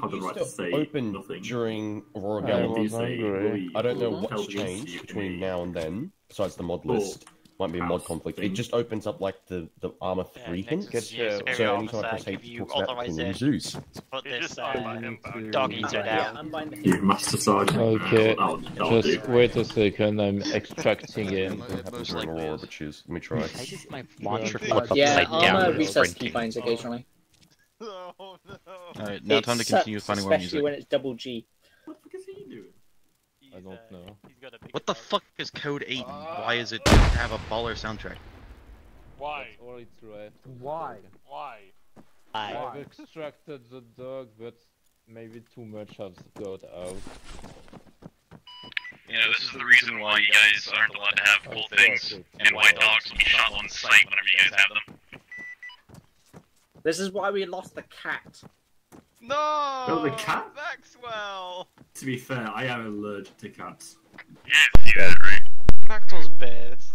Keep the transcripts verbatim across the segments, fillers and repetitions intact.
have the right to say open nothing. during Aurora I Gala. will say, I don't know will what's tell the changed issue between me. now and then, besides the mod Or list. Might be a mod house conflict. thing. It just opens up like the, the armor three Yeah, hints. Nexus use So superior anytime I armor press set, H, give it you talks about King authorization Zeus. to put It this just uh, uh, dog eater down. You master sergeant. Okay, That'll- that'll just do. wait a second, I'm extracting it. Happens during Aurora, but choose. Let me try. Why does my launcher flip Yeah, upside down armor when resets sprinting? keybinds occasionally. Oh no. Alright, now It time to continue sucks, finding more especially music. when it's double G. What the fuck is he doing? I don't know. What the fuck is Code eight and why is it have a baller soundtrack? Why? Or it's right. Why? Why? I've extracted the dog, but maybe too much has got out. You know, this is the reason why you guys aren't allowed to have cool things, and why dogs will be shot on sight whenever you guys have them. This is why we lost the cat. No! Oh, the cat? Maxwell! To be fair, I am allergic to cats. You didn't see that, right? Maxwell's best.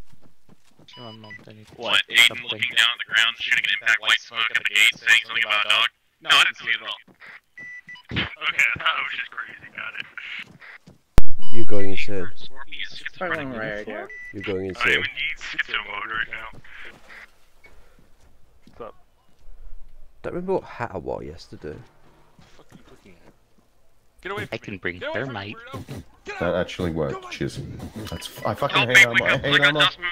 What, Aiden looking down at the ground, shooting an impact white smoke at the gate, saying something about a dog? No, I didn't see it at all. Okay, I thought it was just crazy, got it. You're going insane. Scorpius, schizophrenic. Right here. You're going I am insane. indeed schizo mode right now. What's up? Don't remember what hat I wore yesterday. What are you looking at? Get away from I can me. bring Get away from thermite. me, weirdo. Get That out. actually worked. Cheers. That's I fucking Don't hate make armor. me I go, hate I got armor. dust moon.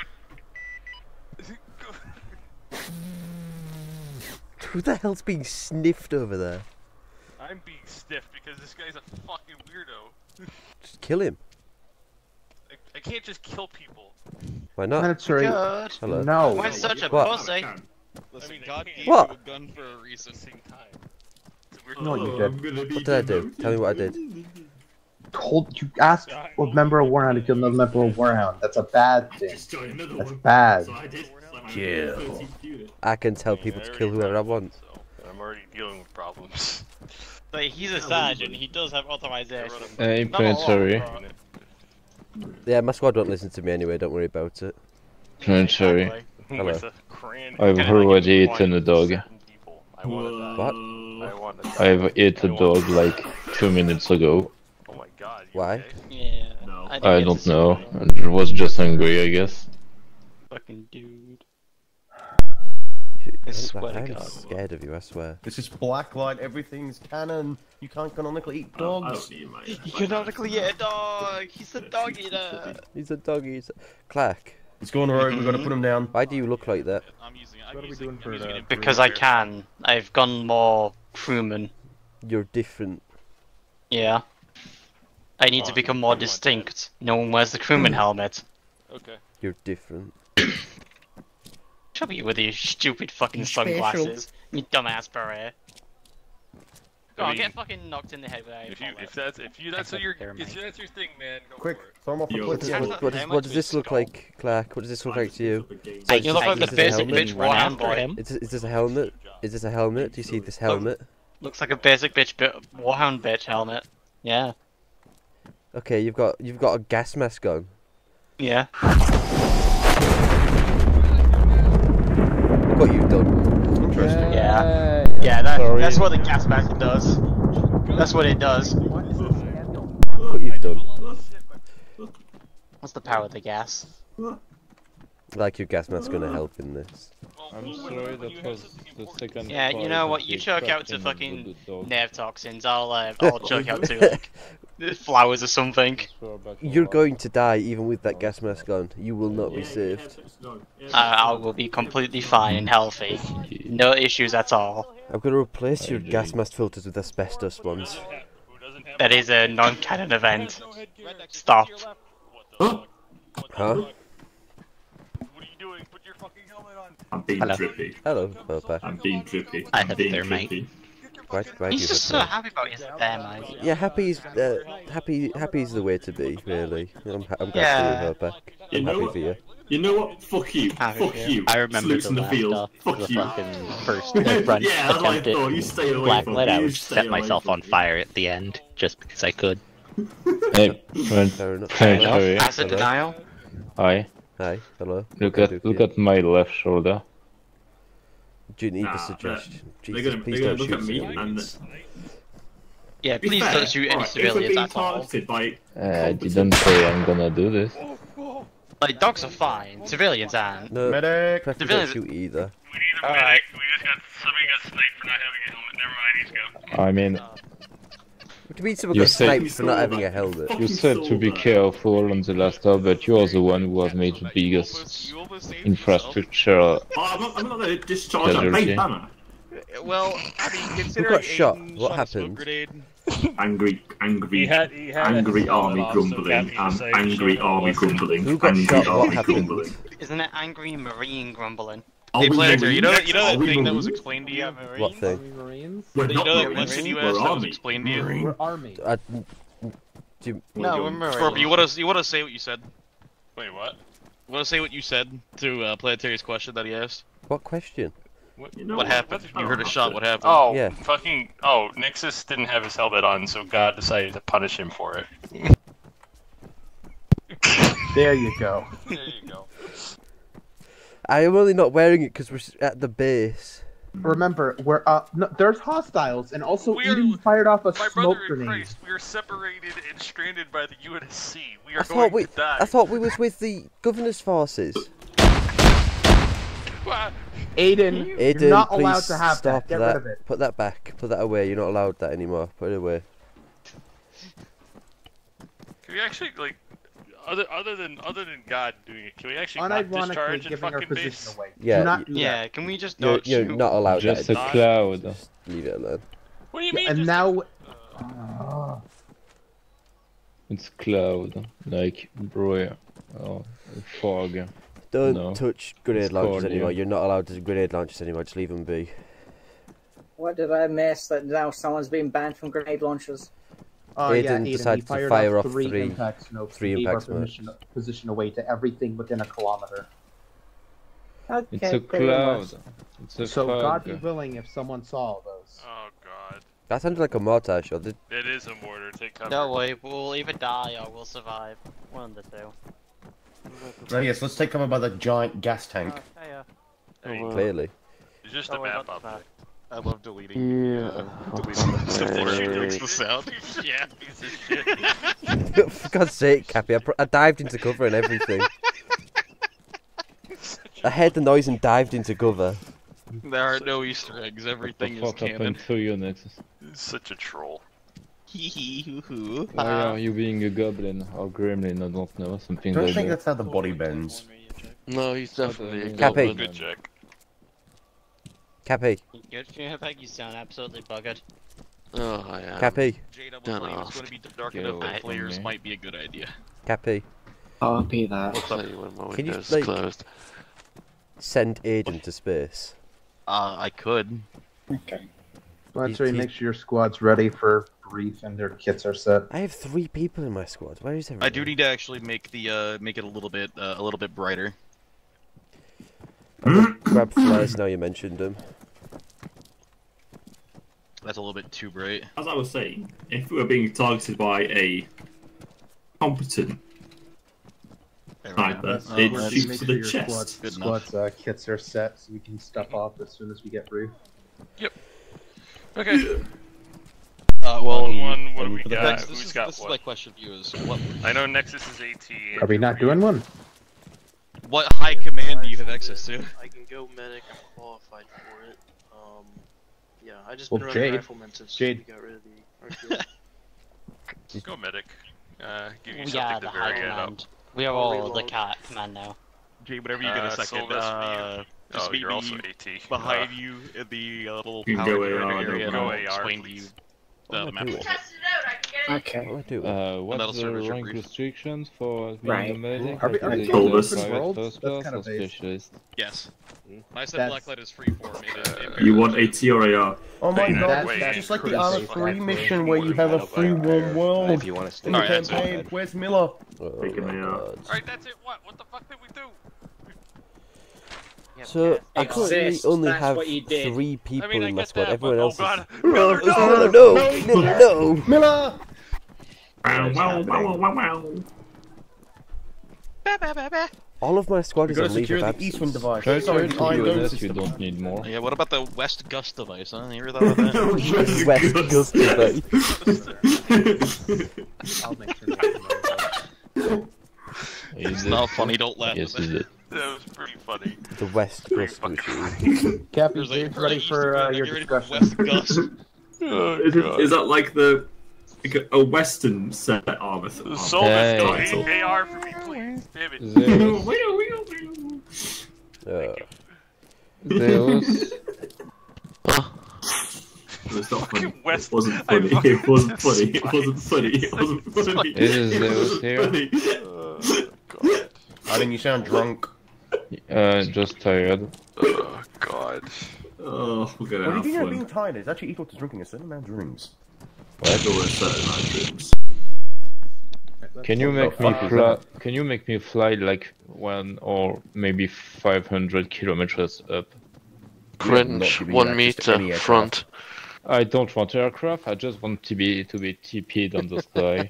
Who the hell's being sniffed over there? I'm being stiffed because this guy's a fucking weirdo. Just kill him. I, I can't just kill people. Why not? That's right. Good. Hello. No. Why such a What? pussy? Listen, I mean, they God can't. gave What? you a gun for a reason. At the same time. It's a weird No, you Oh, did. I'm gonna be What did I do? demoted. Tell me what I did. Told you asked a member of Warhound to kill another member of Warhound. That's a bad I thing. just joined another That's one. bad. So I did. So I'm Kill. thirteenth unit. I can tell people to kill whoever I want. So, I'm already dealing with problems. But he's a sergeant, he does have authorization. Uh, inventory. Yeah, my squad won't listen to me anyway, don't worry about it. Inventory. Hello. With a crayon- I've Kinda already like eaten a dog. people. I wanted that. What? I wanted that. I've eaten I a dog wanted that. like two minutes ago. Oh my god. You Why? okay? Yeah. No. think I it's don't a know. super I was just hungry, I guess. Fucking dude. I swear to I'm God. scared of you, I swear. This is BlackLight. Everything's canon. You can't canonically eat I don't- I dogs. don't need my- You my- canonically eat a dog! He's a dog eater! He's a dog, he's a... Clark, He's going rogue. We've got to put him down. why do you look like that? I'm using. I'm What are we using, doing I'm for using the- it Because I can. I've gone more crewman. You're different. Yeah. I need to Oh, become more you want that. distinct. No one wears the crewman helmet. Okay. You're different. Shut you with your stupid fucking You're special. sunglasses. You dumbass beret. Go I on, mean, get fucking knocked in the head with a If you, helmet. if that's, if you, that's I what your, think if they're that's your thing, man. Go Quick, for it. throw him off the Yo. cliff. What does, Yeah, what, what, does, how what much does we this look skull? like, Clark? What does this look like to you? So you look I- like the is this a basic helmet? bitch Run Warhound after boy. him. Is this, is this a helmet? Is this a helmet? Do you see this helmet? Looks like a basic bitch bi Warhound bitch helmet. Yeah. Okay, you've got you've got a gas mask on. Yeah. Look what you've done. Interesting. Yeah. Yeah, that, Sorry. that's what the gas mask does. That's what it does. Look what you've done. What's the power of the gas? Like your gas mask's gonna help in this. I'm sorry, that was the second Yeah, you part know of what? You the choke out to extracting of fucking the dog. nerve toxins. I'll uh, I'll choke out to like flowers or something. Swear back You're alive. going to die even with that gas mask on. You will not be saved. Uh, I will be completely fine and healthy. No issues at all. I'm gonna replace your gas mask filters with asbestos ones. That is a non-canon event. Stop. Huh? What are you doing? Put your fucking helmet on. I'm being Hello. drippy. Hello, Papa. I'm being drippy. I I'm have being thermite. drippy. Why, why do He's you just have so that? happy about his thermite. Yeah, happy's uh, happy. Happy's the way to be, really. I'm, ha I'm glad Yeah. to see her back. You I'm know happy what? for you. You know what? Fuck you. Happy Fuck for you. you. I remember Salutes the in the last field. uh, Fuck the you. fucking first uh, front Yeah, that's what I attempt thought. You at stay away from BlackLight. me. I You would stay set away myself from on me. fire at the end just because I could. Hey, friend. Fair enough. Hey, Hello. sorry. Acid Hello. denial? Hi. Hi. Hello. Look What can I at do look for you? at my left shoulder. Do you need Nah, a suggestion? They're Jesus, gonna, please they're don't gonna look shoot at me and civilians. Yeah, Be please fair, don't shoot any alright, if we're civilians being at all. targeted by Uh, I didn't say I'm gonna do this. Like, dogs are fine, civilians aren't. No, Medic! preferably don't Civilians- shoot either. We need a Alright. medic. We just got somebody got sniped for not having a helmet. Never mind, he's go. I mean, What do you mean someone You got said- sniped for not having a helmet? you said to be careful on the last stop, but you're the one who has made the biggest infrastructure. Oh, I'm not, I'm not going to discharge that Casualty. base banner. Well, I mean, Who considering got shot? Aiden What shot a smoke happened? grenade- Angry, angry, He had, he had angry a army off, so grumbling, Cappy and decided angry to army listen. grumbling, Who got angry shot? What army happened? grumbling. Isn't it angry marine grumbling? Are Hey, we Planetary, you know Marines? you know Are that we thing that was Marines? explained to you? What thing? We're You not know that Marines, question you we're asked that was army. explained to you? We're army. I, do you, No, we're marines. Scorpio, you wanna you wanna say what you said? Wait, what? You wanna say what you said to uh, Planetary's question that he asked? what question? You know What happened? I You heard a don't shot. have What to- happened? Oh, Yeah. fucking. Oh, Nixus didn't have his helmet on, so God decided to punish him for it. There you go. There you go. I am only not wearing it because we're s- at the base. Remember, we're uh, no, there's hostiles, and also We're- Eden fired off a My smoke brother in grenade. Christ, we are separated and stranded by the U N S C. We are I going thought we, to die. I thought we was with the governor's forces. Wow. Aiden, Aiden, you're not please allowed to have stop that. Get that. rid of it. Put that back. Put that away. You're not allowed that anymore. Put it away. Can we actually like, other other than other than God doing it, can we actually not Unironically discharge in giving our fucking position base? away. Yeah, Do not y- do Yeah, that. can we just You're, not you're shoot? not allowed Just that. a Just cloud. just leave it alone. What do you Yeah, mean? and just now, a- uh, It's cloud, like bro, or fog. Don't No. touch grenade It's launchers cordial. anymore. You're not allowed to grenade launchers anymore. Just leave them be. What did I miss that now someone's been banned from grenade launchers? oh yeah, Aiden Aiden, decided we to fired fire off off three, three- impact smokes. three and gave our impact smokes. position, position away to everything within a kilometer. Okay, It's a pretty cloud. much. It's a So God be fog. willing if someone saw those. Oh God, That sounded like a mortar shot. Did- it is a mortar. Take cover. Don't worry, we'll either die or we'll survive. One of the two. Oh yes, let's take cover by the giant gas tank. Oh, hey, uh, Hey, Clearly. It's just don't a worry map about the up map. I love deleting. Yeah. Uh, deleting the stuff that actually makes the sound. Yeah, piece of shit. For God's sake, Cappy, I, pr- I dived into cover and everything. I heard the noise and dived into cover. There are no Easter eggs. What Everything the is fuck happened canon. to you, Nexus? Such a troll. Hee hee hoo hoo. Why are you being a goblin or gremlin? I don't know, something Don't like think that. that's how the body bends. No, he's definitely a Cappy. goblin. Good check. Good Cappy, feedback, you sound absolutely buggered. Oh, I am. Cappy, J double Done Blade is off. going to be dark Get enough away that from players me. might be a good idea. Cappy. Copy that. I'll tell you when my Can you, window's like- closed. Send Aiden to space. Uh, I could. Okay. Let's really He's- make sure your squad's ready for brief and their kits are set. I have three people in my squad. Where is everyone? I do need to actually make the uh make it a little bit uh, a little bit brighter. I'm gonna grab flares now you mentioned them. That's a little bit too bright. As I was saying, if we were being targeted by a competent There we go. sniper, Uh, it let's- shoots make for sure the your chest. squad's, Good enough. squad's uh, kits are set so we can step off as soon as we get brief. Okay. Uh, well, One, one, what do we Next, got? this Who's is, got this is what? my question to you: is what I know Nexus is AT. Are we not doing one? what high command do you have access to? I can go medic. I'm qualified for it. Um, yeah, I just Well, been running Jade- rifleman since Jade- we got rid of the. R Q. Go medic. Uh, give you We something are to the high vary it up. command. We are I'll all the reload. cat command now. Jay, whatever you get Uh, a second. Sylvester, Uh, just Oh, meet you're also me AT. behind Uh, you in the uh, little You can power go generator A R, area, and go I'll A R, explain to you please. the, the map. do it. Okay. What do I do? Uh, that'll what's the serve as your rank brief. restrictions for being Right. a medic? Are we- are we Is it doing a open private world? first That's class kinda or base. specialist? Yes. I said That's- BlackLight is freeform. It, it, You want AT or A R? Oh my Wait, god, that's- this is that's just like the pretty Arma safe, three actually. mission where you have a free warm world If you want to stay. in the Alright, that's campaign. fine. Where's Miller? Oh Taking my me out. god. Alright, that's it. What? What the fuck did we do? So, I currently Exist, only that's have what you did. three people I mean, I in my get squad. that, Everyone but, else oh god. is... Miller, Oh, no! no! Miller, no! Miller! Wow, wow, wow, wow, wow. All of my squad is We've on got to leave secure of the eastwind absence. device. Try Sorry, to the iron do dome this, you system. don't need more. Yeah, what about the West Gust device, huh? You hear that about that? West Gust device. I'll make sure nobody knows that. It's not funny, don't laugh Yes, at is it. it? That was pretty funny. The West Gust machine. Captain There's like, James, ready for uh, your get ready for discussion. West Gust. Oh, Is, it, God. is that like the like a Western set armor? Soldiers, Hey. don't hit A R for me, please. Damn it. Zeus. Uh, Zeus. It was not funny. Fucking West- It wasn't I funny. fucking- It wasn't funny. It wasn't funny. It wasn't funny. Is It Zeus wasn't here? funny. Oh, God. I think you sound drunk. Uh, just tired. Oh, God. Oh, we're gonna What do you have think that fun. being tired is actually equal to drinking a certain amount of drinks? I go with certain amount of dreams. Can you make me fuck is fly? Can you make me fly like one or maybe five hundred kilometers up? Cringe, giving one that just to meter, any aircraft. front. I don't want aircraft. I just want to be to be T P'd on the sky.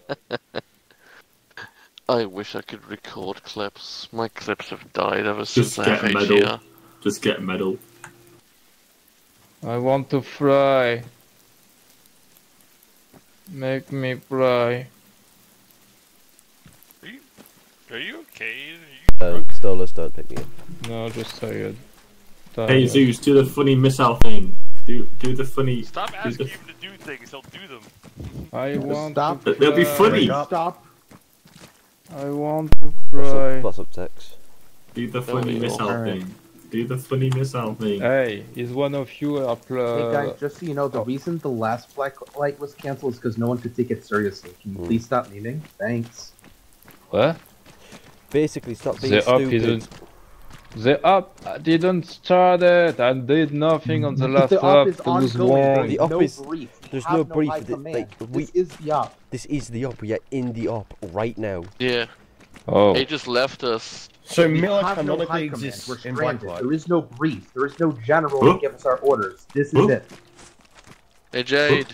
I wish I could record clips. My clips have died ever Just since I get have a H D R. medal. Just get a medal. I want to fly. Make me fly. Are you, are you okay? Are you don't, Stolas, don't pick me up. No, just tired. Hey Tired. Zeus, do the funny missile thing. Do do the funny. Stop do asking the, him to do things, he'll do them. I want Stop. to They'll be fly. funny. Stop. I want to What's fly. up, what's up, Tex? Do the funny we go. missile Alright. thing. Do the funny missile thing. Hey, is one of you up? Hey Uh, guys, just so you know, the reason the last BlackLight was canceled is because no one could take it seriously. Can you Hmm. please stop memeing? Thanks. what? Basically, stop being The up stupid. isn't. The up didn't start it. I did nothing on the last the up. up is It was ongoing. wrong. There's The up no is- brief. You there's have no brief, high th- command. like, we- This is the up. This is the op. We are in the op right now. Yeah, Oh, they just left us. So We Miller have no high canonically command. exists We're in stranded. BlackLight. There is no brief. There is no general Huh? to give us our orders. This is Huh? it. Hey Jade.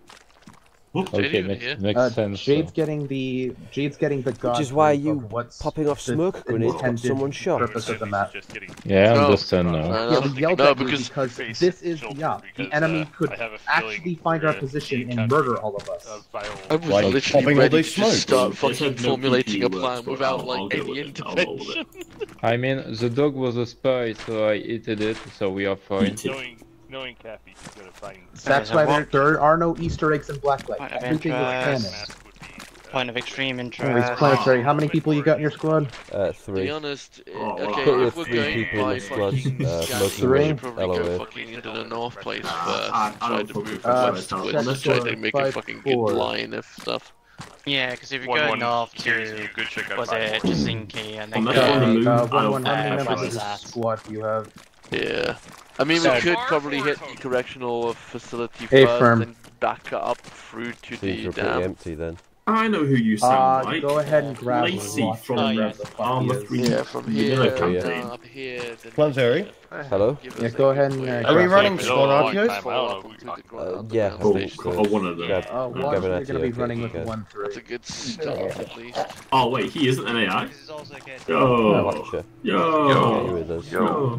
okay, Jade makes, here? makes Uh, sense. Jade's so. getting the Jade's getting the god Which is why brief you of what's popping off the smoke grenades got intended someone shot. purpose of the map. Just kidding. Yeah, I No. understand now. Uh, Yeah, we yelled no, at you because because face this is children, the op. The because, enemy uh, could I have a actually feeling find we're our gonna position be and encountering murder all of us. a viral- I was Like, literally popping all ready day to smoke. just start They said fucking no formulating P a P plan works, but without I'll- like I'll go any with it. I'll roll with intervention. I mean, the dog was a spy, so I eated it, so we are fine. Knowing, knowing Cappy, he's gonna find. That's why there, there are no Easter eggs in BlackLight. Point of Everything is interest. canon. Mask would be, uh, Point of extreme Anyways, interest. Planetary, how many people you got in your squad? Uh, To three. be honest, Oh, okay, wow. Put the if we're three going people in by the squad, fucking uh, scanning, smoking we gun, should probably go L O A. fucking into the north place Uh, first. I- I Try don't to fucking move trust Uh, westwards, sector try to make a five fucking four. good line of stuff. Yeah, because if you One, go one, north here's to you, good check out was five it four. Jasinki and then On go that one, the Uh, moon, uh, I one, don't one, how many uh, members what of was the that? squad do you have? Yeah. I mean, So- we could Far probably hit forward. the correctional facility Hey, first, firm. then back up through to Seems the we're pretty dam. empty then. I know who you sound Uh, like. go ahead and grab Lacey Watch from and Oh, grab yes. the fuck Armor he is. three. Yeah, from Vanilla here campaign. down up here. Then Planetary? Hello? give Yeah, us a go good ahead and, way. uh, Are we grab running the- squad Long R T time, Os? I don't know who you're talking about. Uh, yeah, Oh, thanks, oh, uh, one of them. grab- Uh, grab Watch, an you're R T gonna be O, running okay, with okay. one That's three. a good start, at least. Oh wait, he isn't an A I. This is also good. Yeah, Yo, Watcher. yo, Yeah, you're with us. yo.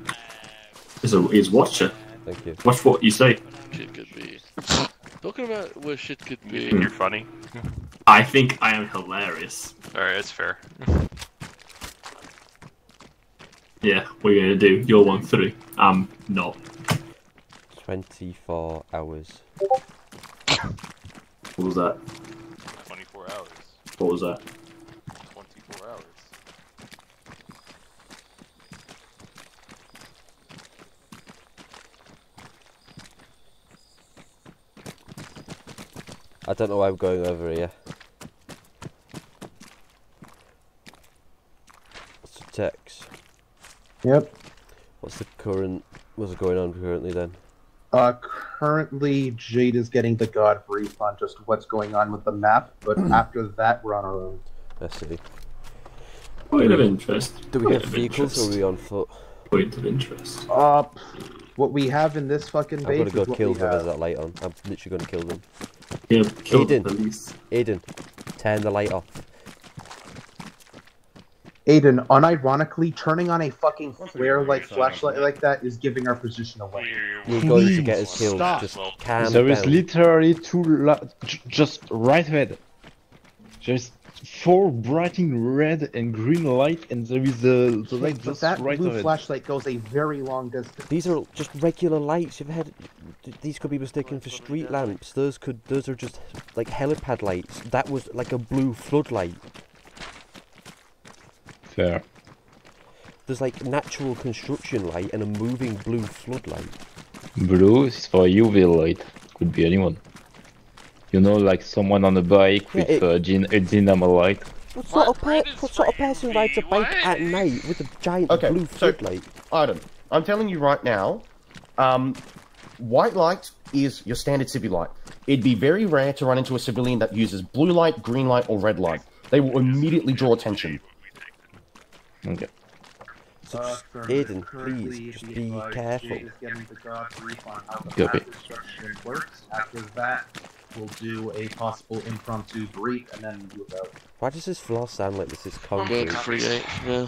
He's a he's Watcher. Thank you. Watch what you say. Shit could be. Talking about where shit could You be. think you're funny? I think I am hilarious. Alright, it's fair. Yeah, what are you gonna do? You're one three. I'm not. twenty-four hours. What was that? twenty-four hours. What was that? twenty-four hours. I don't know why I'm going over here. What's the text? Yep. What's the current... What's going on currently then? Uh, currently, Jade is getting the god brief on just what's going on with the map, but after that, we're on our own. I see. Point of interest. Do we Point have of vehicles or are interest. we on foot? Point of interest. Uh, what we have in this fucking I'm base gonna is go what kill we whoever's have. that light on. I'm literally gonna kill them. Yeah, kill the Aiden. police. Aiden, turn the light off. Aiden, unironically, turning on a fucking flare-like flashlight like that is giving our position away. You're going to get us killed. Stop. Just calm There down. is literally two la j just right ahead. There's four brighting red and green light, and there is the, the light But just that right blue ahead. flashlight goes a very long distance. These are just regular lights. You've had these could be mistaken for street lamps. Those could those are just like helipad lights. That was like a blue floodlight. Fair. There's like natural construction light and a moving blue floodlight. Blue is for U V light. Could be anyone. You know, like someone on a bike Yeah, with it- uh, gin a dynamo light. What sort of per what sort of person rides a bike at night with a giant Okay, blue so- floodlight? Item, I'm telling you right now, um, white light is your standard civvy light. It'd be very rare to run into a civilian that uses blue light, green light, or red light. They will immediately draw attention. Okay. So just, Aiden, please, just be careful. Copy. After that, we'll do a possible impromptu brief and then move out. Why does this floor sound like this is I'm concrete? going for eight, yeah.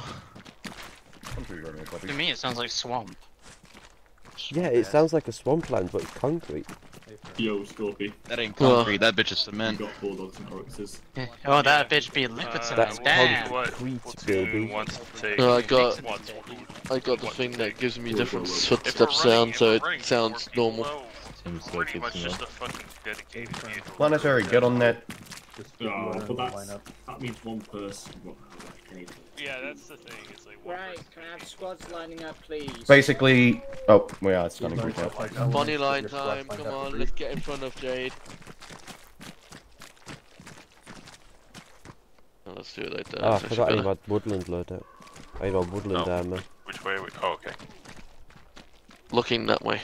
To me, it sounds like swamp. Yeah, it sounds like a swampland, but it's concrete. Yo, Scorpy. That ain't concrete, that bitch is cement. Got bulldogs and oryxes. Oh, that bitch be liquid cement. That's Damn. concrete, Who baby. wants to take? No, I got, wants- I got the thing that gives me different If we're footstep running- sound, if so we're it running sounds four people, normal. though, Seems like pretty it's much just not. a fucking dedicated vehicle. Planetary, get on that. Oh, but that's, that means one person. What, Yeah, that's the thing. It's like one Right, can I have squads lining up, please? Basically, oh, well, it's not a group now. Bunny line time, come on, let's get in front of Jade. Oh, let's do it like that. Oh, I It's actually forgot I better. had woodland loadout. I had woodland Oh. armor. Which way? Are we... Oh, okay. Looking that way.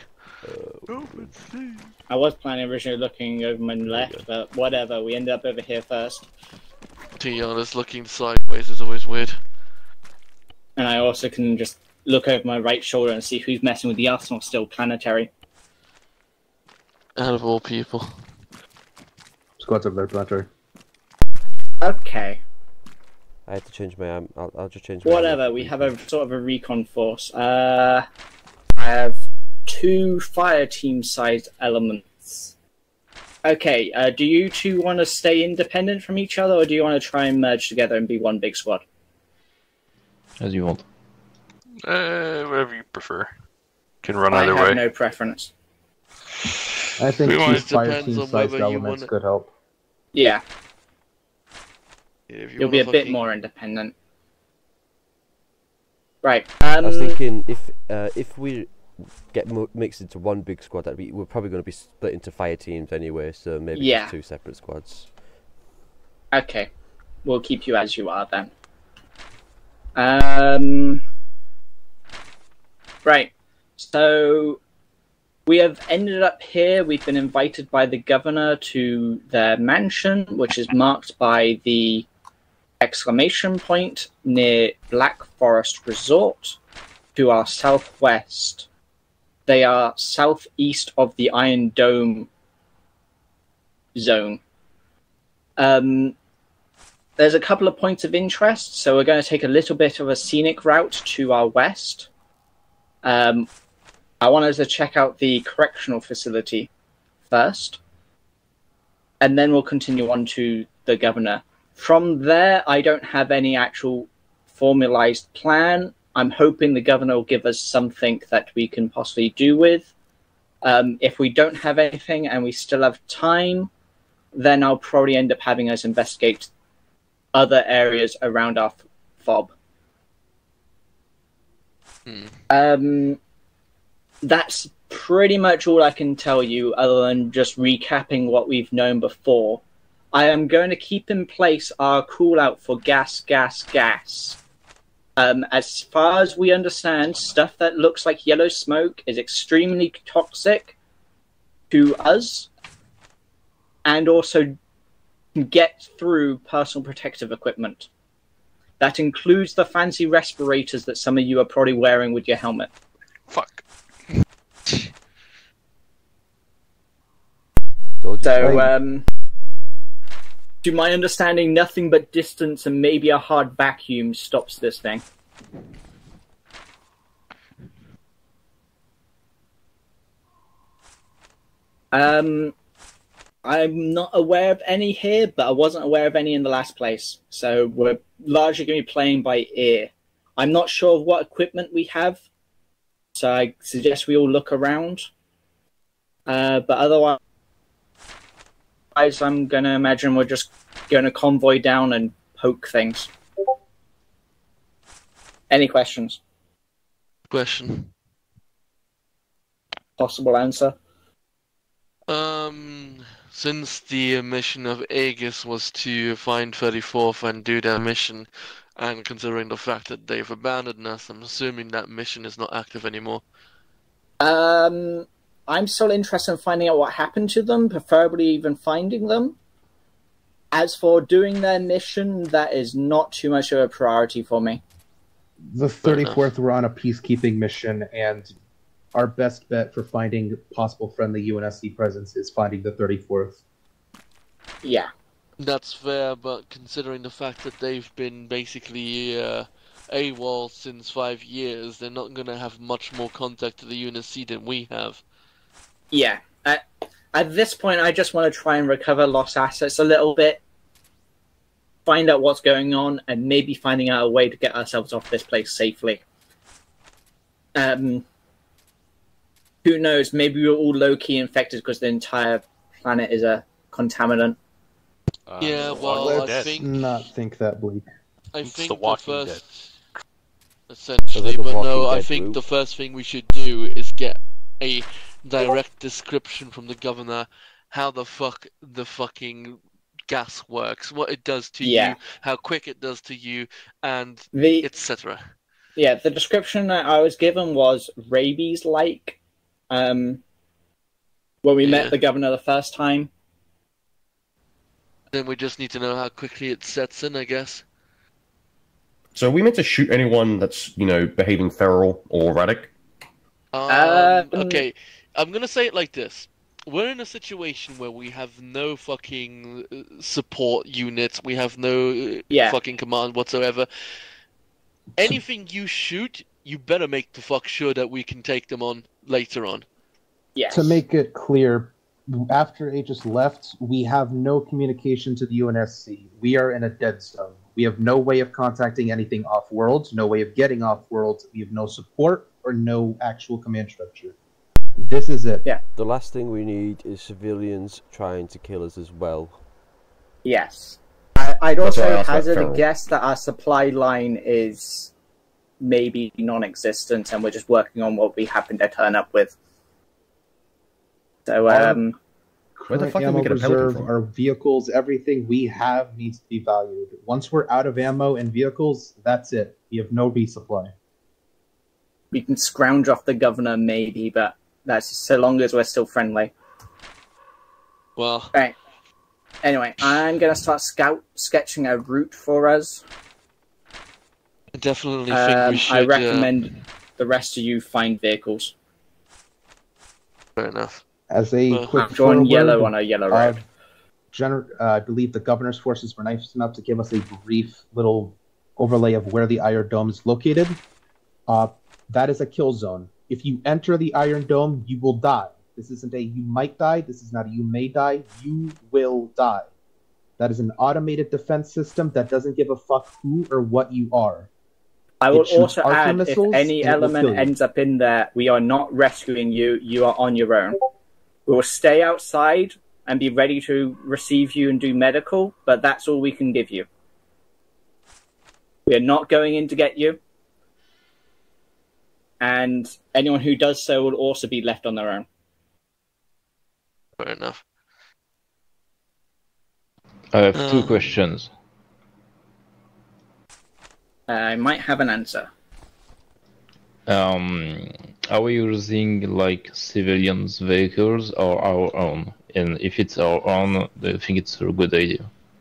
I was planning originally looking over my left, but whatever, we ended up over here first. To be honest, looking sideways is always weird. And I also can just look over my right shoulder and see who's messing with the arsenal still, Planetary. Out of all people. Squad's over there, Planetary. Okay, I had to change my arm. I'll, I'll just change my whatever, armor. we have a sort of a recon force. Uh, I have two fire team sized elements. Okay, uh, do you two want to stay independent from each other, or do you want to try and merge together and be one big squad? As you want. Uh, whatever you prefer. Can run I either have way. no preference. I think We two want- fire depends team on sized whether you elements wanna- could help. Yeah, Yeah, if you you'll be a wanna bit fucking- more independent. Right, I was um... thinking if uh, if we get mo mixed into one big squad, that we we're probably going to be split into fire teams anyway. So maybe Yeah. just two separate squads. Okay, we'll keep you as you are then. Um, right, so we have ended up here. We've been invited by the governor to their mansion, which is marked by the exclamation point near Black Forest Resort to our southwest. They are southeast of the Iron Dome zone. Um, there's a couple of points of interest, so we're going to take a little bit of a scenic route to our west. Um, I wanted to check out the correctional facility first, and then we'll continue on to the governor. From there, I don't have any actual formalized plan. I'm hoping the governor will give us something that we can possibly do with. Um, if we don't have anything and we still have time, then I'll probably end up having us investigate other areas around our fob. Hmm. Um, that's pretty much all I can tell you, other than just recapping what we've known before. I am going to keep in place our call out for gas, gas, gas. Um, as far as we understand, stuff that looks like yellow smoke is extremely toxic to us, and also get through personal protective equipment. That includes the fancy respirators that some of you are probably wearing with your helmet. Fuck. Told you. So, um, To my understanding, nothing but distance and maybe a hard vacuum stops this thing. Um, I'm not aware of any here, but I wasn't aware of any in the last place. So we're largely going to be playing by ear. I'm not sure of what equipment we have, so I suggest we all look around. Uh, but otherwise, I'm going to imagine we're just going to convoy down and poke things. Any questions? Question. Possible answer? Um, since the mission of Aegis was to find thirty-fourth and do their mission, and considering the fact that they've abandoned us, I'm assuming that mission is not active anymore. Um, I'm still interested in finding out what happened to them, preferably even finding them. As for doing their mission, that is not too much of a priority for me. The thirty-fourth were on a peacekeeping mission, and our best bet for finding possible friendly U N S C presence is finding the thirty-fourth. Yeah. That's fair, but considering the fact that they've been basically uh, AWOL since five years, they're not going to have much more contact to the U N S C than we have. Yeah. At, at this point, I just want to try and recover lost assets a little bit, find out what's going on, and maybe finding out a way to get ourselves off this place safely. Um, who knows? Maybe we're all low-key infected because the entire planet is a contaminant. Uh, yeah, well, I Let's think not think that bleak. I It's think the the, Walking first, essentially, So the but Walking no, I Dead think route. the first thing we should do is get a direct description from the governor how the fuck the fucking gas works, what it does to Yeah. you, how quick it does to you, and The et cetera. Yeah, the description that I was given was rabies-like. Um, when we Yeah. met the governor the first time. Then we just need to know how quickly it sets in, I guess. So are we meant to shoot anyone that's, you know, behaving feral or erratic? Um, Um, okay, I'm gonna say it like this. We're in a situation where we have no fucking uh, support units, we have no uh, Yeah. fucking command whatsoever. Anything you shoot, you better make the fuck sure that we can take them on later on. Yes. To make it clear, after Aegis left, we have no communication to the U N S C. We are in a dead zone. We have no way of contacting anything off-world, no way of getting off-world. We have no support or no actual command structure. This is it. Yeah. The last thing we need is civilians trying to kill us as well. Yes. I, I'd That's why I also asked about hazard a feral. guess that our supply line is maybe non-existent and we're just working on what we happen to turn up with. So, um... Where the Current fuck did we ammo get a pelican reserve, from? our vehicles, everything we have needs to be valued. Once we're out of ammo and vehicles, that's it. We have no resupply. we can scrounge off the governor maybe, but that's so long as we're still friendly. Well... Right. Anyway, I'm going to start scout sketching a route for us. I definitely think Um, we should... I recommend uh, the rest of you find vehicles. Fair enough. As a Uh, quick I'm drawing forward, yellow on a yellow uh, road. Gener- uh, I believe the governor's forces were nice enough to give us a brief little overlay of where the Iron Dome is located. Uh, that is a kill zone. If you enter the Iron Dome, you will die. This isn't a you might die. This is not a you may die. You will die. That is an automated defense system that doesn't give a fuck who or what you are. I will It shoots also archer add, if missiles, any and it will element kill you. ends up in there, we are not rescuing you. You are on your own. We will stay outside and be ready to receive you and do medical, but that's all we can give you. We are not going in to get you. And anyone who does so will also be left on their own. Fair enough. I have two Uh, questions. I might have an answer. Um, are we using like civilians' vehicles or our own? And if it's our own, do you think it's a good idea?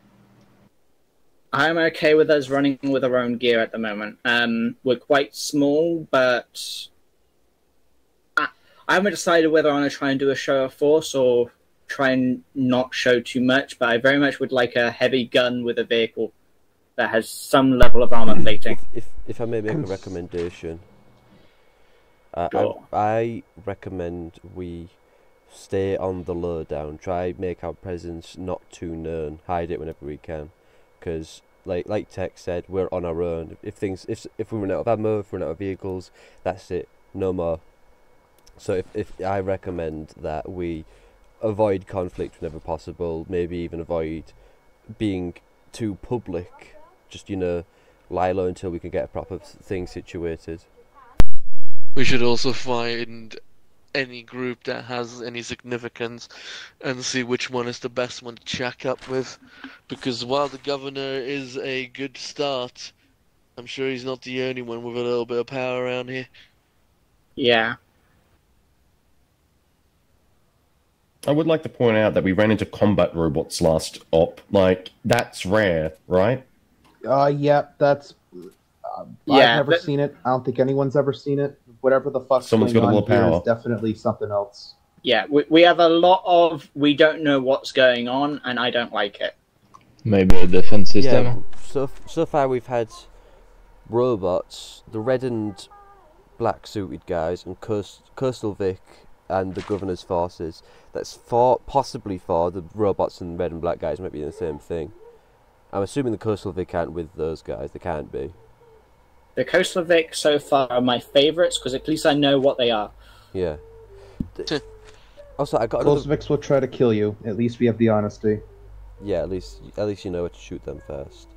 I'm okay with us running with our own gear at the moment. Um, we're quite small, but I, I haven't decided whether I want to try and do a show of force or try and not show too much, but I very much would like a heavy gun with a vehicle that has some level of armor plating. If, if, if I may make a recommendation, uh, Sure. I, I recommend we stay on the lowdown, try make our presence not too known, hide it whenever we can, because like like Tech said, we're on our own. If things if if we run out of ammo, if we run out of vehicles, that's it, no more. So if if I recommend that we avoid conflict whenever possible, maybe even avoid being too public. Just, you know, lie low until we can get a proper thing situated. We should also find any group that has any significance and see which one is the best one to check up with. Because while the governor is a good start, I'm sure he's not the only one with a little bit of power around here. Yeah. I would like to point out that we ran into combat robots last op. Like, that's rare, right? Uh, yeah, that's. Uh, Yeah, I've never but- seen it. I don't think anyone's ever seen it. Whatever the fuck's Someone's going got a on lot of here power. is definitely something else. Yeah, we, we have a lot of we don't know what's going on, and I don't like it. Maybe a defense system. Yeah, so so far we've had robots, the red and black suited guys, and Coast, Coastal Vic and the governor's forces. That's for possibly for the robots and red and black guys might be the same thing. I'm assuming the Coastal Vic aren't with those guys. They can't be. The Coastal Vic so far are my favourites because at least I know what they are. Yeah. D- also, I got Close another... Vix will try to kill you. At least we have the honesty. Yeah, at least at least you know where to shoot them first.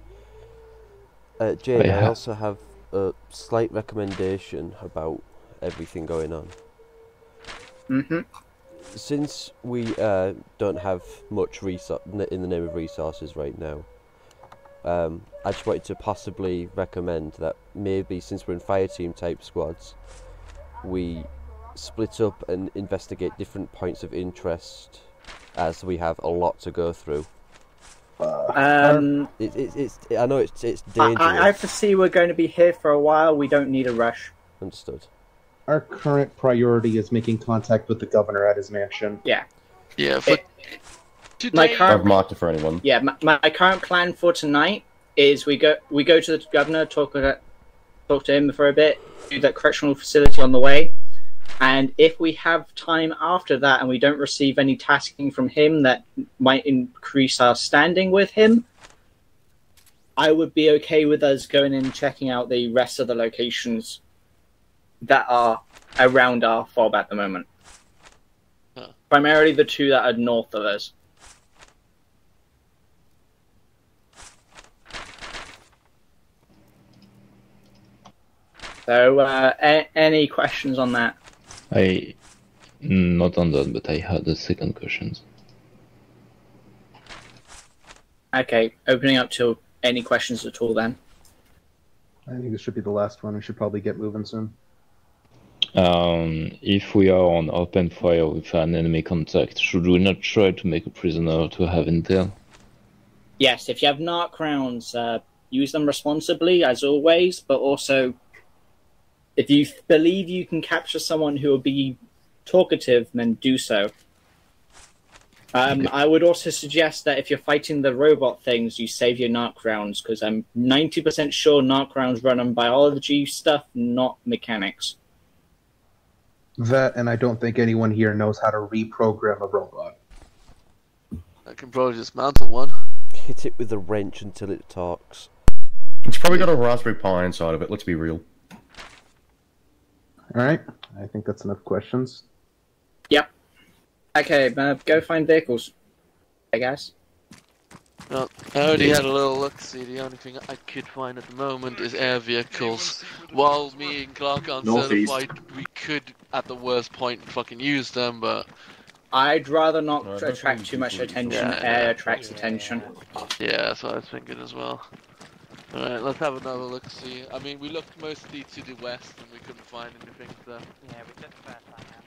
Uh, Jane, Oh, yeah. I also have a slight recommendation about everything going on. Mm-hmm. Since we uh, don't have much resource in the name of resources right now, um, I just wanted to possibly recommend that maybe since we're in fire team type squads, we split up and investigate different points of interest, as we have a lot to go through. Um, It, it, it's I know it's it's I, dangerous. I, I foresee we're going to be here for a while. We don't need a rush. Understood. Our current priority is making contact with the governor at his mansion. Yeah. Yeah, for It- today, my I've current marked it for anyone. yeah my, my current plan for tonight is we go we go to the governor, talk with it, talk to him for a bit, do that correctional facility on the way, and if we have time after that and we don't receive any tasking from him that might increase our standing with him, I would be okay with us going in and checking out the rest of the locations that are around our fob at the moment. Huh. Primarily the two that are north of us. So, uh, a- any questions on that? I mm, not on that, but I had a second question. Okay, opening up to any questions at all then. I think this should be the last one. We should probably get moving soon. Um, if we are on open fire with an enemy contact, should we not try to make a prisoner to have intel? Yes, if you have narc rounds, uh, use them responsibly, as always, but also, if you th- believe you can capture someone who will be talkative, then do so. Um, I would also suggest that if you're fighting the robot things, you save your narc rounds, because I'm ninety percent sure narc rounds run on biology stuff, not mechanics. That, and I don't think anyone here knows how to reprogram a robot. I can probably dismantle one. Hit it with a wrench until it talks. It's probably got a Raspberry Pi inside of it, let's be real. Alright, I think that's enough questions. Yep. Okay, uh, go find vehicles, I guess. No, I already had a little look. See, the only thing I could find at the moment is air vehicles. While me and Clark aren't Northeast. certified, we could, at the worst point, fucking use them, but I'd rather not No, I attract don't think too much we- attention. Yeah, Air yeah. attracts attention. yeah, that's what I was thinking as well. Alright, let's have another look. See, I mean, we looked mostly to the west and we couldn't find anything there. Yeah, we took the first time out.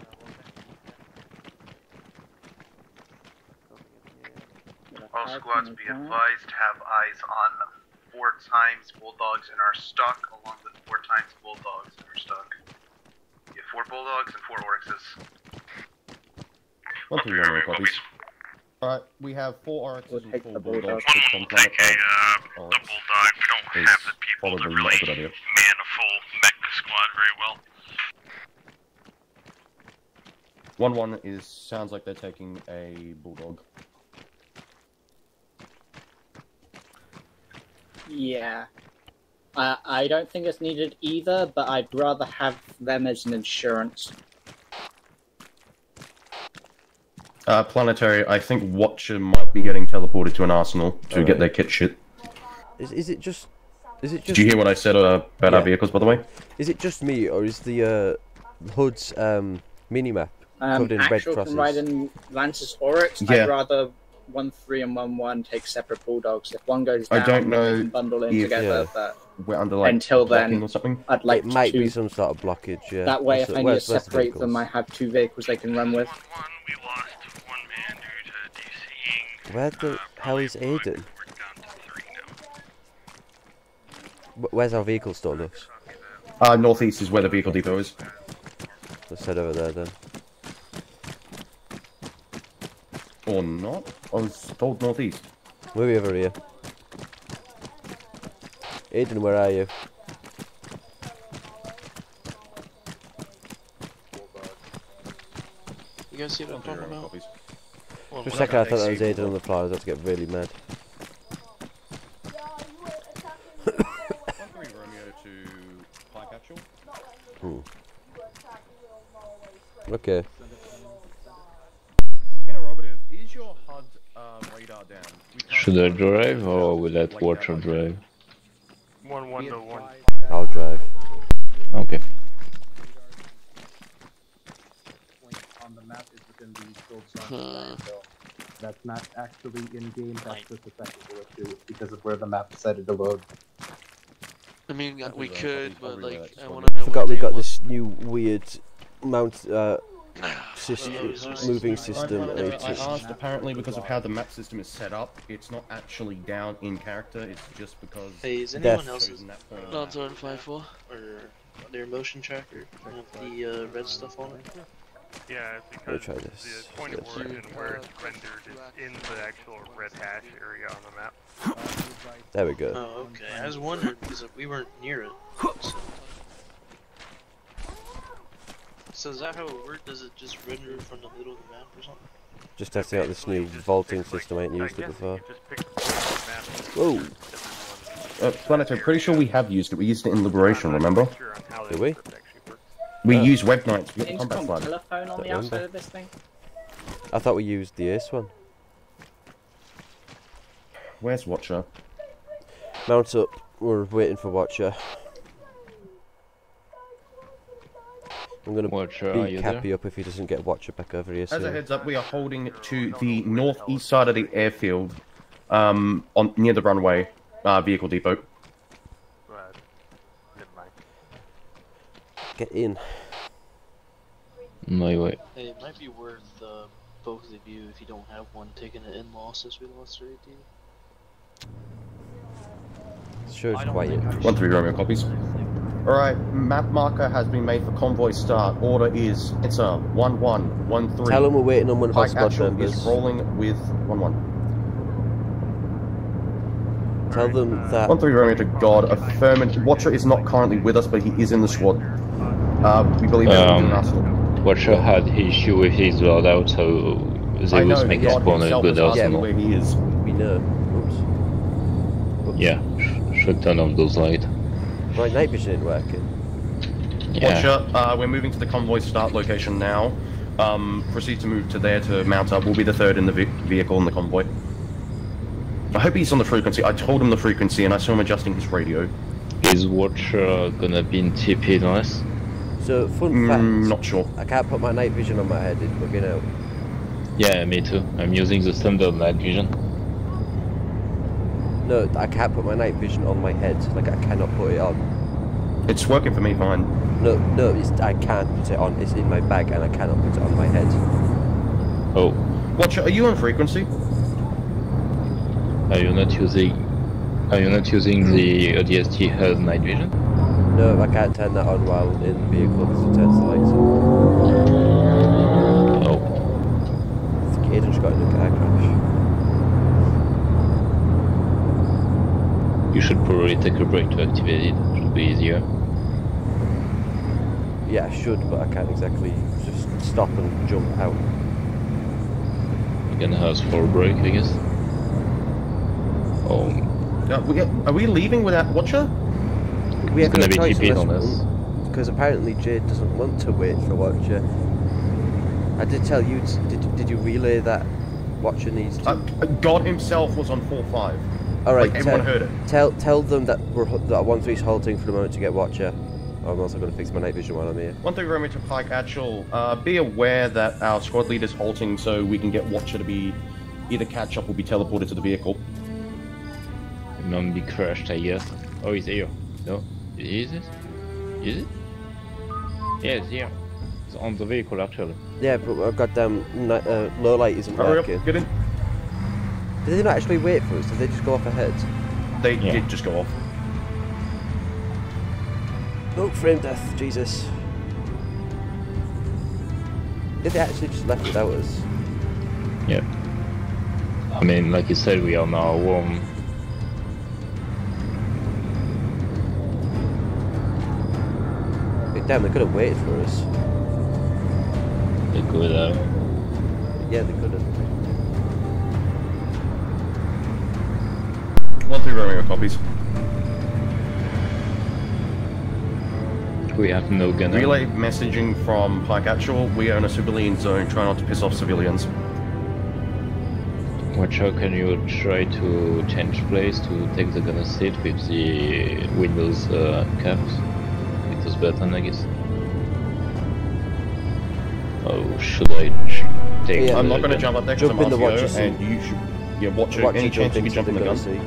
All squads be advised, have eyes on four times bulldogs in our stock, along with four times bulldogs in our stock. We have four bulldogs and four orxes. One three Romeo copies. Alright, we have four R Xs We'll and take four the Bulldogs. Bulldog. Six on planet Take a, uh, Earth. the Bulldog. We don't Is have the people to probably really not a good idea. man a full mech squad very well. One one is sounds like they're taking a Bulldog. Yeah. I I don't think it's needed either, but I'd rather have them as an insurance. Uh, Planetary, I think Watcher might be getting teleported to an arsenal to Alright. get their kit shit. Is is it just? Is it just? Did you hear what I said uh, about Yeah. our vehicles, by the way? Is it just me, or is the uh, Hood's um, mini-map Um, covered in red actual crosses? can ride in Lance's Oryx. Yeah. I'd rather one three and one one take separate Bulldogs. If one goes I down, don't they know can bundle in if- together. yeah. But We're under like until blocking then, or something. I'd like It might to. be some sort of blockage. Yeah. That way, Where's if the- I need to where's- where's the separate them, vehicles? I have two vehicles they can run with. one one, we lost one man due to DCing. Where the hell is Aiden? We're down to three now. Wh- Where's our vehicle store, Lux? Uh, northeast is where the vehicle depot is. Let's head over there then. Or not? I was told northeast. Move over here. Aiden, where are you? You guys see what I'm talking about? For a second I thought that was Aiden on the floor, I was about to get really mad. Hmm. Okay. Interrogative, is your H U D uh, radar down? We can't- Should I drive or will that Watcher drive? One one to one. I'll drive. Okay. On the map is within the gold Hmm. zone. So that's not actually in game. That's just a technical issue because of where the map decided to load. I mean, uh, we I'll could, be- I'll but be like, there, I so want to know. Forgot what we they got want. this new weird mount uh, system, moving Right, system. right, and right, I it's- asked, apparently because of how the map system is set up, it's not actually down in character, it's just because... Hey, is anyone Death. else's that point. Not zone five four. or their motion tracker have the uh, red stuff on it? Yeah, Let me because try this. the point of Yes. origin where it's rendered is in the actual red hash area on the map. There we go. Oh, okay. I was wondering because we weren't near it. So. so is that how it works? Does it just render from the middle of the map or something? Just testing out this new vaulting system, I ain't used it before. Whoa! Uh, Planet, I'm pretty sure we have used it, we used it in Liberation, remember? Did we? We Oh. use Web Knights with the combat Intercom flag. telephone on Don't the outside remember. of this thing. I thought we used the Ace one. Where's Watcher? Mount up. We're waiting for Watcher. I'm gonna Watcher, are beat you Cappy there? up if he doesn't get Watcher back over here As a soon. heads up, we are holding to the northeast side of the airfield, um, on near the runway, uh, vehicle depot. Get in. No way. Hey, it might be worth uh, both of you, if you don't have one, taking an in-law since we lost our eighteen. Sure, it's quiet. One three Romeo copies. Alright, map marker has been made for convoy start. Order is, it's a one one, one three. Tell them we're waiting on one of our Pike squad Actual members. is rolling with one one. Tell them that. one three Romeo to God. Affirmative. Watcher is not currently with us, but he is in the squad. Uh, we believe that Um, in Arsenal. Watcher had issue with his loadout, so they I know, was making God spawn a himself good is asking arsenal. where he is. We know. Oops. Oops. Yeah, sh should turn off those lights. My night vision ain't working. Yeah. Watcher, uh, we're moving to the convoy start location now. Um, proceed to move to there to mount up. We'll be the third in the ve vehicle in the convoy. I hope he's on the frequency. I told him the frequency and I saw him adjusting his radio. Is Watcher gonna be in T P unless? So, fun Mm, fact. not sure. I can't put my night vision on my head, it's bugging out. Yeah, me too. I'm using the standard night vision. No, I can't put my night vision on my head. Like, I cannot put it on. It's working for me fine. No, no, it's, I can't put it on. It's in my bag and I cannot put it on my head. Oh, Watcher, are you on frequency? are you not using? Are you not using the O D S T H U D night vision? No, I can't turn that on while in the vehicle because it turns the lights on. Oh. Aidan just got in a car crash. You should probably take a break to activate it. It should be easier. Yeah, I should, but I can't exactly just stop and jump out. You can ask for a break, I guess. Oh. Uh, we, are we leaving without Watcher? We have gonna no be choice T P on unless- us. Because apparently Jade doesn't want to wait for Watcher. I did tell you, did, did you relay that Watcher needs to... Uh, God himself was on four five. Alright, like, everyone tell, heard it. Tell, tell them that we're that one three's halting for the moment to get Watcher. I'm also going to fix my night vision while I'm here. One thing remember to Pike Actual, uh, be aware that our squad leader's halting so we can get Watcher to be either catch up or be teleported to the vehicle. Not be crashed, I guess. Oh, he's here. No? Is it? Is it? Yeah, it's here. It's on the vehicle, actually. Yeah, but our goddamn night, uh, low light isn't Hurry working. up, get in. Did they not actually wait for us? Did they just go off ahead? They Yeah. did just go off. Oh, frame death, Jesus. Did they actually just left without us? Yeah. I mean, like you said, we are now warm. Damn, they could have waited for us. They could have. Yeah, they could have. One through Romeo copies. We have no gunner. Relay messaging from Pike Actual. We are in a civilian zone. Try not to piss off civilians. Watch out, can you try to change place to take the gunner seat with the windows uh, caps? Windows button, I guess. Oh, should I take Yeah, I'm the not going to gun- jump up there because Jump I'm in the R T O, Watcher seat. and you should... Yeah, Watcher, Watcher any chance you into can jump in the gun? seat.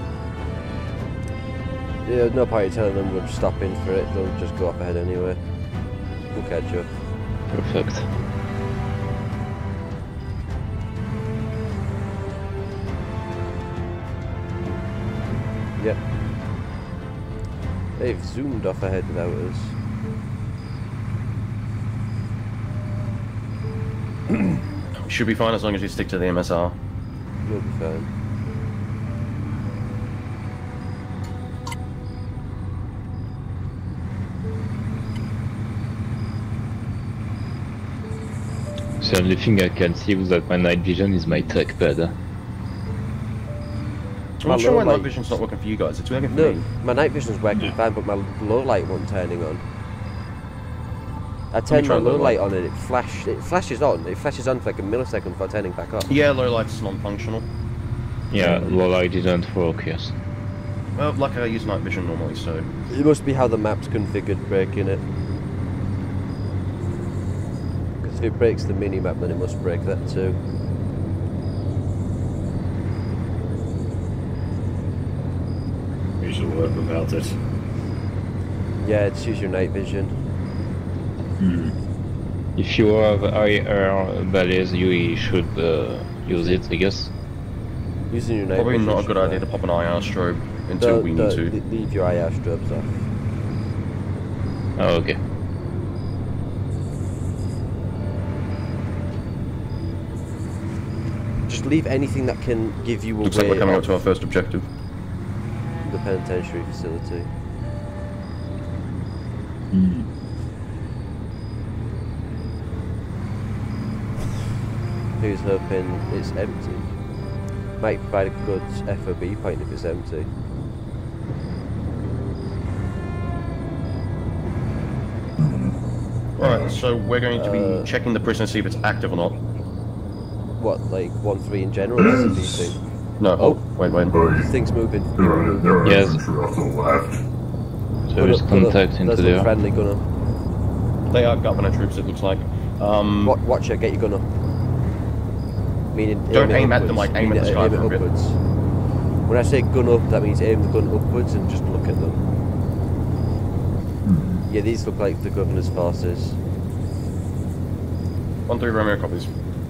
Yeah, no point in telling them we're stopping for it. They'll just go off ahead anyway. We'll catch up. Perfect. Yep. They've zoomed off ahead without us. Should be fine as long as you stick to the M S R. You'll be fine. So the only thing I can see without my night vision is my trackpad. I'm not sure low why night light- vision's not working for you guys. It's working for No, me. my night vision's working fine, but my low light wasn't turning on. I me turned my try low low light light. on and it flashed. It flashes on. It flashes on for like a millisecond before turning back off. Yeah, low light's non-functional. Yeah, low light didn't work, yes. Well, luckily I use night vision normally, so... It must be how the map's configured breaking it. Because if it breaks the mini-map, then it must break that too. We should work without it. Yeah, just use your night vision. Hmm. If you have I R ballets, you should uh, use it, I guess. Using your night Probably vision. not a good should idea to work. pop an I R strobe until Don't- we need don't- to. le- Leave your I R strobes off. Oh, okay. Just leave anything that can give you away Looks like we're coming up off to our first objective. the penitentiary facility. Hmm. Who's hoping it's empty? Might provide a good F O B point if it's empty. Alright, so we're going to be Uh, checking the prison to see if it's active or not. What, like one three in general? Or is it anything? No, oh, wait, wait. Things moving. There are, there are Yes. infantry off to the left. So there's Gunner- contact gunner, into those look there. friendly gunner. They are governor troops, it looks like. Um, Watch, watch it, get your gun up. Meaning Don't it aim at them, upwards. like, aim at the Meaning sky aim it for a bit. upwards. When I say gun up, that means aim the gun upwards and just look at them. Yeah, these look like the governor's forces. one three Romeo copies.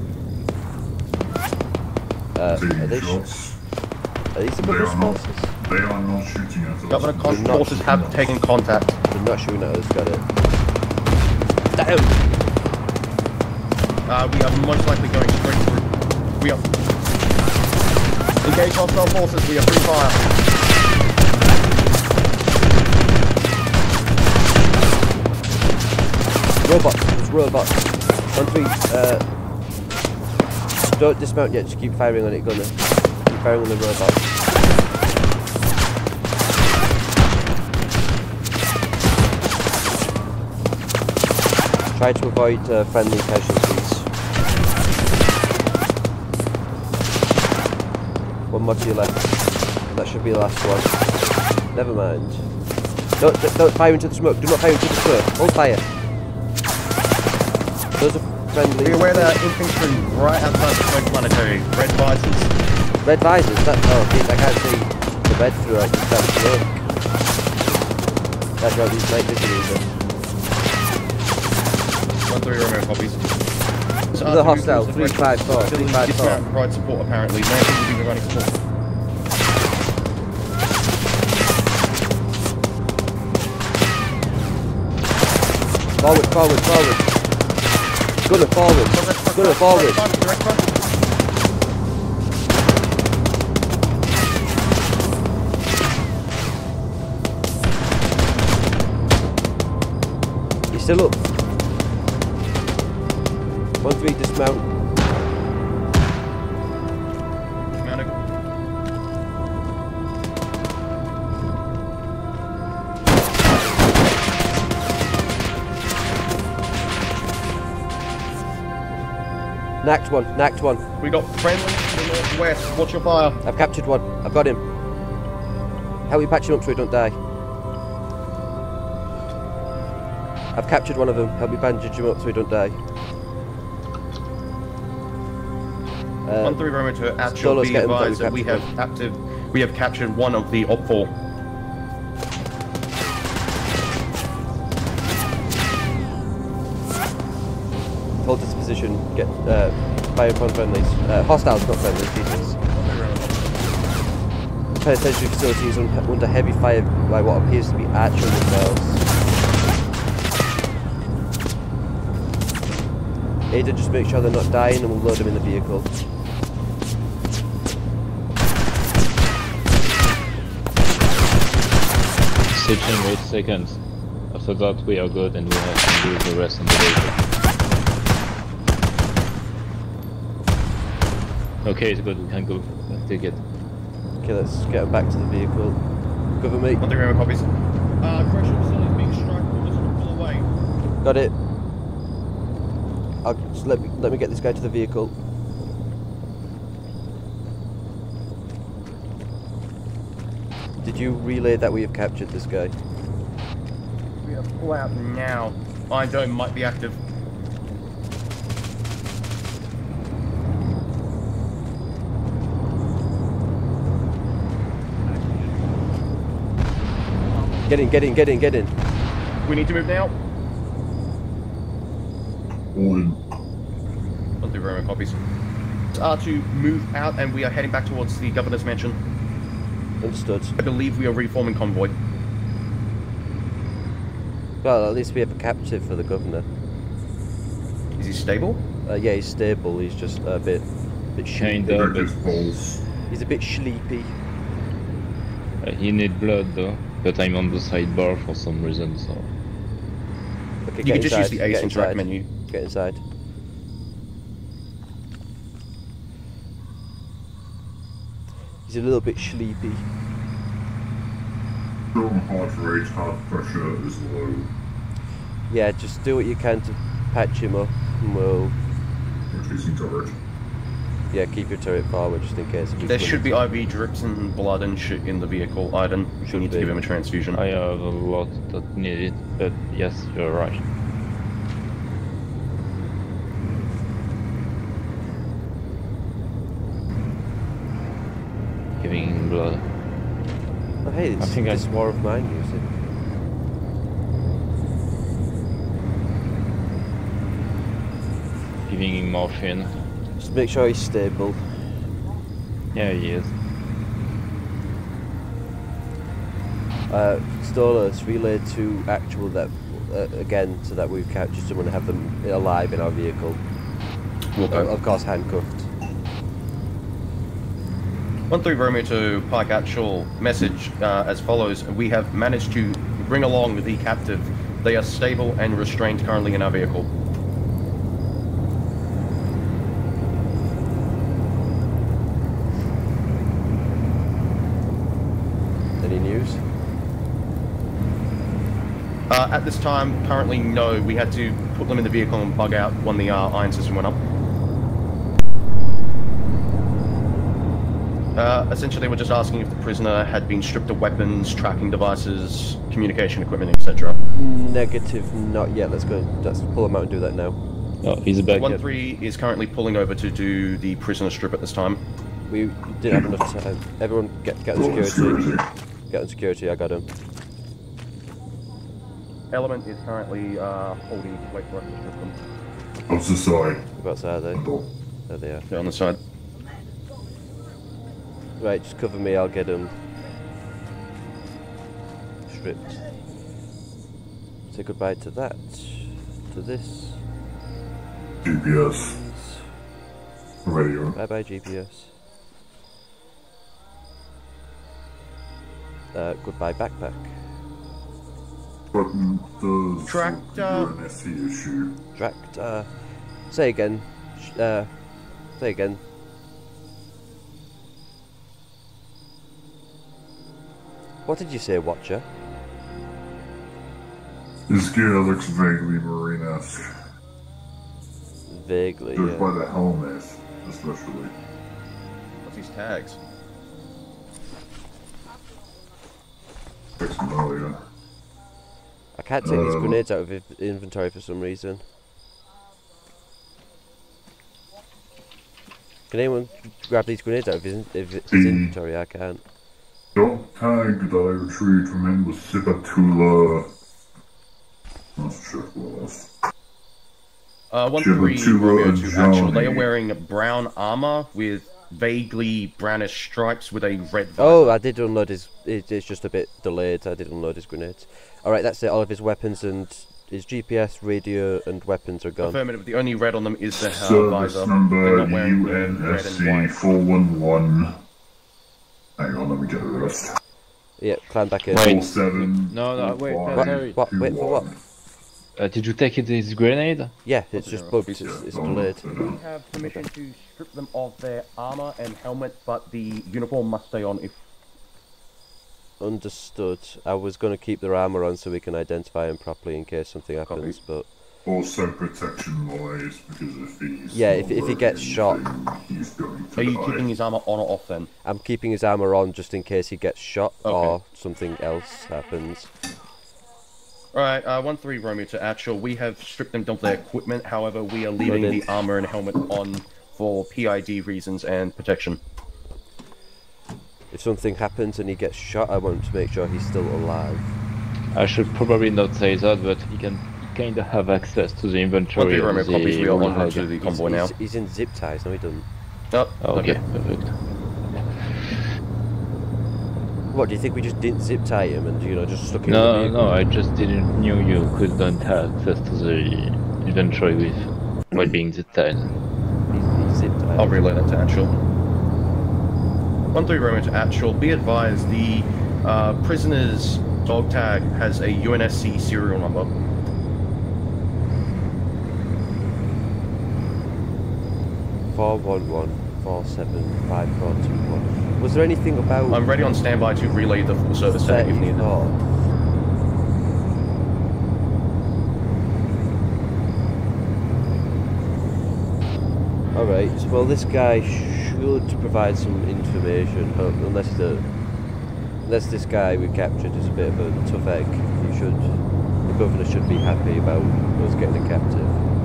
Uh, Taking are, they sh shots. are these the They governor's are not. forces? They are not shooting at us. Governor They're Con not forces have taken contact. They're not shooting at us, got it. Damn! Uh, we are most likely going straight through. We are... Engage hostile forces, we are free fire. Robots, there's robots. One three, uh... don't dismount yet, just keep firing on it, gunner. Keep firing on the robot. Try to avoid uh, friendly casualties. One more to your left. That should be the last one. Never mind. Don't, don't fire into the smoke. Do not fire into the smoke. Hold fire. Those are friendly. Be aware there are infantry right outside the smoke planetary. Red visors. Red visors? That, oh, geez, I can't see the red through it. Just that smoke. That's right, these night vision either. One three Romeo copies. So the hostile, three five four, three five four. Provide support apparently. Now will be providing support. Forward, forward, forward. Gunner forward. Gunner forward. Direct front. He's still up. One three dismount. Dismounting. Knocked one, knocked one. We got friendly to the northwest. Watch your fire. I've captured one. I've got him. How are we patching up so he don't die? I've captured one of them. Help me bandage him up so he don't die. Uh, One three Romeo to actual. Be advised that we have active. We have captured one of the op four. Hold this position. Get uh, fire upon friendlies. Uh, hostiles, not friendlies. Jesus. Penitentiary facilities un under heavy fire by what appears to be archer themselves. Ada, just make sure they're not dying, and we'll load them in the vehicle. Stitching, eight seconds. After that we are good and we have to do the rest on the vehicle. Okay, it's good, we can go. Let's take it. Okay, let's get them back to the vehicle. Cover me. One three Romeo copies. Uh, correctional facility is being struck. We'll just pull away. Got it. I'll just let me let me get this guy to the vehicle. Did you relay that we have captured this guy? We are full out now. Iron Dome might be active. Get in, get in, get in, get in. We need to move now. One three Romeo copies. Are to move out, and we are heading back towards the governor's mansion. Understood. I believe we are reforming convoy. Well, at least we have a captive for the governor. Is he stable? Uh, yeah, he's stable. He's just a bit, bit Kinda, sleepy. but He's a bit sleepy. uh, he need blood though. But I'm on the sidebar for some reason, so. Okay, You get can just inside, use the Ace get interact inside. menu. Get inside. He's a little bit sleepy. Film heart rate, heart pressure is low. Yeah, just do what you can to patch him up, and we'll. Increasing turret. Yeah, keep your turret forward just in case. There should be I V drips and blood and shit in the vehicle, Iden. We need to give him a transfusion. I have a lot that need it, but yes, you're right. Giving him blood. Oh hey, it's I think this I... war of mine music. Giving him morphine. Just make sure he's stable. Yeah, he is. Uh, Stolas, relay to actual that uh, again, so that we've captured someone and have them alive in our vehicle. Okay. Uh, of course, handcuffed. one three Romeo to Pike Actual, message uh, as follows. We have managed to bring along the captive. They are stable and restrained currently in our vehicle. Any news? Uh, at this time, currently no. We had to put them in the vehicle and bug out when the uh, iron system went up. Uh, essentially, we're just asking if the prisoner had been stripped of weapons, tracking devices, communication equipment, et cetera. Negative, not yet. Let's go. Let's pull him out and do that now. Oh, he's back. One three is currently pulling over to do the prisoner strip at this time. We didn't have enough time. Everyone, get get on security. Get on security. I got him. Element is currently uh, holding. Wait for us to strip them. What's the side? Whereabouts are they? There they are. They're on the side. Right, just cover me. I'll get him stripped. Say goodbye to that. To this. G P S. Radio. Bye bye G P S. Uh, goodbye backpack. What does Tractor. U N S C issue? Tractor. Say again. Uh, say again. What did you say, Watcher? His gear looks vaguely marine-esque. Vaguely, Just yeah. by the helmet, especially. What's these tags? Ex-Malia. I can't take these Um, grenades out of his inventory for some reason. Can anyone grab these grenades out of his, of his The- inventory? I can't. Dog tag that I retrieved from him was Sipatula. Let's check what else. Uh, one three Shibatula Romeo to actual. They are Johnny. wearing brown armor with vaguely brownish stripes with a red visor. Oh, I did unload his. It, it's just a bit delayed. I did unload his grenades. All right, that's it. All of his weapons and his G P S, radio, and weapons are gone. Affirmative. The only red on them is the uh, Service visor. number They're not wearing U N red S and C white. four one one. Hang on, let me get the rest. Yeah, climb back in. Four seven. No, no, wait, What? sorry. What? Wait for what? Uh, did you take his grenade? Yeah, it's just bugged. It's, it's delayed. We have permission to strip them of their armor and helmet, but the uniform must stay on if... Understood. I was going to keep their armor on so we can identify him properly in case something happens, but... Also protection-wise, because if he's Yeah, if, not if he gets shot... he's going to Are you die. keeping his armor on or off then? I'm keeping his armor on just in case he gets shot Okay. or something else happens. Alright, uh, one three Romeo to actual. We have stripped them of their equipment, however, we are leaving Loaded. the armor and helmet on for P I D reasons and protection. If something happens and he gets shot, I want to make sure he's still alive. I should probably not say that, but he can kind of have access to the inventory. One of three Romeo copies, the we are on Warhound. route to the convoy now. He's, he's in zip ties, no he doesn't. Oh, Oh, okay, perfect. What, do you think we just didn't zip tie him and, you know, just stuck him in the No, vehicle? no, I just didn't knew you couldn't have access to the inventory with while being zip tied. He's, he's zip tied. I'll relay that to actual. one three Romeo to actual. Be advised, the uh, prisoner's dog tag has a U N S C serial number. four one one, four seven five four two one. Was there anything about... I'm ready on standby to relay the full service tag if needed. thirty-four? Alright, well this guy should provide some information, uh, unless the unless this guy we captured is a bit of a tough egg. He should, the governor should be happy about us getting a captive.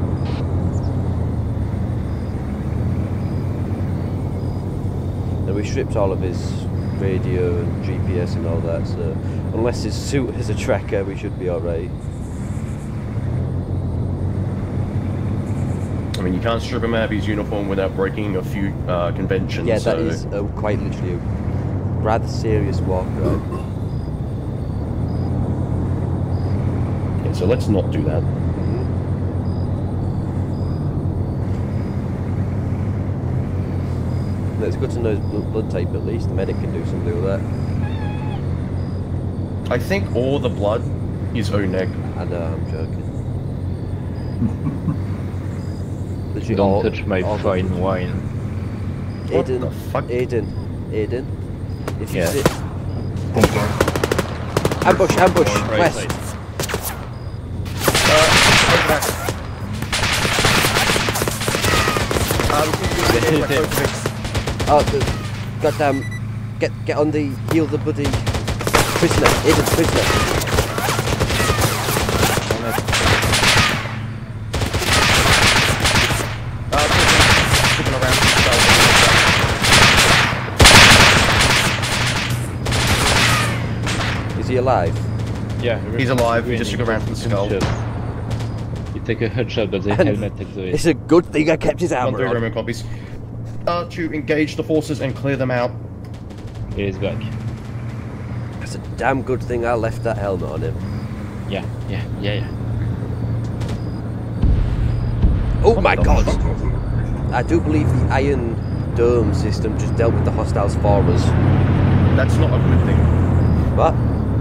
And we stripped all of his radio and G P S and all that, so unless his suit has a tracker, we should be alright. I mean, you can't strip him out of his uniform without breaking a few uh, conventions. Yeah, that so... is uh, quite literally a rather serious war crime. Okay, so let's not do that. It's good to know his bl- blood type at least. The medic can do something with that. I think all the blood is O-neg. I know, I'm joking. Legit, Don't all- touch my all fine the- wine. What Aiden, the fuck? Aiden, Aiden. If you Yeah. sit... Ambush, ambush, Right west. side. Oh, the, goddamn! Get get on the heal the bloody prisoner, Aiden, prisoner. Is he alive? Yeah, He's alive, he just took a round from the skull. You take a headshot, but the And helmet takes away. It's a good thing I kept his One armor three on. Roman copies. Uh, to engage the forces and clear them out. He is back. It's a damn good thing I left that helmet on him. Yeah, yeah, yeah, yeah. Oh my god! I do believe the Iron Dome system just dealt with the hostiles for us. That's not a good thing. What?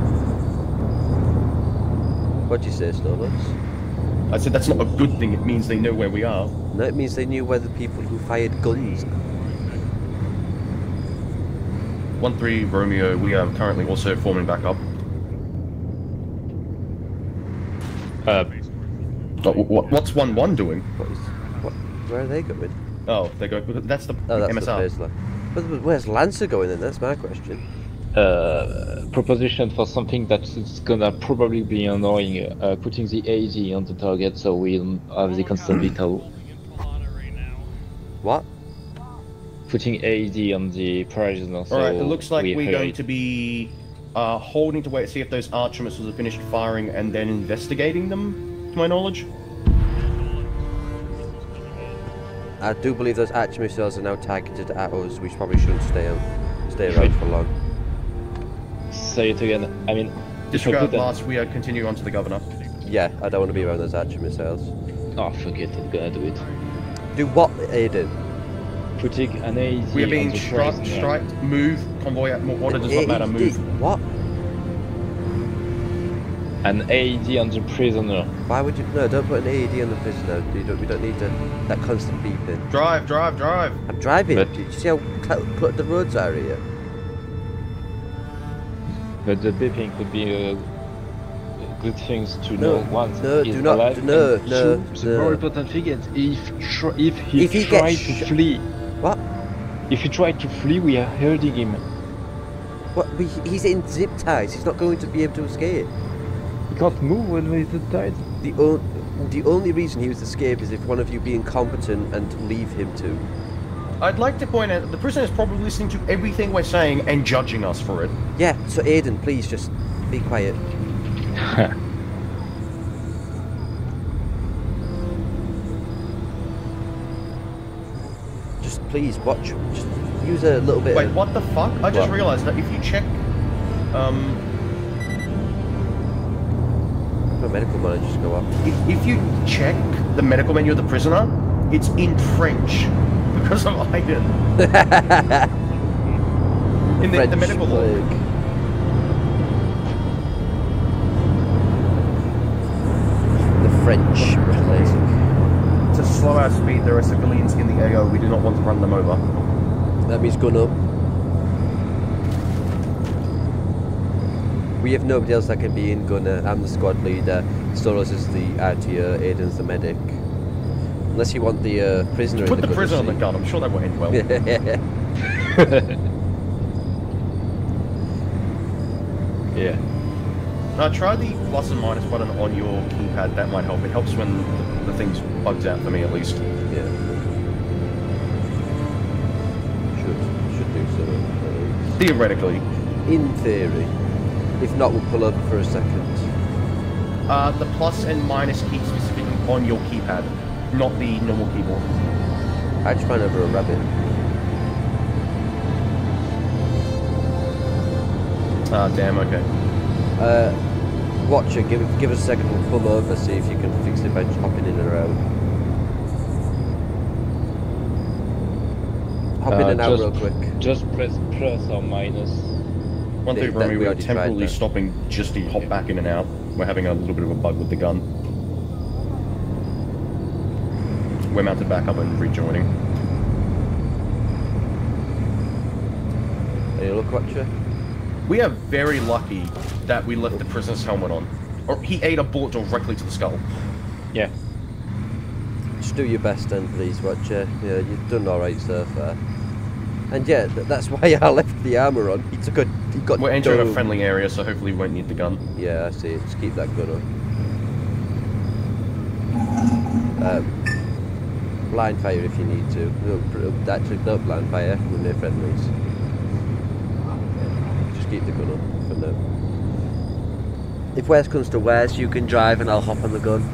What'd you say, Snowbirds? I said that's not a good thing, it means they know where we are. No, it means they knew where the people who fired guns. one three Romeo, we are currently also forming back up. Uh, Oh, what, what's one one doing? What is, what, where are they going? Oh, they go. That's the Oh, that's M S R. the baseline. But but where's Lancer going then? That's my question. uh, proposition for something that is gonna probably be annoying, uh, putting the A D on the target so we'll have the constant vital. What? Putting A D on the prisoner so Alright, it looks like we we're hurry. going to be uh, holding to wait, see if those archer missiles have finished firing, and then investigating them, to my knowledge. I do believe those archer missiles are now targeted at us. We probably shouldn't stay on, stay around for long. Say it again. I mean, if I Disregard put that- last, we are continuing on to the governor. Yeah, I don't want to be around those archer missiles. Oh, forget it. Gonna do it. Do what, Aiden? Putting an A D We are on being the struck, prisoner. striked, move, convoy at more order does not matter, move. What? An A D on the prisoner. Why would you? No, don't put an A E D on the prisoner. You don't, we don't need to, that constant beeping. Drive, drive, drive! I'm driving. But- Did you see how cl- cluttered the roads are here? But the beeping could be uh, good things to No, know. Once no, he's do not- alive, no, and no, two, the no. more important thing is if tr if he If he tried gets to sh- flee. What? If he tried to flee, we are holding him. What? We, he's in zip ties. He's not going to be able to escape. He can't move when he's tied. The o- the only reason he was escape is if one of you be incompetent and leave him to. I'd like to point out that the prisoner is probably listening to everything we're saying and judging us for it. Yeah. So Aiden, please just be quiet. Just please watch. Just use a little bit. Wait, of, what the fuck? I just What? realised that if you check, um, My medical monitor just go up. if, if you check the medical menu of the prisoner, it's in French because of Aiden. in the, the French medical log. plague. The French plague. To slow our speed, there are civilians in the A O. We do not want to run them over. That means gun up. We have nobody else that can be in gunner. I'm the squad leader. Soros is the R T O. Aiden's the medic. Unless you want the uh, prisoner Put in the, the prisoner on the gunner gun. I'm sure that will end well. seat. Yeah. Uh, try the plus and minus button on your keypad. That might help. It helps when the, the thing bugs out for me, at least. Yeah. Should should do so. uh, Theoretically. In theory. If not, we'll pull over for a second. Uh, the plus and minus key specifically on your keypad, not the normal keyboard. I just ran over a rabbit. Ah, damn. Okay. Uh, Watcher, give give us a second. We'll pull over, see if you can fix it by just hopping in and around. hop in Uh, and out just, real quick. Just press plus or minus. One thing, That- Romy, we we are already tried temporarily that. stopping just to hop back in and out. We're having a little bit of a bug with the gun. We're mounted back up and rejoining. Hey, look, watcher. We are very lucky that we left the prisoner's helmet on. Or he ate a bullet directly to the skull. Yeah. Just do your best then, please, watcher. Yeah, you've done alright so far. And yeah, th that's why I left the armour on. He took a... He got We're entering dove. a friendly area, so hopefully we won't need the gun. Yeah, I see. Just keep that gun on. Um, blind fire if you need to. No, actually, no blind fire. We're near friendlies. Just keep the gun on for now. If worst comes to worst, you can drive and I'll hop on the gun.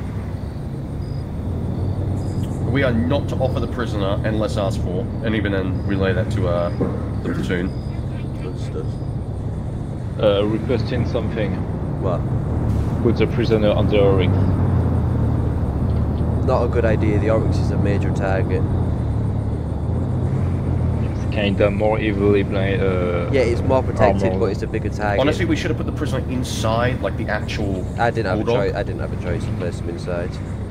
We are not to offer the prisoner unless asked for, and even then relay that to uh, the platoon. Good stuff. Uh, requesting something. What? Put the prisoner on the Oryx. Not a good idea. The Oryx is a major target. It's kinda more evilly blind. Uh, Yeah, it's more protected, armored. but it's a bigger target. Honestly, we should have put the prisoner inside, like the actual. I didn't have a bulldog. choice. I didn't have a choice to place him inside.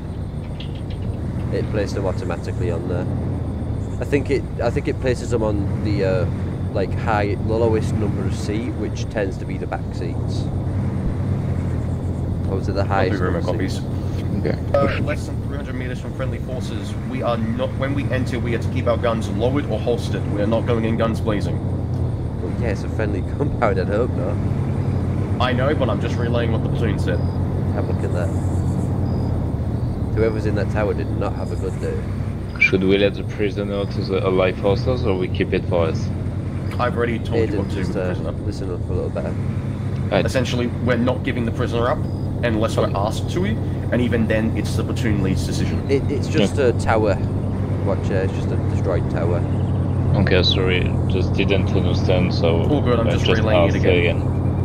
It placed them automatically on there. I think it. I think it places them on the uh, like high, the lowest number of seat, which tends to be the back seats. Or was it the highest? Copy, number of copies. seats? Okay. Uh, less than three hundred meters from friendly forces. We are not. When we enter, we are to keep our guns lowered or holstered. We are not going in guns blazing. Well, yeah, it's a friendly compound. I'd hope not. I know, but I'm just relaying what the platoon said. Have a look at that. Whoever's in that tower did not have a good day. Should we let the prisoner to the allied forces or we keep it for us? I've already told you Aiden, what to do with just the uh, prisoner. listen up a little better. Right. Essentially, we're not giving the prisoner up unless we're asked to, and even then, it's the platoon lead's decision. It, it's just a tower. Watch, uh, it's just a destroyed tower. Okay, sorry, just didn't understand, so All good, I'm I just relaying it asked again.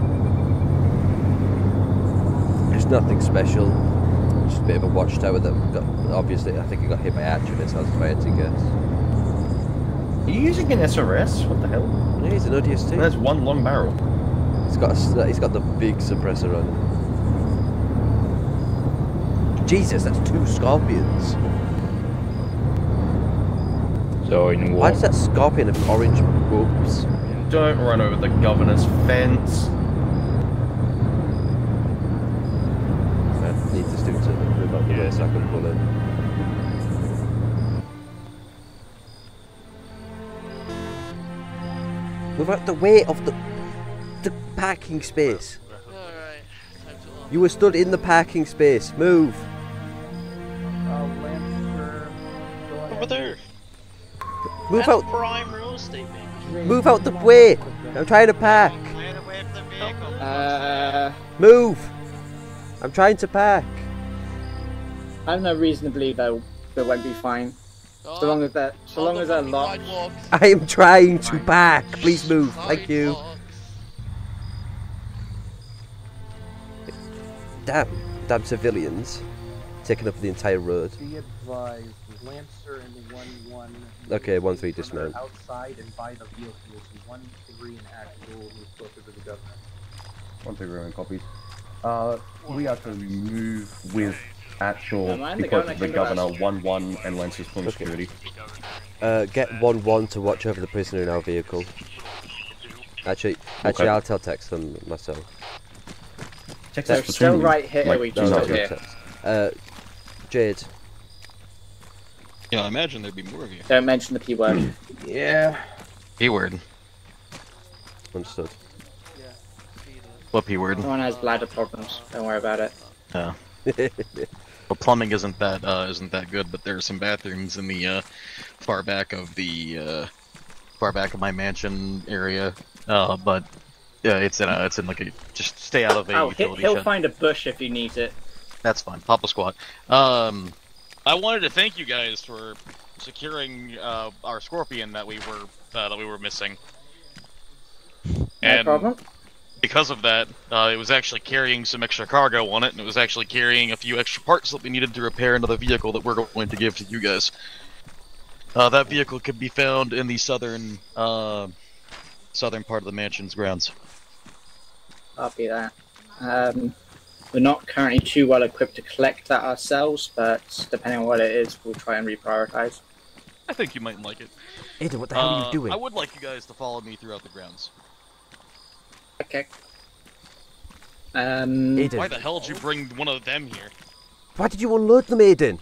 There's nothing special. Just a bit of a watchtower that got, obviously, I think it got hit by archer missiles, if I had to guess. Are you using an S R S? What the hell? Yeah, he's an O D S T. There's one long barrel. He's got a, he's got the big suppressor on it. Jesus, that's two scorpions. So in Why war. does that scorpion have orange boobs? Don't run over the governor's fence. I need this dude to move out the way so I can pull in. Move out the way of the the parking space. Alright, time to You were stood in the parking space. Move. Over there. Move That's out. prime real estate, man. Move out the way. I'm trying to park. Uh, Move. I'm trying to park. I have no reason to believe that they won't be fine. So long as that, so long as they're locked. I am trying to park. Please move. Thank you. Damn, damn civilians taking up the entire road. Be advised, Lancer and one one. Okay, one three dismount. Outside and by the vehicles. One three and actual who's closer to the governor. One thing, Roman copies. Uh, we are to move with actual Am I in the because governor? of the Can do governor, that. one one, and Lance's point of Okay. security. Uh, get one one to watch over the prisoner in our vehicle. Actually, actually, Okay. I'll tell Tex them myself. Text They're us still platoon. right here. Like, we No, just no, got no, here. Tex. Uh, Jade. Yeah, I imagine there'd be more of you. Don't mention the P word. Yeah. P word. Understood. What P word? Someone has bladder problems. Don't worry about it. Oh. Well, plumbing isn't that uh, isn't that good, but there are some bathrooms in the uh, far back of the uh, far back of my mansion area. Uh, but uh, it's in a it's in like a just stay out of a Oh, he'll, utility he'll shed. find a bush if he needs it. That's fine. Papa squat. Um, I wanted to thank you guys for securing uh, our scorpion that we were uh, that we were missing. No And problem. because of that, uh, it was actually carrying some extra cargo on it, and it was actually carrying a few extra parts that we needed to repair another vehicle that we're going to give to you guys. Uh, that vehicle could be found in the southern, uh, southern part of the mansion's grounds. Copy that. Um, we're not currently too well equipped to collect that ourselves, but depending on what it is, we'll try and reprioritize. I think you might like it. Aiden, what the hell are Uh, you doing? I would like you guys to follow me throughout the grounds. Okay. Um, Aiden. Why the hell did you bring one of them here? Why did you unload them, Aiden?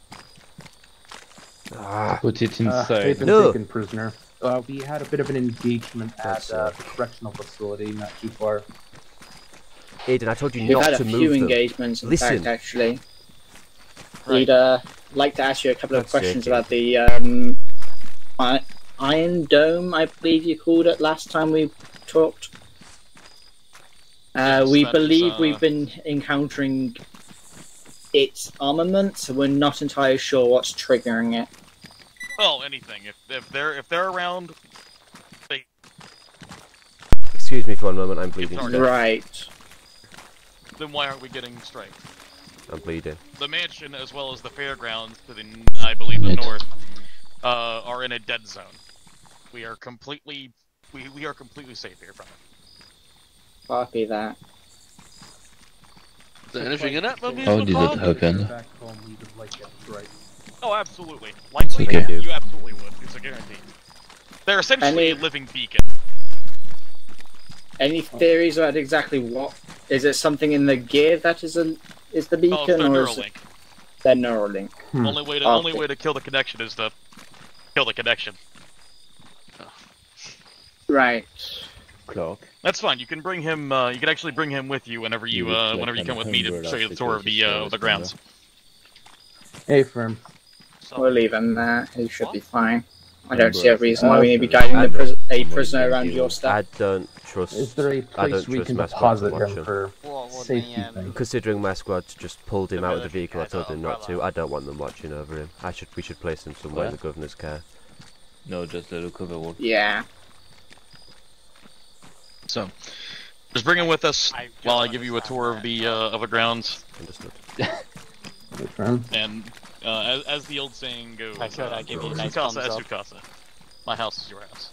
Ah. Put it Uh, inside. they've been No. taken prisoner. Uh, we had a bit of an engagement at uh, the correctional facility, not too far. Aiden, I told you We've not had to a move few them. engagements, in Listen. fact, actually. Right. We'd uh, like to ask you a couple of That's questions it. about the um, I Iron Dome, I believe you called it last time we talked. Uh, Yes, we that is, believe uh, we've been encountering its armament, so we're not entirely sure what's triggering it. Well, anything. If if they're if they're around, they Excuse me for one moment, I'm bleeding. Sorry. to death. Right. then why aren't we getting strength? I'm bleeding. The mansion, as well as the fairgrounds to the, I believe, the north, uh, are in a dead zone. We are completely, we, we are completely safe here from it. Copy that. Is there anything in that How amusement did park? it happen? Back home, we would like it right. Oh, absolutely. Likely, Okay. you absolutely would. It's a guarantee. They're essentially Any- a living beacon. Any theories about exactly what? Is it something in the gear that is a is the Oh, beacon, it's their or is it Neuralink. their Neuralink? Hmm. Only way to Okay. only way to kill the connection is to kill the connection. Right. Clock. That's fine. You can bring him. Uh, you can actually bring him with you whenever you You look uh, like whenever you an come with me to hundred show you the tour of the uh, of the grounds. Hey, firm. We'll leave him there. He should be fine. I don't Remember, see a reason why we need to be uh, guiding I the pris- a someone prisoner can around deal your with- stuff. I don't trust. Is there a I place don't we trust can my squad to deposit watch him him. for What would safety the, um, things? Considering my squad just pulled him out of the military vehicle, I has told an him not to. umbrella. I don't want them watching over him. I should. We should place him somewhere in the What? governor's care. No, just let it cover one. Yeah. So, just bring him with us I while I don't give you a understand tour of that. the uh, of the grounds. Understood. Hey, firm. And uh, as, as the old saying goes, I could, uh, I give you a "Su nice casa thumbs es up." su casa." My house is your house.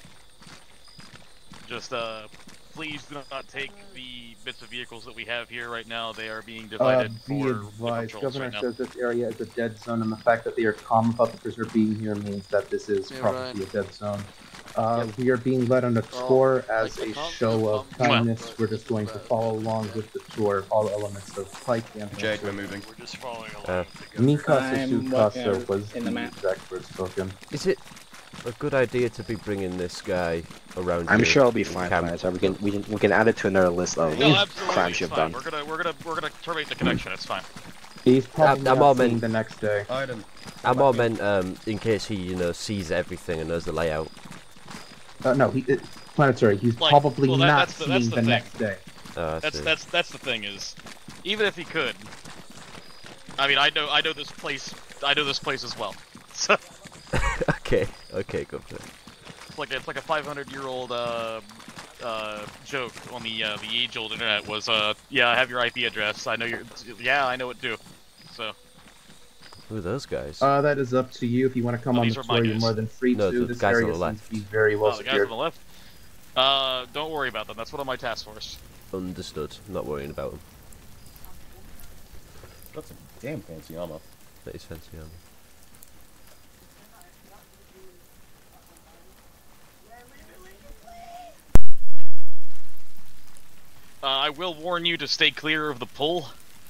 Just uh, please do not take the bits of vehicles that we have here right now. They are being Uh, divided be for advised, patrols Governor right now. says this area is a dead zone, and the fact that they are calm about the prisoner being here means that this is Yeah, probably right. a dead zone. Uh, We are being led on a tour as like the a concept show of of- kindness. Well- We're just going to follow along with the tour, all elements of Pike and Jake, we're moving. We're just following along. Uh, Mikasa I'm Sukasa working was in the the map. exact word spoken. Is it a good idea to be bringing this guy around? I'm here sure I'll be in fine camp? by the time we can we can we can add it to another list of No, absolutely, crimes it's you've fine. done. We're gonna we're gonna we're gonna terminate the connection. It's fine. He's probably I'm not all seeing meant- the next day. Item. I'm more meant um, in case he, you know, sees everything and knows the layout. Uh, no, he, it, planetary. He's Like, probably well, that- not that's the- that's seeing the the, thing. next day. Uh, I That's see. that's that's the thing is, even if he could, I mean, I know I know this place. I know this place as well. So okay, okay, good. Then. it's like it's like a five hundred year old uh, uh, joke on the uh, the age old internet was uh yeah I have your I P address. I know your yeah I know it too. So Who are those guys? Uh, that is up to you. If you want to come Oh, on these the are my tour, you're guys. more than free No, to. the This guys on area the seems left. to be very well oh, the guys secured. on the left. Uh, don't worry about them. That's one of my task force. Understood. Not worrying about him. That's a damn fancy armor. That is fancy armor. Uh, I will warn you to stay clear of the pool.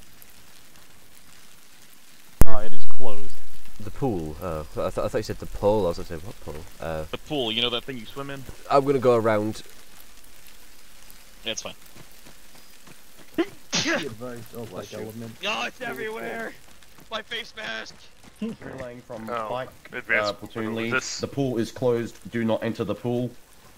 Uh, it is closed. The pool. Oh, I, th I thought you said the pole. I was going to say what pool? Uh, The pool, you know that thing you swim in? I'm gonna go around. Yeah, it's fine. Be advised, oh, like element. Oh, it's everywhere! My face mask! Relaying from Oh, Pike, advance uh, platoon was lead. this- The pool is closed. Do not enter the pool.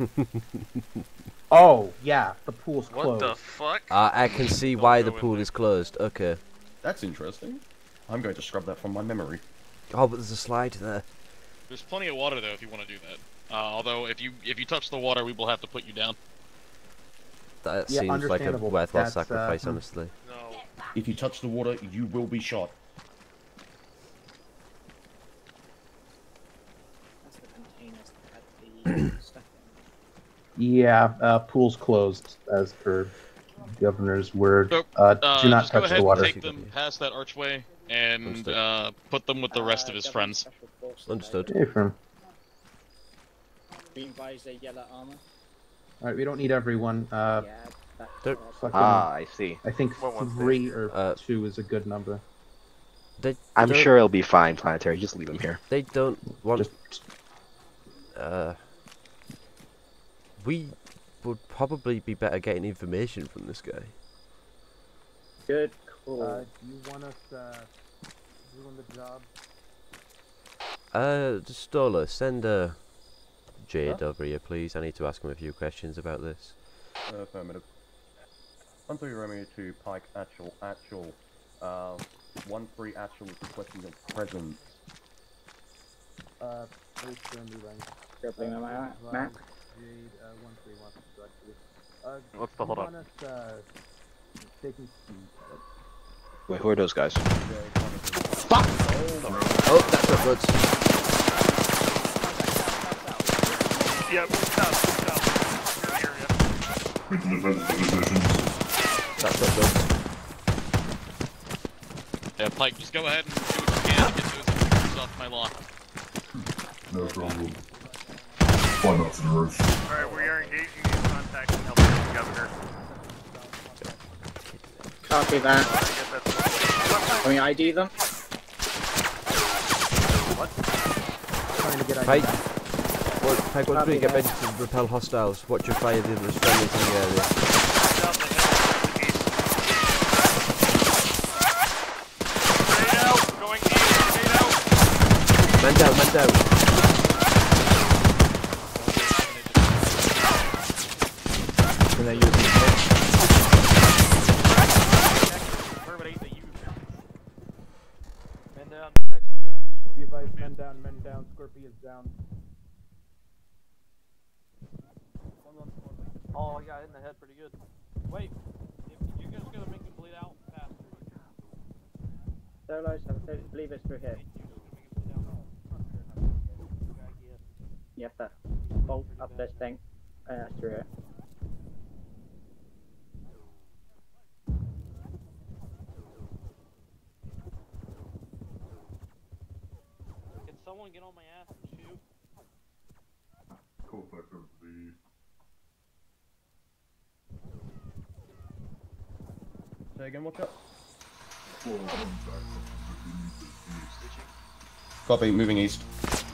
Oh, yeah, the pool's What closed. the fuck? Uh, I can see why the pool is closed. Okay. That's interesting. I'm going to scrub that from my memory. Oh, but there's a slide there. There's plenty of water though if you want to do that. Uh, although if you if you touch the water, we will have to put you down. That Yeah, seems like a understandable. worthwhile That's, uh, sacrifice, hmm. honestly. No. If you touch the water, you will be shot. Yeah, uh, pool's closed as per governor's word. So, Uh, uh, do not just go touch ahead the water. and take them past that archway and uh, put them with the rest of his friends. Understood. Hey, firm. Green visor, yellow armor. All right, we don't need everyone. Uh, Don't- fucking- Ah, I see. I think What one's three or Uh, two is a good number. They I'm don't- sure it'll be fine, Planetary. Just leave him here. They don't want. Uh, we would probably be better getting information from this guy. Good call. Uh, do you want us uh, doing the job? Uh, Stoller, send uh, Jade Huh? over here, please. I need to ask him a few questions about this. Uh, affirmative. one three Romeo two, Pike, actual, actual. Uh, one three actual is requesting your presence. Uh, please turn me right. Grappling on my map. Jade, uh, one three one, actually. Uh, What's the hold you on? want us, uh, taking speed? Wait, who are those guys? Fuck! Oh, that's not good. Yep, stop, stop. With the defensive positions. That's not good. Yeah, Pike, just go ahead and do what you can to get those intruders off my lawn. No problem. Why not in a rush? Alright, we are engaging in contact and helping the governor. Copy that. Can we I D them? What? Trying to get Pike, well, Pike, once we get ready to repel hostiles, watch your fire the other friendlies in the area. Man down, man down. Can they use the Men down, text the Be advised, men down, men down, Scorpion's down. Oh, I got hit in the head pretty good. Wait, if you're just gonna make him bleed out faster. Solos, I believe it's through here. You have to bolt up this thing. And that's through it. Can someone get on my ass and shoot? Call back over the... Say again, watch up. Copy, moving east.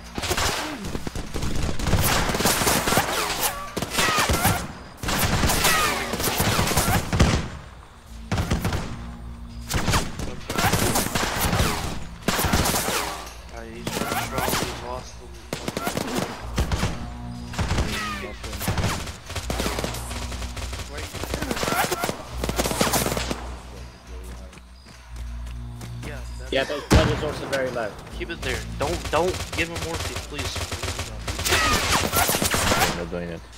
Yeah, those blood is also very low. Keep it there. Don't don't give him morphine, please. I'm not doing it.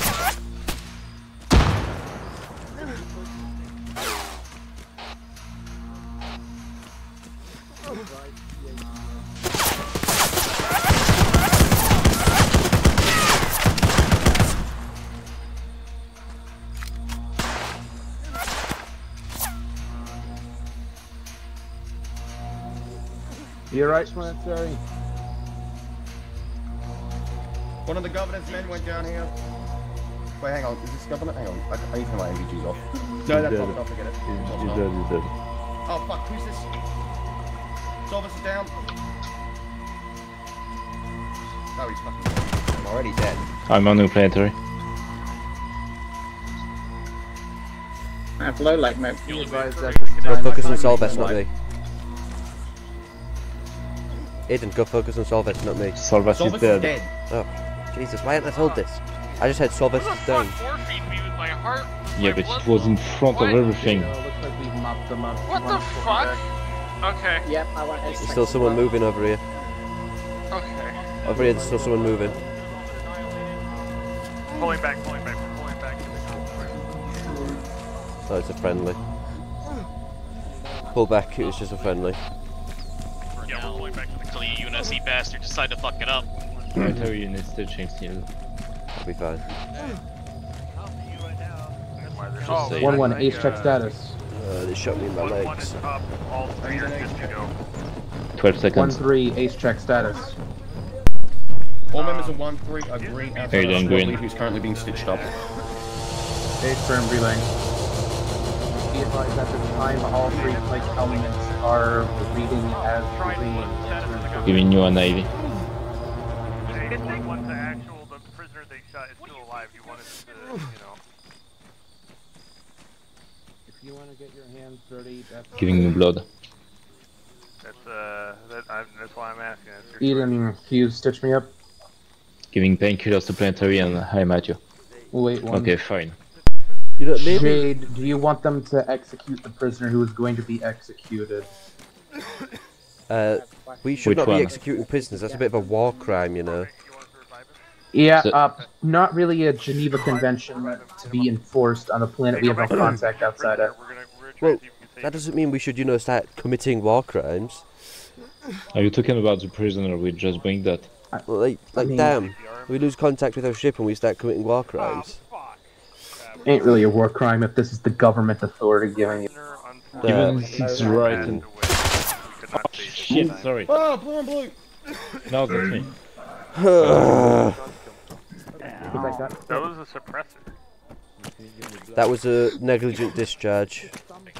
You're right, Planetary. One of the governor's men went down here. Wait, hang on. Is this governor? Hang on. I, I need to turn my M V Gs off. No, that's not. Don't forget it. He's dead, he's dead. Oh, fuck. Who's this? Solvus is down. No, he's fucking dead. I'm already dead. I'm on new planetary. I have low light mode. Go focus on Solvus, not me. Aiden, go focus on Solvus, not me. Solvus, Solvus is dead. is dead. Oh, Jesus, why haven't I told this? I just had Solvus is down. Morphine me with my heart. Yeah, but it was in front What? of everything. Uh, looks like we've mopped them up. What the fuck? Okay. Yep, I want There's still someone moving over here. Okay. Over here, there's still someone moving. Pulling back, pulling back, we're pulling back. Oh, it's a friendly. Pull back, it was just a friendly. Yeah, we're pulling back to the Klee. You N S C bastard decide to fuck it up. Planetary units still change still. I'll be fine. just Oh, saying. One one, like, ace check uh, status. Uh, they shot me in my One, one legs. is up, all three are good to go. twelve One seconds. three, ace check status. All members of one three are green Are outside you of doing squad green? lead who's currently being stitched up. Ace firm relaying. Be advised at this time, all three Pike elements are reading as green. Giving you a navy. One one to actual, the prisoner they shot is still alive. You wanted to, you know. If you want to get your hands dirty, that's... Giving you blood. That's uh, that, I, that's why I'm asking. That's Eden, Hughes, stitch me up. Giving painkillers to planetary and I'm at you. Wait one. Okay, fine. You know, maybe... Jade, do you want them to execute the prisoner who is going to be executed? Uh, we should Which not one? be executing prisoners. That's a bit of a war crime, you know. Yeah, So- uh, not really a Geneva Convention to be enforced on a planet we have no contact outside of. Well, that doesn't mean we should, you know, start committing war crimes. Are you talking about the prisoner we just bring that? Well, like, like, I mean- damn, we lose contact with our ship and we start committing war crimes. Ain't really a war crime if this is the government authority giving it. Even if it's right and... Oh, shit, sorry. Oh, blue and blue! No, that's me. That was a suppressor. That was a negligent discharge.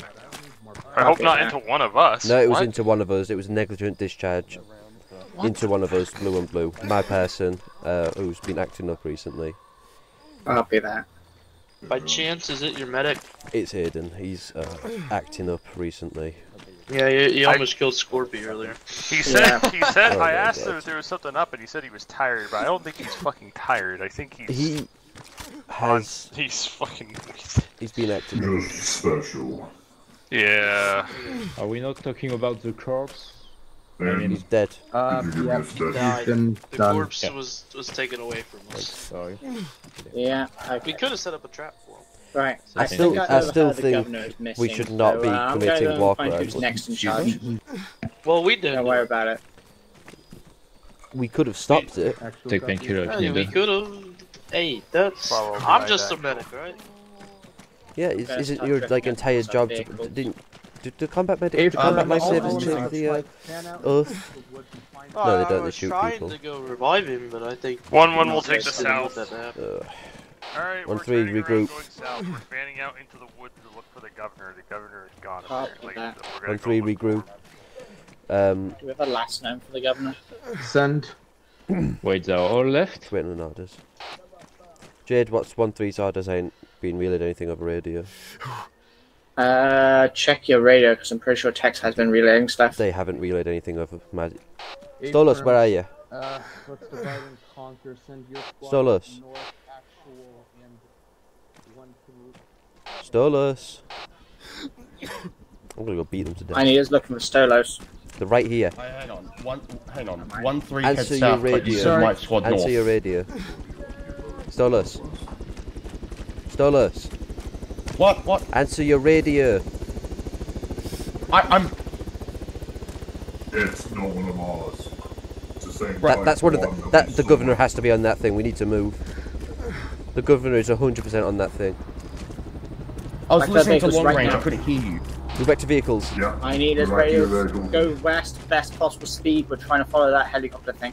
I hope not into one of us. No, it was What? into one of us. It was a negligent discharge. Into one of us, blue and blue. My person, uh, who's been acting up recently. I'll be there. By chance, is it your medic? It's Hayden. He's uh, acting up recently. Yeah, you, you almost killed Scorpy earlier. He said, he said, Oh, I my asked God. him if there was something up, and he said he was tired, but I don't think he's fucking tired. I think he's... He has... He's fucking... He's been acting up. Just special. Yeah. Are we not talking about the corpse? I And mean, He's dead. Uh, Did you yeah, miss that? Died. he's been The done. corpse Yeah. was was taken away from us. sorry. Yeah, We okay. could have set up a trap for him. Right. I I still- think I I still the think governor is missing, we should not so, be uh, I'm committing gonna go war find crimes. who's next in charge. Well, we did. Don't worry about it. We could have stopped it. Take painkiller if Yeah, we needed. could have. Hey, that's. Probably I'm like just that. a medic, right? Yeah, is, Best isn't touch your with like me, entire so job to, vehicle. didn't do, do combat medic If- do combat um, life all savers elements take the uh, fan out. oath? Oh, No, they I don't, they was shoot trying people. to go revive him, but I think. One one will Not take the supposed to south. let that happen. Uh, Alright, One we're three, turning around, regroup. going south. We're fanning out into the woods to look for the governor. The governor is gone, Copy apparently. that. So we're gonna one go three, look regroup. for him. Um, Do we have a last name for the governor? Send. Wait, they're all left? waiting on orders. Jade, what's one three's orders? I ain't been relayed anything over radio. Uh, check your radio, because I'm pretty sure Tex has been relaying stuff. They haven't relayed anything over my... Eight Stolas, firms. where are you? Uh, let's divide and conquer. Send your squad Stolas. north, actual, and one to... Stolas. I'm gonna go beat them to death. I need is looking for Stolos. They're right here. Hey, hang on. One, hang on. One three head Answer your south, but you radio. said right squad north. Answer your radio. Stolas. Stolas. What? What? Answer your radio. I, I'm. it's not one of ours. It's the same That, type that's one of one the, that that we the saw. governor has to be on that thing. We need to move. The governor is one hundred percent on that thing. I was Like that listening to vehicle's long right range. now. I couldn't hear you. Move back to vehicles. Yeah. I need his Right, you're radio. very cool. Go west, best possible speed. We're trying to follow that helicopter thing.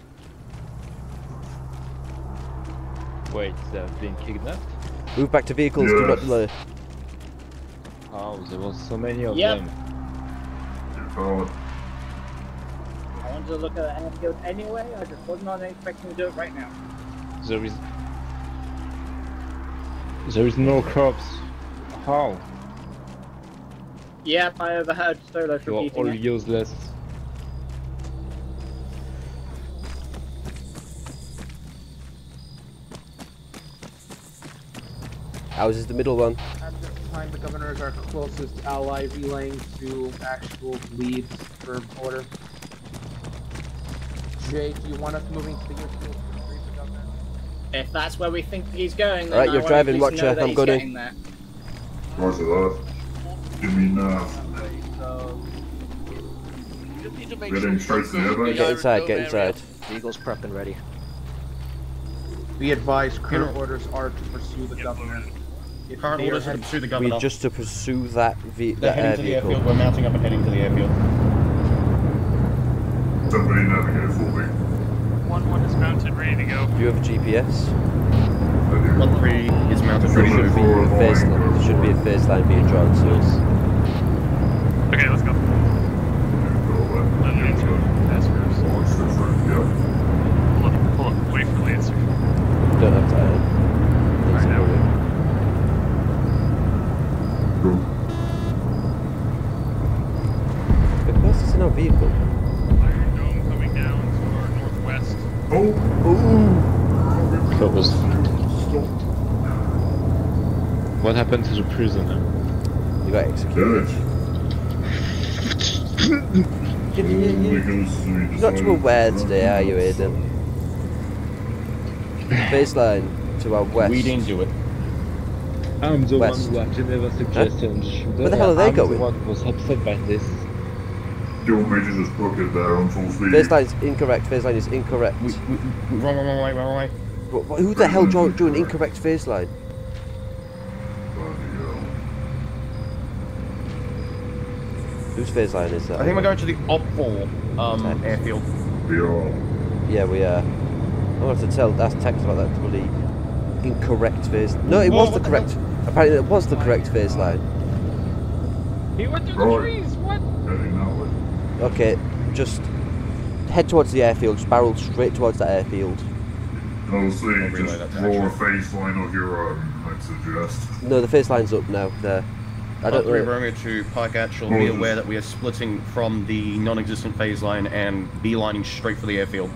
Wait, they've been kidnapped? Move back to vehicles. Do not Yes. delay. Oh, there was so many of Yep. them. You followed. I wanted to look at the airfield anyway. I just was not expecting to do it right now. There is... There is no corpse. How? Yep, I overheard Stolos You are repeating all it. useless. Ours is the middle one. At this time, the governor is our closest ally, relaying to actual leads for order. Jay, do you want us moving to the airfield to retrieve the governor? If that's where we think he's going, then Alright, I you're want driving, to at least watcher, know that I'm he's gunning. getting there. Roger that. Give me now. Getting straight to the airbase. Get inside, get inside. Eagles prepped and ready. Be advised, current orders are to pursue the governor. Current They are orders are to heading- pursue the governor. We're just to pursue that, ve They're that heading air to the vehicle. airfield. We're mounting up and heading to the airfield. Somebody navigate for me. One one is mounted, ready to go. Do you have a G P S? One three is mounted, ready to Should be move. a phase line. There should be a phase line being drawn to us. Okay, let's go. Pull up, pull up, wait for Lancer. Don't have time. Let's Right now. Of course, it's in our vehicle. Iron Dome coming down to our northwest. Oh! Ooh! Close. What happened to the prisoner? You got executed. you, you, you, you're not too aware today, are you, Aiden? Baseline to our west. We didn't do it. I'm the West. one who actually never suggested huh? Where the hell are they I'm going? the one who was upset by this. Do you want me to just book it there on full speed? Baseline's incorrect. Baseline is incorrect. We, we, we, wrong, wrong, wrong way, wrong way. But, but who the hell drew, drew an incorrect baseline? Whose phase line is that? I think we're going to the op four um, airfield. We are. Yeah, we are. I wanted to tell that's text about that bloody incorrect phase. No, it was Whoa, the what the correct. Apparently, it was the correct phase line. He went through Right. the trees, what? Heading that way. Okay, just head towards the airfield. Just barrel straight towards that airfield. I'll see, relay just that to draw a action. phase line of your own, I'd suggest. No, the phase line's up now. There. I don't three know. Romeo to Pike Actual, be aware that we are splitting from the non-existent phase line and beelining straight for the airfield.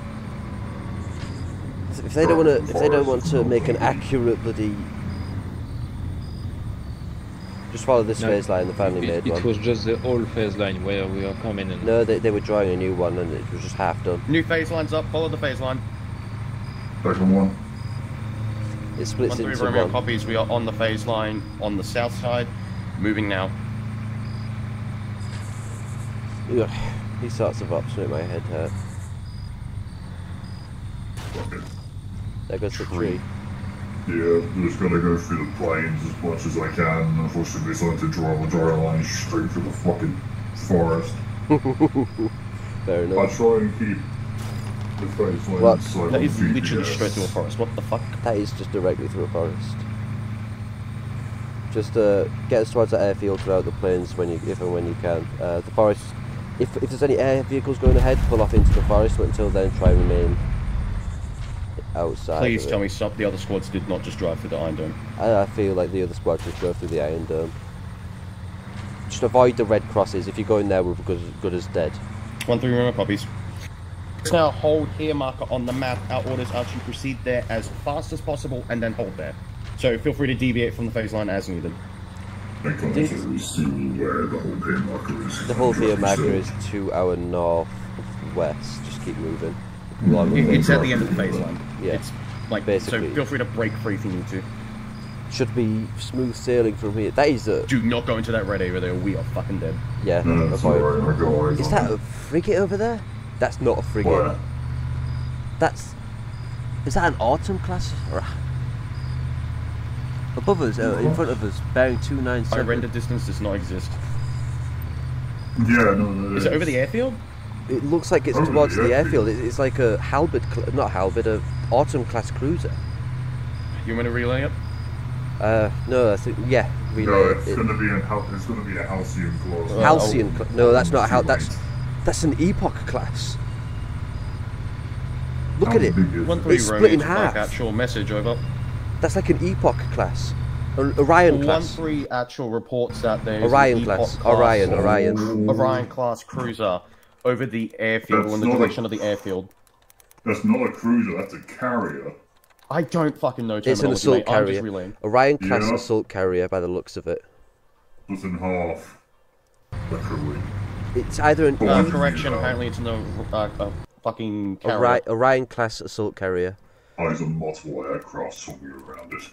If they don't want to, if they don't want to make an accurate bloody, just follow this No, phase line. The family it, made it one. was just the old phase line where we are coming in. No, they they were drawing a new one and it was just half done. New phase line's up, follow the phase line. Second one. It splits One three into Romeo one. copies, we are on the phase line on the south side, moving now. Ugh, these sorts of ops make my head hurt. There goes the tree. Yeah, I'm just gonna go through the plains as much as I can. Unfortunately, decided to draw a dry line straight through the fucking forest. Fair I enough. try and keep the phase line What? inside That of is G P S. literally straight through a forest, what the fuck? That is just directly through a forest. Just uh, get us towards the airfield throughout the plains when you, if and when you can. Uh, the forest. If, if there's any air vehicles going ahead, pull off into the forest. But until then, try and remain outside. Please of tell it. me stop, the other squads did not just drive through the Iron Dome. I, I feel like the other squad just go through the Iron Dome. Just avoid the red crosses. If you go in there, we're good, good as dead. One three Romeo copies. Let's now hold here marker on the map. Our orders are to proceed there as fast as possible and then hold there. So feel free to deviate from the phase line as needed. I can't necessarily see where the whole pin marker is. The whole field marker is to our northwest. Just keep moving. Along It- with it's it. at the end of the phase line. Yeah. It's like Basically. so feel free to break free if you need to. Should be smooth sailing from here. That is a. Do not go into that red area there, we are fucking dead. Yeah. No, that's avoid- alright, I got eyes Is on that it. a frigate over there? That's not a frigate. Where? That's. Is that an autumn class? Or a... Above us, uh, in front of us, bearing two nine High seven. render distance does not exist. Yeah, no, Is it over the airfield? It looks like it's Over towards the the airfield. airfield. It- It's like a halberd, cl- not halberd, a autumn class cruiser. You want me to relay it? Uh, no, I think yeah, relay. No, it's it. gonna be a hal- it's gonna be a halcyon clause. Halcyon. Cl- no, that's not a hal. Too That's late. that's an epoch class. Look How at it. big is One it? three It's split Romeo in to half. Pike actual message over. That's like an epoch class. Or Orion One class. three actual reports that there's Orion an class. Epoch Orion, Orion. Orion class cruiser over the airfield, That's or in the not a- direction of the airfield. That's not a cruiser, that's a carrier. I don't fucking know It's an terminology, assault mate. I'm just carrier. relaying. Orion class Yeah. assault carrier by the looks of it. Split in half. Literally. It's either an Uh, E- correction, apparently it's no uh, uh, fucking carrier. Ori- Orion class assault carrier. Eyes on multiple aircraft somewhere around it.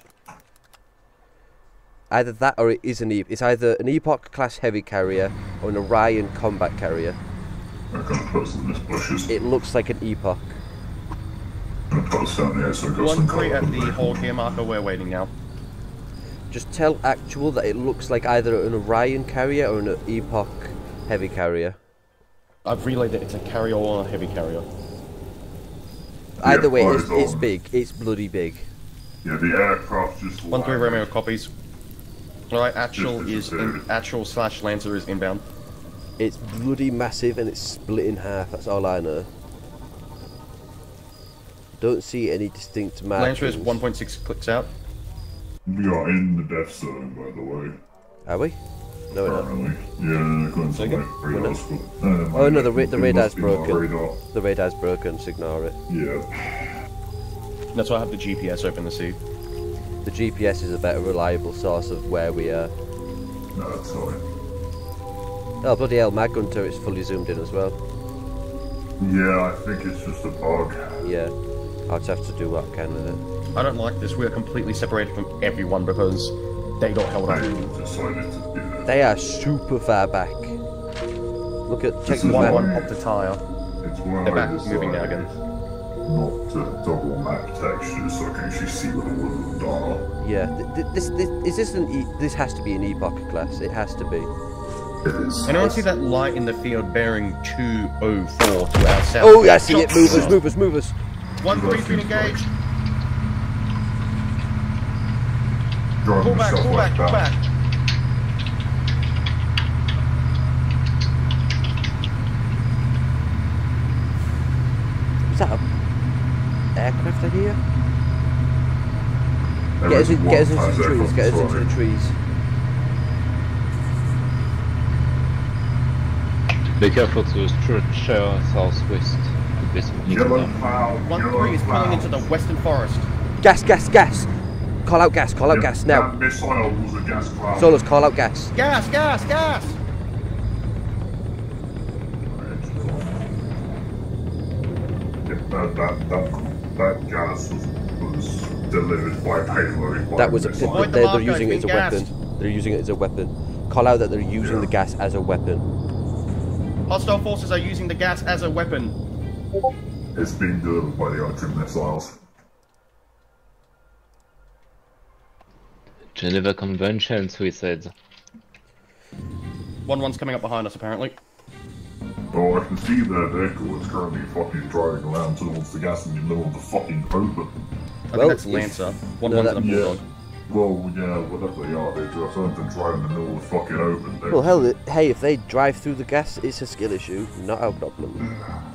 Either that or it is an e- it's either an epoch class heavy carrier or an Orion combat carrier. I'm gonna post in this bushes. It looks like an epoch. I'm gonna post down there so I got One some three colour. at the hold here marker, we're waiting now. Just tell Actual that it looks like either an Orion carrier or an Epoch heavy carrier. I've relayed that it's a carrier or a heavy carrier. Either Yeah, way, right it's, it's on. big. It's bloody big. Yeah, the aircraft just One three landed. Romeo copies. Alright, Actual Just is in, Actual slash Lancer is inbound. It's bloody massive and it's split in half. That's all I know. Don't see any distinct markings. Lancer is one point six clicks out. We are in the death zone, by the way. Are we? No, we're not. Apparently. Yeah, according to Second? my radars, but, uh, Oh no, the, ra it the radar's must be my broken. radar. The radar's broken, so ignore it. Yeah. That's why I have the G P S open to see. The G P S is a better reliable source of where we are. No, that's fine. Oh bloody hell, my gun turret's fully zoomed in as well. Yeah, I think it's just a bug. Yeah, I'll just have to do what I can with it. I don't like this. We are completely separated from everyone because they got held up. Decided to do that. They are super far back. Look at, check This the is one map. one up the tire. It's why They're I back, moving now decided again. not to double map textures so I can actually see what all of them are. Yeah, th th this, this, is this an e this has to be an Epoch class. It has to be. It is. Anyone see that light in the field bearing two oh four to our south? Oh, yeah, I see it. Movers, movers, movers. One three three engaged. Driving Pull back, myself pull like back, pull that. back. Is that a aircraft idea? There Get us, is in, one get us into class the trees, aircraft get us into flying. the trees. Be careful to stretch uh, southwest. This Yellow cloud, One yellow three is pulling cloud. into the western forest. Gas, gas, gas! Call out gas, call out Yep, gas now. That missile was a gas cloud. Solos, call out gas. Gas, gas, gas! Yep, that, that, that, that gas was, was delivered by payload. By That was a, missile. they're, Avoid the they're marker, using it as it's a being weapon. gassed. They're using it as a weapon. Call out that they're using Yeah. the gas as a weapon. Hostile forces are using the gas as a weapon. It's being delivered by the archer missiles. Geneva Convention, suicide. One one's coming up behind us apparently. Oh, I can see their vehicle is currently fucking driving around towards the gas in the middle of the fucking open. I Well, think that's if- Lancer. One no, one's that- in a Yeah. bulldog. Well, yeah, whatever they are, they just have to drive in the middle of the fucking open. They- Well, hell, it- hey, if they drive through the gas, it's a skill issue, not our problem.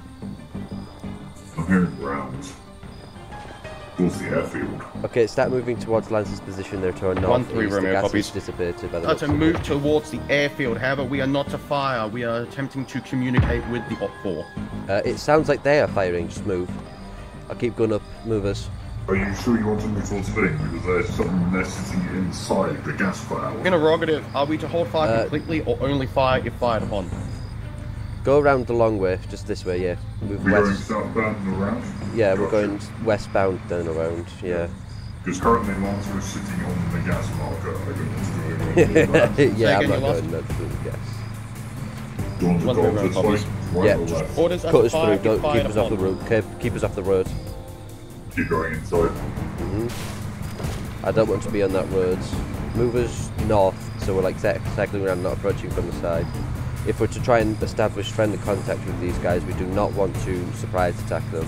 I'm hearing rounds. Towards the airfield. Okay, start moving towards Lance's position there to our north. One three east. The Romeo gas copies. is dissipated by the Uh, looks to of it. move towards the airfield, however, we are not to fire. We are attempting to communicate with the Op four. Uh, it sounds like they are firing, just move. I'll keep going up, movers. Are you sure you want to move towards Bing? Because there's something they're sitting inside the gas cloud. Interrogative, are we to hold fire Uh, completely or only fire if fired upon? Go around the long way, just this way, yeah. Move We're going west. southbound and around? Yeah, we're Gotcha. going westbound, then around, yeah. Because currently Lancer is sitting on the gas marker. I don't know what's going on with that. Yeah, I'm again, not you lost? going there through the gas. Do you want to One go Romeo this copies. way? Right Yeah, or just left? Orders are Cut to us fire through, if don't fired keep us off the upon. road. Keep, keep us off the road. Keep going inside. hmm I don't want to be on that road. Move us north, so we're like cyc- cycling around, not approaching from the side. If we're to try and establish friendly contact with these guys, we do not want to surprise attack them.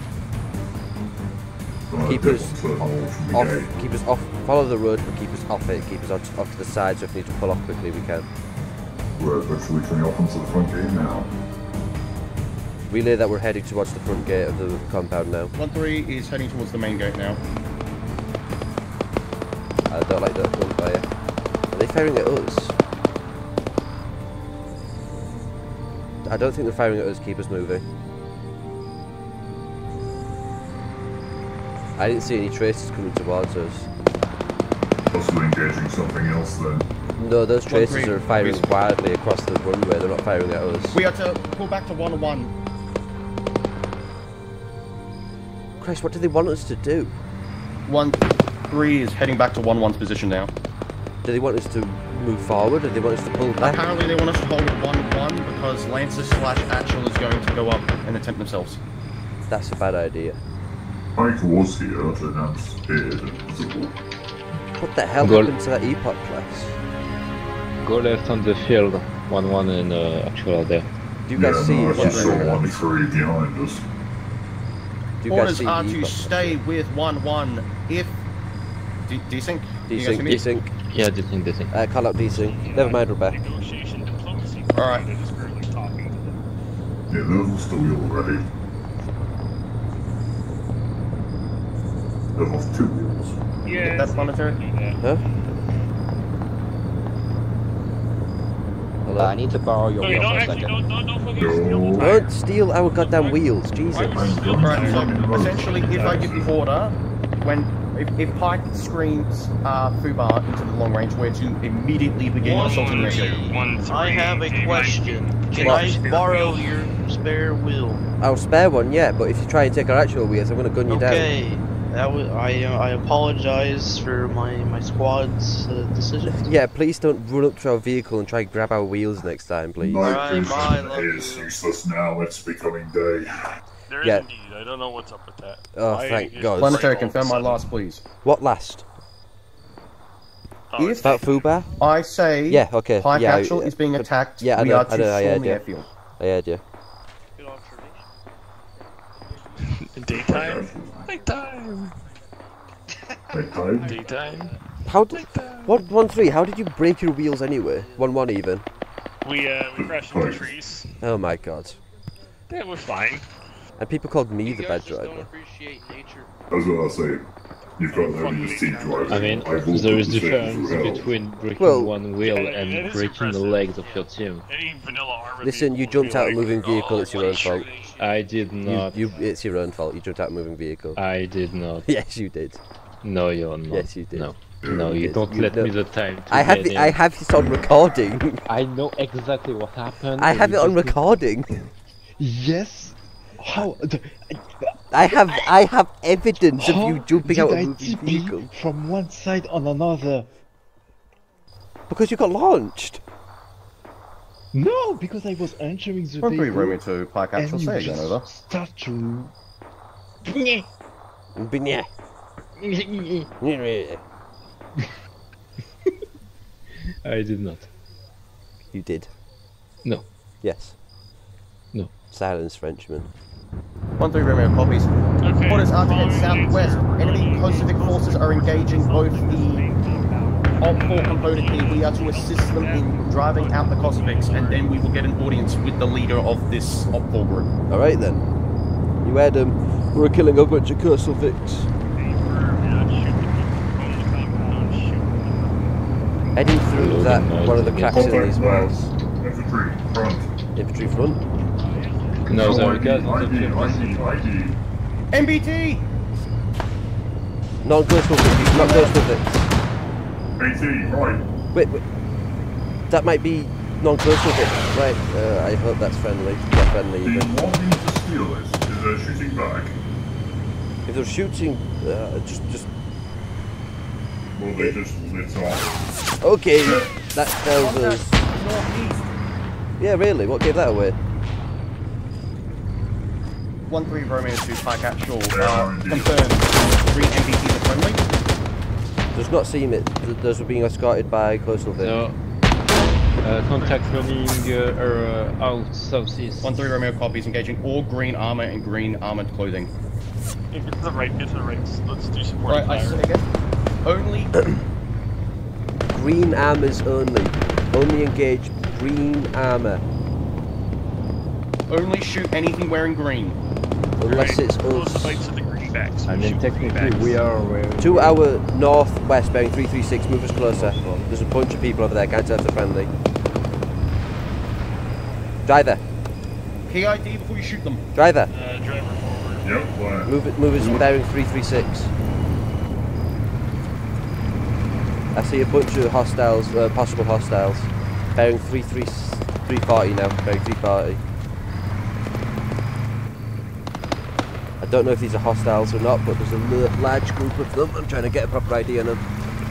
Uh, Keep get us one further north from the off, gate. keep us off, follow the road, but keep us off it, keep us off, off to the side, so if we need to pull off quickly, we can. We're virtually turning off onto the front gate now. Relay that we're heading towards the front gate of the compound now. One three is heading towards the main gate now. I don't like that gunfire. Are they firing at us? I don't think they're firing at us, keep us moving. I didn't see any traces coming towards us. Possibly engaging something else then. No, those One traces three, are firing copies. wildly across the runway, they're not firing at us. We are to pull back to one one. Christ, what do they want us to do? One three is heading back to one one's position now. Do they want us to move forward, or do they want us to pull back? Apparently they want us to hold at one one because Lancer slash Actual is going to go up and attempt themselves. That's a bad idea. Mike was here to announce it visible. What the hell Go- happened to that epoch class? Go left on the field. one one and uh, actual are there. Do you guys yeah, see no, I what just saw they're- one three behind us. Do you guys Orders see are the to epoch? stay with one one if... De desync? Do you guys hear Desync, me? desync. Yeah, desync, desync. Uh, call out desync. Never mind, we're back. Alright. Yeah, level's the wheel already. Level's two wheels. Yeah. Get that planetary? Huh? Hello? Uh, I need to borrow your Okay, wheel don't for a actually, second. don't, don't, don't fucking steal. Don't steal our goddamn wheels, Jesus. Alright, so essentially, if I give the order, when if, if Pike screams uh, Fubar into the long range, we're to immediately begin assaulting the ship. I have a question. Can What? I borrow your spare wheel? I'll spare one, yeah, but if you try and take our actual wheels, I'm gonna gun you down. Okay. That was I. Uh, I apologize for my my squad's uh, decision. Yeah, please don't run up to our vehicle and try and grab our wheels next time, please. Night vision is useless now, it's becoming day. There is Yeah. indeed. I don't know what's up with that. Oh, Why thank is God. the Planetary, rain all of a confirm my sudden- last, please. What last? If About Fubar? I say Yeah, okay. Pike yeah, Actual I- is being attacked, yeah, I we know, are I to know, I storm heard the you. airfield. I heard you. Daytime. Nighttime. Nighttime? Daytime. How did... One, one, three, how did you break your wheels anyway? One, one even. We uh we crashed into trees. Oh my God. Yeah, we're fine. And people called me the bad driver. I was gonna say, you've got only this team driving. I mean, I will there put is the difference things through hell. between breaking Well- one wheel Yeah, and it is breaking the impressive. legs of your team. Any vanilla armor Listen, you jumped out a moving vehicle, it's your own fault. I did You, not. you, it's your own fault, you jumped out a moving vehicle. I did not. Yes, you did. No, you're not. Yes, you did. No. No, you did. don't You let don't- me the time to I have get the, in. I have this on recording. I know exactly what happened. I and have you it on just- recording. Yes. How? the- I have I have evidence of you How jumping did out a I moving T P vehicle. from one side on another? Because you got launched. No, because I was entering the One three vehicle. Romeo two, Pike and Actual, you say again, just over. Start to. Binya. I did not. You did. No. Yes. No. Silence, Frenchman. One three Romeo copies. Okay. Orders are to head southwest. Enemy Pacific forces are engaging both the Op four component here. We are to assist them in driving out the Pacifics, and then we will get an audience with the leader of this Op four group. Alright then. You had um we were killing a bunch of Kurselviks. Heading through that one of the cracks in these walls. Infantry, front. Infantry front. No, Show there we I D, go. I D, I D, I D. M B T! Non-Kurselviks, not Kurselviks. eighteen, right. Wait, wait. That might be non-Kurselviks. Right, uh, I hope that's friendly. Yeah, friendly The even. one thing to steal is, is they're shooting back. If they're shooting, uh, just, just... Well, they just lit off. Okay, that tells us... Northeast. Yeah, really? What gave that away? One three Romeo two, Pike Actual, uh, confirmed. Three M B Ts are friendly. Does not seem it. Th- Those were being escorted by Kurselvik. No. Uh, contact running uh, uh, out southeast. One three Romeo copies, engaging all green armor and green armored clothing. Get to the right, get to the right. Let's do support Right, I fire. say again. Only Green armors only. Only engage green armor. only shoot anything wearing green. Unless Right, it's close the us. fight to the greenbacks. I mean, Shoot technically, greenbacks. we are aware. To our northwest, bearing three three six, move us closer. There's a bunch of people over there, can't tell if they're friendly. Driver, P I D before you shoot them. driver, Uh, driver forward. Yep, fire. move it, move us bearing three three six. I see a bunch of hostiles, uh, possible hostiles. Bearing three three three forty now, bearing three forty. I don't know if these are hostiles or not, but there's a l- large group of them. I'm trying to get a proper idea on them.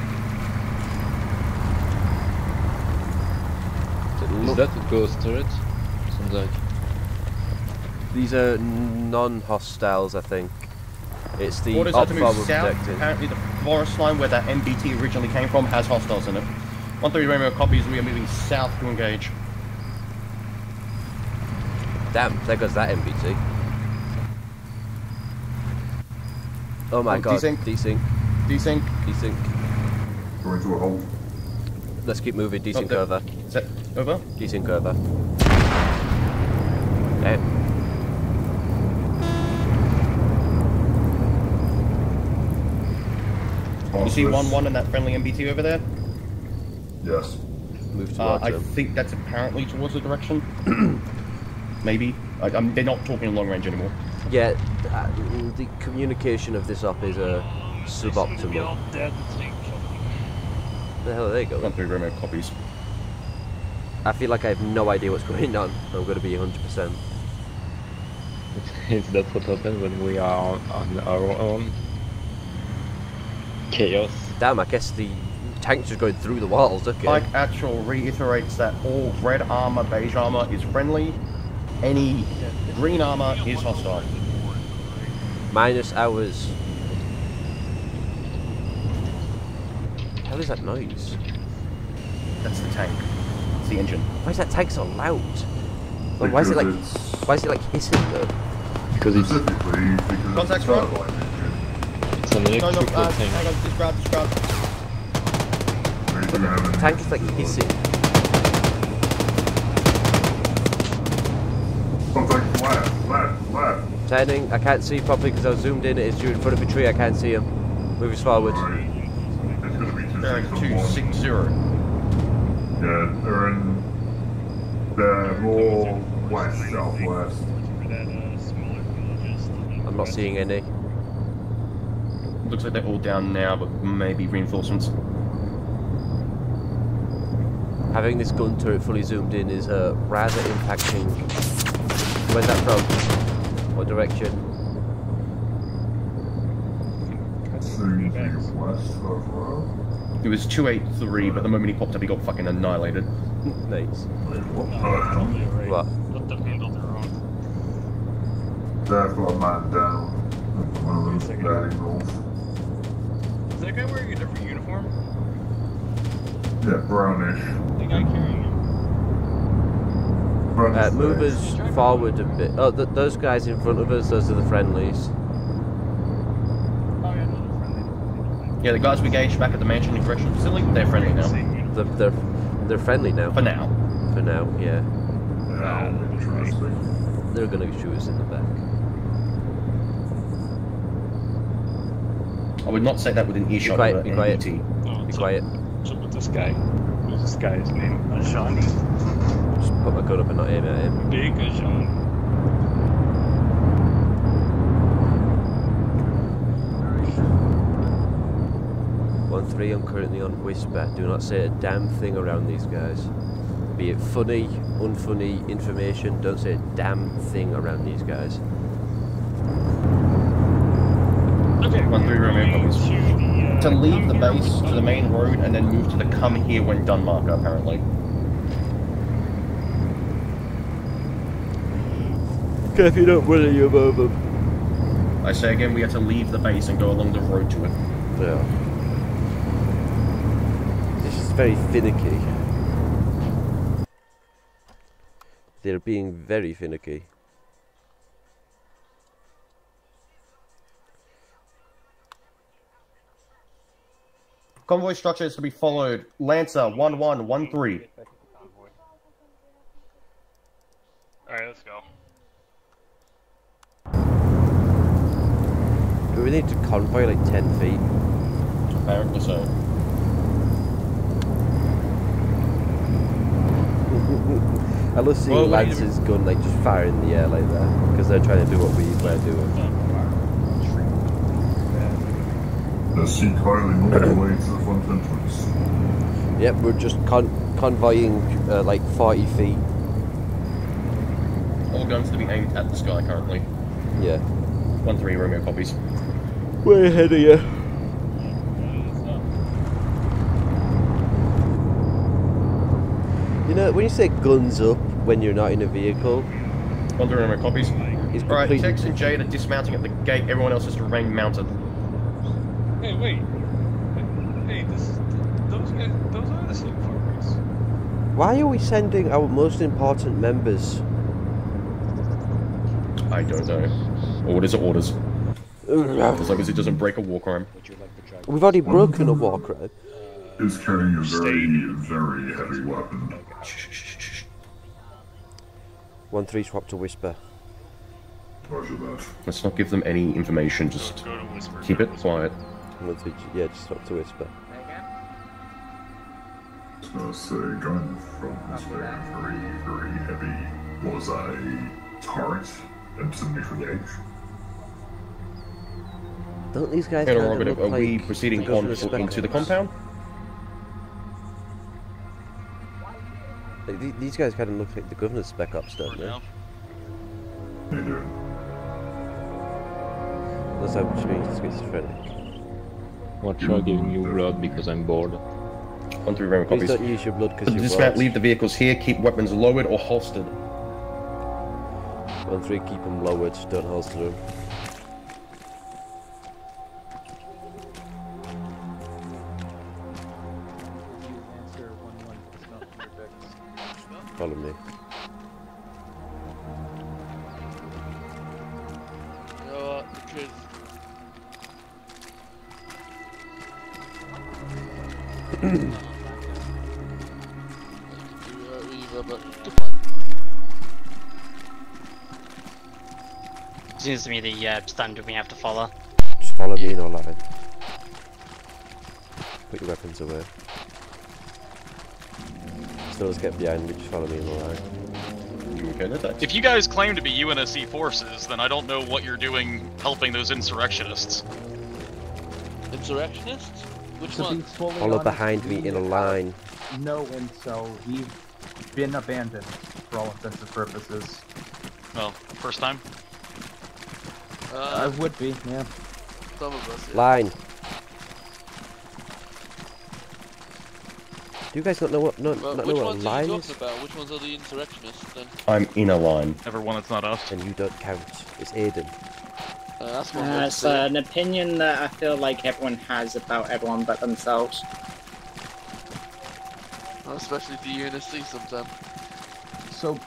Is that a ghost turret? Sounds like. These are non-hostiles, I think. It's the Orders are op to forward move south. protected. Apparently the forest line where that M B T originally came from has hostiles in it. one three Romeo copies, we are moving south to engage. Damn, there goes that M B T. Oh my Oh, god, desync. desync. Desync. Desync. Going to a hold. Let's keep moving, desync Oh, the- over. Is that over? Desync over. Damn. You see one one in that friendly M B T over there? Yes. Move Uh, towards I them. think that's apparently towards the direction. Maybe. I, I mean, they're not talking long range anymore. Yeah, uh, the communication of this op is uh, suboptimal. The hell are they going? one three Romeo copies. I feel like I have no idea what's going on. I'm going to be one hundred percent. Is that what happens when we are on, on our own? Chaos. Damn, I guess the tank's just going through the walls, okay. Pike Actual reiterates that all red armor, beige armor is friendly. Any green armor is hostile. Minus ours. What the hell is that noise? That's the tank. It's the engine. Why is that tank so loud? Like, why is it like, why is it like hissing though? Because it's, Specifically because Contact's it's a right. turbine engine. it's an No, no, electrical uh, thing. hang on, describe, describe. They do have an The tank is engine. like hissing. Contact left, left, left. Turning, I can't see properly because I was zoomed in. It's you in front of a tree, I can't see him. Move us forward. Right. It's going to be two Bearing six two one. six zero. Yeah, they're in. They're more west, southwest. I'm not seeing any. Looks like they're all down now, but maybe reinforcements. Having this gun turret fully zoomed in is uh, rather impacting. Where's that from? What direction? Soon to west of road. It was two eight three, but the moment he popped up, he got fucking annihilated. Nice. What time? What? Let them handle their own. They've got a man down. One of them's batting north. Is that guy wearing a different uniform? Yeah, brownish. The guy carrying him. Brownish Uh, move legs. us forward a bit. Oh, th those guys in front of us, those are the friendlies. Oh yeah, no, they're friendly. Yeah, the guys we gauged back at the mansion and correctional facility, they're friendly now. They're, they're, they're friendly now. For now. For now, yeah. Yeah, interesting. They're gonna shoot us in the back. I would not say that with an Be earshot quiet, of be an quiet. M B T. Oh, Be so- quiet. So with this guy, who's this guy's name? Ajani. Just put my gun up and not aim at him. Big Ajani. One three, I'm currently on Whisper. Do not say a damn thing around these guys. Be it funny, unfunny information, don't say a damn thing around these guys. Okay. One three Romeo copies. To, the, uh, To leave the come here base when to the main road and then move to the come here when done marker, apparently. Okay, if you don't worry, you above them. I say again, we have to leave the base and go along the road to it. Yeah. This is very finicky. They're being very finicky. Convoy structure is to be followed. Lancer one one one three. Alright, let's go. Do we need to convoy like ten feet? Apparently so. I love seeing Well, we need to- Lance's gun like just fire in the air like that because they're trying to do what we were doing. The seat highly moved away to the front entrance. Yep, we're just con convoying uh, like forty feet. All guns to be aimed at the sky currently. Yeah. one three Romeo copies. Way ahead of you. You know, when you say guns up when you're not in a vehicle, one three Romeo copies. it He's Alright, completely... Tex and Jade are dismounting at the gate. Everyone else is to remain mounted. Hey, wait. Hey, this, those guys, those are the same farmers. Why are we sending our most important members? I don't know. Orders are orders. As long as it doesn't break a war crime. We've already broken a war crime. Is carrying a very, very heavy weapon. One three swap to whisper. Roger that. Let's not give them any information, just keep it quiet. One three, yeah, just swap to whisper. I was gonna say, going from this very, very, very heavy was a turret and seventy-three gauge. Don't these guys Colonel kind of Rogative, look are like we proceeding the on governor foot into the spec compound? Like, th these guys kind of look like the governor's spec ops, don't they? They do. That's how much means schizophrenic. Watch out giving you blood because I'm bored. One three Raymond Please copies. don't use your blood because you're Dismount, bored. leave the vehicles here, keep weapons lowered or holstered. One three, keep them lowered, don't holster them. Follow me. You know what, because... Seems to me the uh, standard we have to follow. Just follow me in our line. Put your weapons away. Still just get behind me, just follow me in the line. If you guys claim to be U N S C forces, then I don't know what you're doing helping those insurrectionists. Insurrectionists? Which To be one? fully Follow honest, behind me we in a line. have No intel. We've been abandoned for all intents and purposes. Well, first time? Uh, I would be, yeah. Some of us, yeah. Line. Do you guys not know what no, Well, not which know what a ones are you line talking is? about? Which ones are the insurrectionists then? I'm in a line. Everyone that's not us. And you don't count. It's Aiden. Uh, that's one Uh, it's uh, an opinion that I feel like everyone has about everyone but themselves. Especially the U N S C sometimes. So,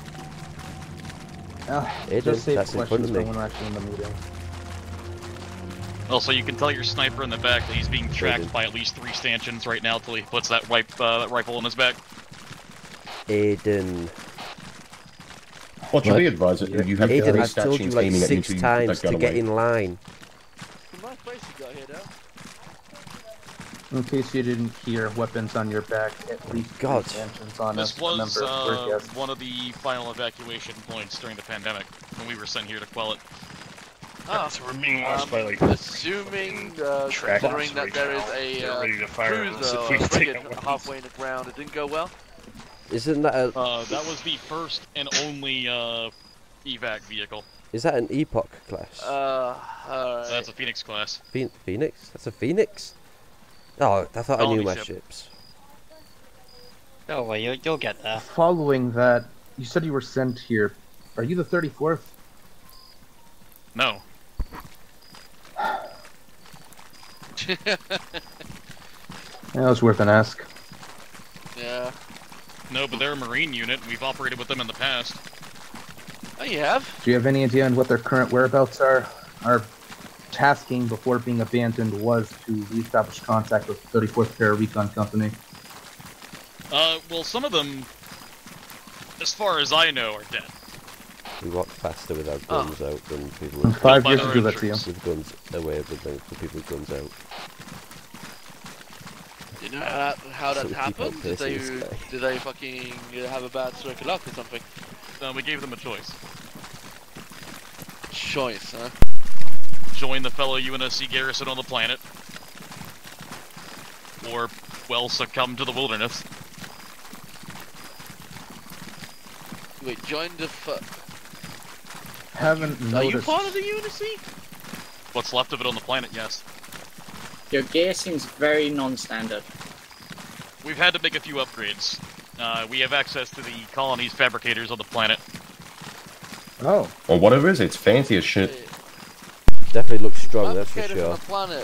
uh, Aiden, just save that's in front questions of for me. when we're actually in the meeting. Also, you can tell your sniper in the back that he's being tracked by at least three stanchions right now till he puts that, wipe, uh, that rifle in his back. Aiden. What should we advise it? You have Aiden, three I've told you stanchions like aiming at you six to put times that gun to get away. in line. Nice place you got here, though. In case you didn't hear, weapons on your back, at least God. three stanchions on This us. was Remember, we're uh, guests. one of the final evacuation points during the pandemic when we were sent here to quell it. Ah, So we're being watched um, by like assuming, uh, track considering that right there now. is a They're uh, ready to fire us cruiser if or we a take frigate our weapons. halfway in the ground, it didn't go well. Isn't that a Uh, that was the first and only uh, evac vehicle. is that an Epoch class? Uh, alright. So that's a Phoenix class. Phe Phoenix? That's a Phoenix? Oh, I thought I knew Colony my ship. ships. Oh well, you'll, you'll get there. Following that, you said you were sent here. Are you the thirty-fourth? No. That was worth an ask. Yeah. No, but they're a Marine unit, and we've operated with them in the past. Oh, you have? Do you have any idea on what their current whereabouts are? Our tasking before being abandoned was to reestablish contact with the thirty-fourth Para-Recon Company. Uh, well, some of them, as far as I know, are dead. We walk faster with our Oh. guns out than people In with five years to do that to you. with guns away with them for people with guns out. You know how, how So that we keep on happened? Did they, pacing this guy. did they fucking have a bad stroke of luck or something? Uh, we gave them a choice. Choice, huh? Join the fellow U N S C garrison on the planet. Or, well, succumb to the wilderness. Wait, join the fu- Haven't Are you noticed. part of the U N S C? What's left of it on the planet, yes. Your gear seems very non-standard. We've had to make a few upgrades. Uh, we have access to the colony's fabricators on the planet. Oh. Or whatever it is, it's fancy as shit. Definitely looks strong, that's for Fabricator sure. from the planet.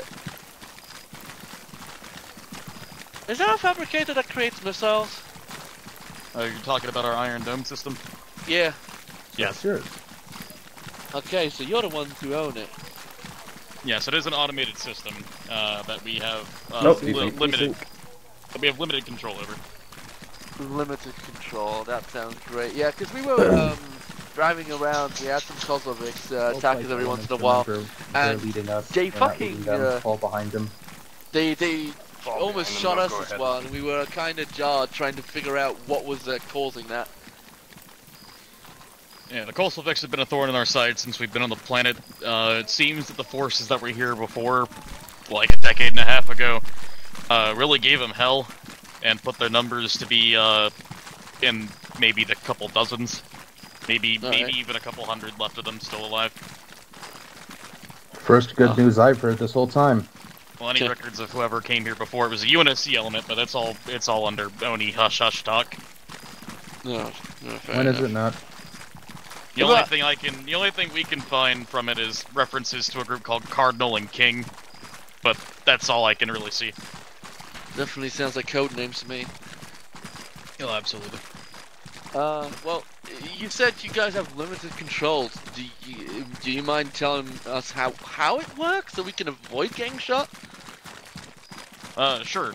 Is there a fabricator that creates missiles? Are you talking about our Iron Dome system? Yeah. Yes. Sure. Okay, so you're the ones who own it. Yes, it is an automated system uh, that we have uh, Nope, li you think- limited. That we have limited control over. Limited control, that sounds great. Yeah, because we were um, driving around, we had some Kozloviks uh, attack us every once in a while, They're and leading us. they We're not fucking, leading them. uh, Fall behind them. they, they almost behind shot them, us go as ahead. well, and we were kind of jarred trying to figure out what was uh, causing that. Yeah, the coastal effects have been a thorn in our side since we've been on the planet. Uh, it seems that the forces that were here before, like a decade and a half ago, uh, really gave them hell and put their numbers to be uh, in maybe the couple dozens, maybe All maybe right. even a couple hundred left of them still alive. First good news I've heard this whole time. Well, any records of whoever came here before, it was a U N S C element, but that's all. It's all under Oni hush hush talk. No, no fair When is enough. it not? The only thing I can, the only thing we can find from it is references to a group called Cardinal and King, but that's all I can really see. Definitely sounds like code names to me. Oh, absolutely. Uh, well, you said you guys have limited controls. Do you, do you mind telling us how how it works so we can avoid getting shot? Uh, sure.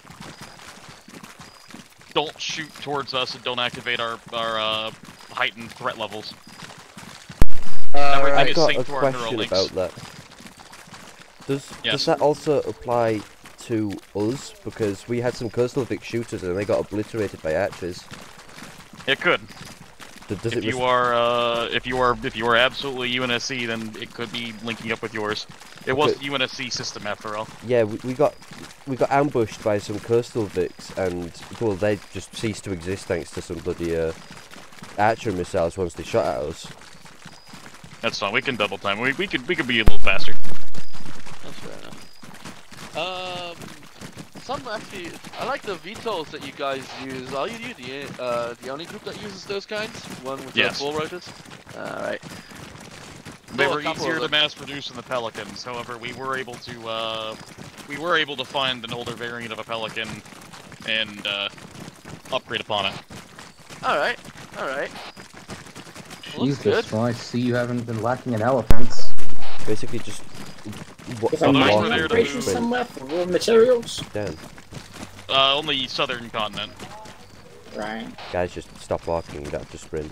Don't shoot towards us and don't activate our our uh, heightened threat levels. Everything I've is got synced a to our neural question links. about that. Does Yes. does that also apply to us? Because we had some Kozlovic shooters and they got obliterated by archers. It could. D- Does if it you res- are uh, if you are if you are absolutely U N S C, then it could be linking up with yours. It was Okay. the U N S C system after all. Yeah, we, we got we got ambushed by some Kozlovics and well, they just ceased to exist thanks to some bloody uh, archer missiles once they shot at us. That's fine. We can double time. We we could we could be a little faster. That's fair enough. Um, some actually, I like the V TOLs that you guys use. Are you the uh the only group that uses those kinds? One with Yes. the full rotors. All right. They Well, a were couple easier of to them. mass produce than the Pelicans. However, we were able to uh, we were able to find an older variant of a Pelican and uh, upgrade upon it. All right. All right. Well, looks good. Jesus, well, I see you haven't been lacking in elephants. Basically, just what Is a mining operation somewhere for raw materials? Damn. Uh, only southern continent. Right. Guys, just stop walking. You don't have to sprint.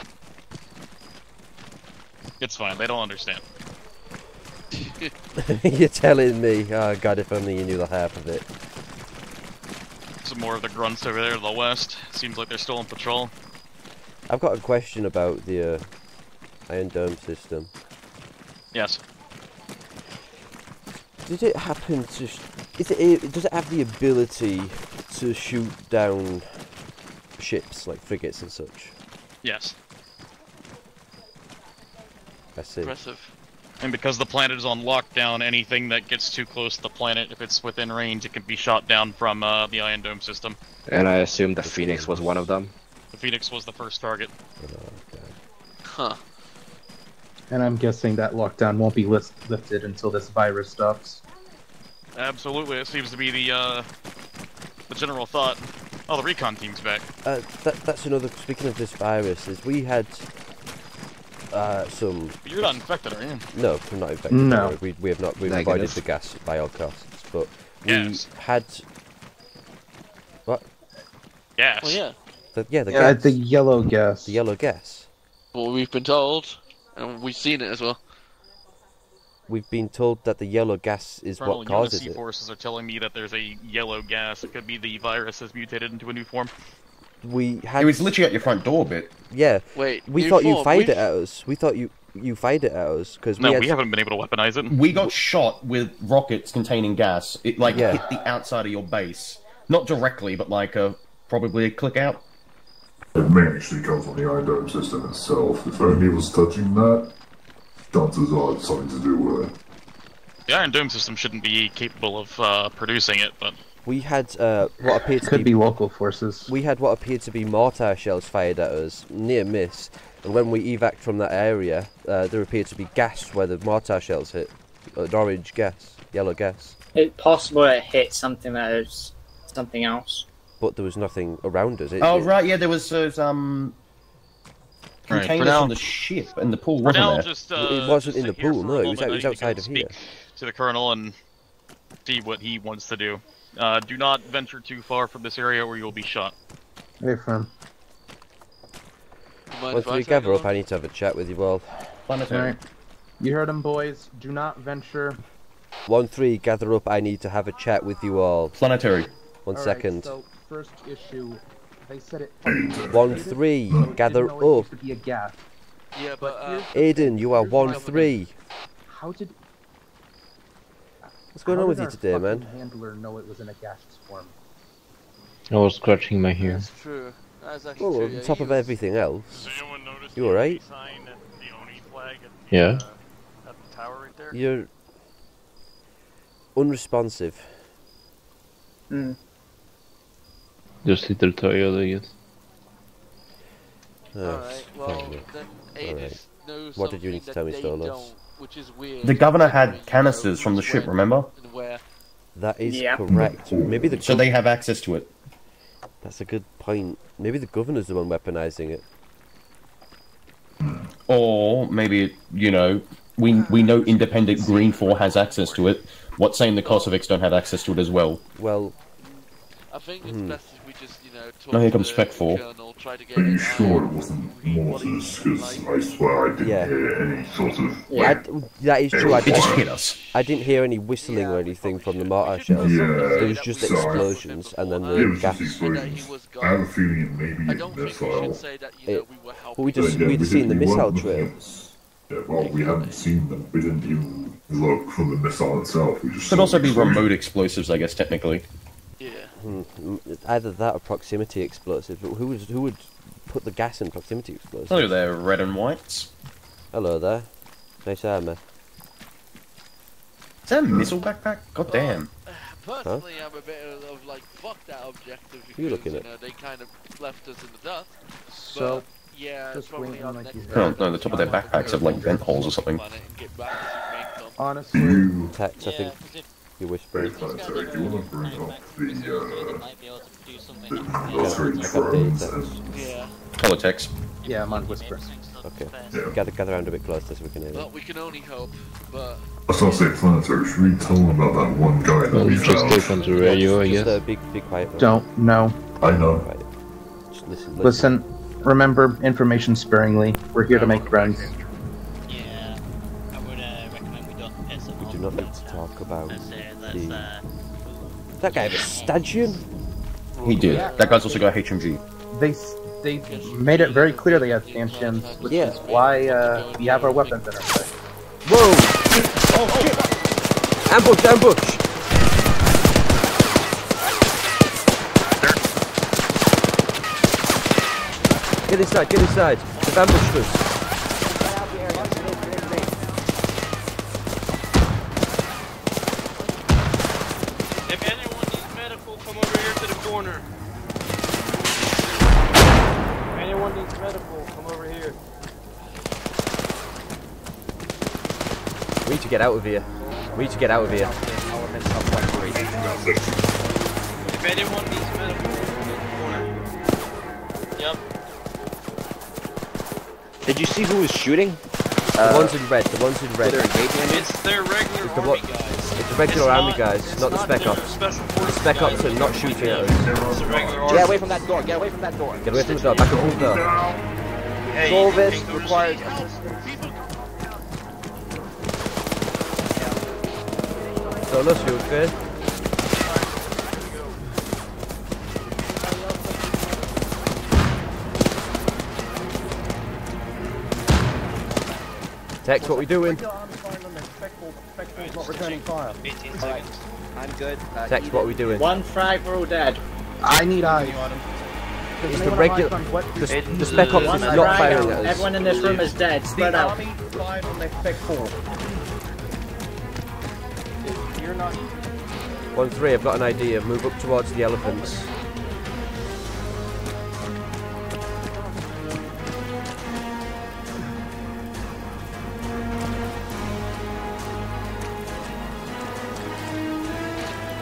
It's fine. They don't understand. You're telling me? Oh god, if only you knew the half of it. Some more of the grunts over there to the west. Seems like they're still on patrol. I've got a question about the uh, Iron Dome system. Yes. Did it happen to? Sh is it? Does it have the ability to shoot down ships like frigates and such? Yes. I see. Impressive. And because the planet is on lockdown, anything that gets too close to the planet, if it's within range, it can be shot down from uh, the Iron Dome system. And I assume the Phoenix was one of them. The Phoenix was the first target. Huh. And I'm guessing that lockdown won't be list lifted until this virus stops. Absolutely, it seems to be the uh, the general thought. Oh, the recon team's back. Uh, that, that's another. Speaking of this virus, is we had uh, some. But you're not infected, are you? No, I'm not infected. No. don't worry. We we have not. We've avoided Negative. the gas by all costs. But we Yes. had. What? Yes. Well, yeah. The, yeah, the Yeah, gas. the yellow gas. The yellow gas. Well, we've been told, and we've seen it as well. We've been told that the yellow gas is Colonel what causes U N S C it. forces are telling me that there's a yellow gas. It could be the virus has mutated into a new form. We had. It was literally at your front door, bit. Yeah. Wait. We new thought you form, fired we've- it at us. We thought you you fired it at us because No, we, had... we haven't been able to weaponize it. We got shot with rockets containing gas. It like Yeah. hit the outside of your base, not directly, but like a probably a click out. It may actually come from the Iron Dome system itself. If only was touching that, chances are it's something to do with it. The Iron Dome system shouldn't be capable of uh, producing it, but We had uh, what appeared to Could be local forces. We had what appeared to be mortar shells fired at us, near miss, And when we evac from that area, uh, there appeared to be gas where the mortar shells hit. An orange gas, yellow gas. It's possible it hit something that is something else. But there was nothing around us. It, Oh it, right, yeah, there was those um Right, for containers now- on the ship and the pool, For wasn't now, there? just, uh, It wasn't just in the sit here pool, for no, a it was- moment. it was I outside can of go here. speak to the colonel and see what he wants to do. Uh, do not venture too far from this area or you'll be shot. Hey, firm. Once we gather up, I need to have a chat with you all. Alright. You heard him, boys. Do not venture. One three, gather up. I need to have a chat with you all. Planetary. One Alright, second. So, first issue, they said it. One three, so it gather didn't know it up. used to be a gas. Yeah, but uh, Aiden, you are one three. How did? What's going how on with did you our today, man? fucking handler know it was in a gaseous form? I was scratching my hair. That's true. That's actually Well, true. on Yeah, top he of was- everything else, you alright? Yeah. At the tower right there. You're unresponsive. Hmm. Just little tired, I guess. Oh, Alright, well, fine, yeah. then Alright. Aegis knows What did you need to tell me, something that they Stolos? don't, which is weird. The governor considering, had you canisters know, from the who's ship, when remember? and where. That is Yeah. correct. Maybe the So gov- they have access to it. That's a good point. Maybe the governor's the one weaponizing it. Or maybe, you know, we we know independent Green four has access to it. What's saying the Kosovics don't have access to it as well? Well, I think it's Hmm. best if we just, you know, talk Now here to comes the Spec four. colonel, try to get Are you an sure eye it wasn't on what he mortars? was Because like. I swear I didn't Yeah. hear any sort of. I d that is true. I, It just didn't- hit us. I didn't hear any whistling or anything from the mortar shells. Yeah, There was just so- explosions and then Yeah, the it was gas. just explosions. I have a feeling it may be I a don't think we missile. should say that, you know, It, we were helping. but we just Yeah, we'd we seen the didn't- we missile weren't trail. looking at- Yeah, well, we haven't seen them. We didn't even look from the missile itself. We just Could saw also the be explosion. remote explosives, I guess, technically. Yeah. Hmm, m- either that or proximity explosives. But who would who would put the gas in proximity explosives? Hello there, red and whites. Hello there. Nice armor. Is that a missile backpack? God damn. Personally, I'm a bit of, of like, fuck that objective because, Who you looking you at? know, they kind of left us in the dust. So, But, yeah, just probably waiting our like next you- Oh, no, the top of their backpacks have like vent holes or something. planet and get back to make them. Honestly, You, Tex, I think you're whispering. Planetary, do you want to bring up the, uh, the Yeah, military I got drones data. and Yeah. Politics. yeah, I'm on whisper. Okay. Yeah. Gather gather around a bit closer so we can hear Well, you. we can only hope, but I was gonna say, Planetary, should we tell them about that one guy that Well, we just found? take on the radio, I Just guess. uh, be be quiet. bro. Don't know. I know. Quiet. Just listen. Listen. Listen, remember information sparingly. We're here to make friends. Yeah, I would uh, recommend we don't piss them We off. do not need to talk about Let's, uh, let's, the. uh, That guy have a stanchion? He did. That guy's also got H M G. They s- they made it very clear they have stanchions, which Yeah. is why uh, we have our weapons in our sight. Whoa! Oh shit! Ambush! Ambush! Get inside! Get inside! They've ambushed us. If anyone needs medical, come over here to the corner. If anyone needs medical, come over here. We need to get out of here. We need to get out of here. If anyone needs medical, come over to the corner. Yep. Did you see who was shooting? The ones in red. The ones in red. They're engaging. It's their regular It's the army what- guys. It's the regular It's army not- guys, it's not the spec their ops. special The forces spec ops guys. are not shooting at us. It's the regular Get army. away from that door. Get away from that door. Get away from the door. Back up from the door. Hey, Solve you this can go to requires sleep. So, let's you good. Tex, what we doing? Not returning fire. eighteen seconds. I'm good. Uh, Tex, eat what it. we doing? One frag, we're all dead. I need eyes. It's the regular. The, the spec ops One is not frag, firing at us. everyone in this room is dead. Spread out. Five on their spec four. You're not. One three, I've got an idea. Move up towards the elephants.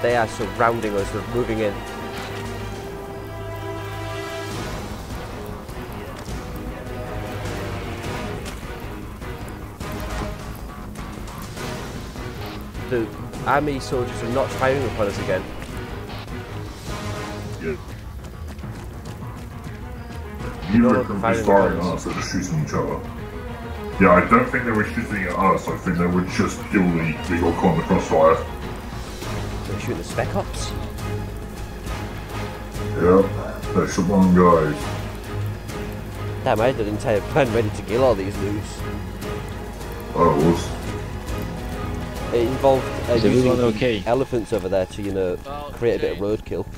They are surrounding us. They're moving in. The army soldiers are not firing upon us again. Yeah. You reckon they're firing at us, they're just shooting each other. Yeah, I don't think they were shooting at us, I think they were just purely, they got caught in the crossfire. They're shooting the Spec Ops? Yeah, they're some wrong guys. Damn, I had an entire plan ready to kill all these loose. Oh, it was. It involved uh, Is using everyone the okay? elephants over there to, you know, create a bit of roadkill.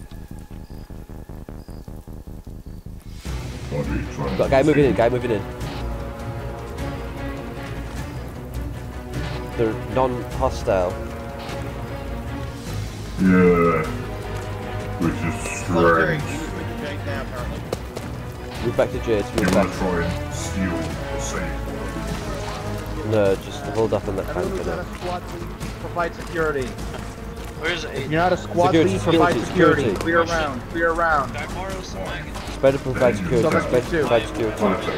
Got a guy moving in, guy moving in. They're non-hostile. Yeah. Which is strange. Move back to Jade, You move want back. to try and steal or save? No, just hold up on that tank for Everyone's not now. a squad lead, provide security. Where's If you're not a squad Security, lead, provide security, security. security. Clear around, clear around. Spread and provide security, So spread and provide security.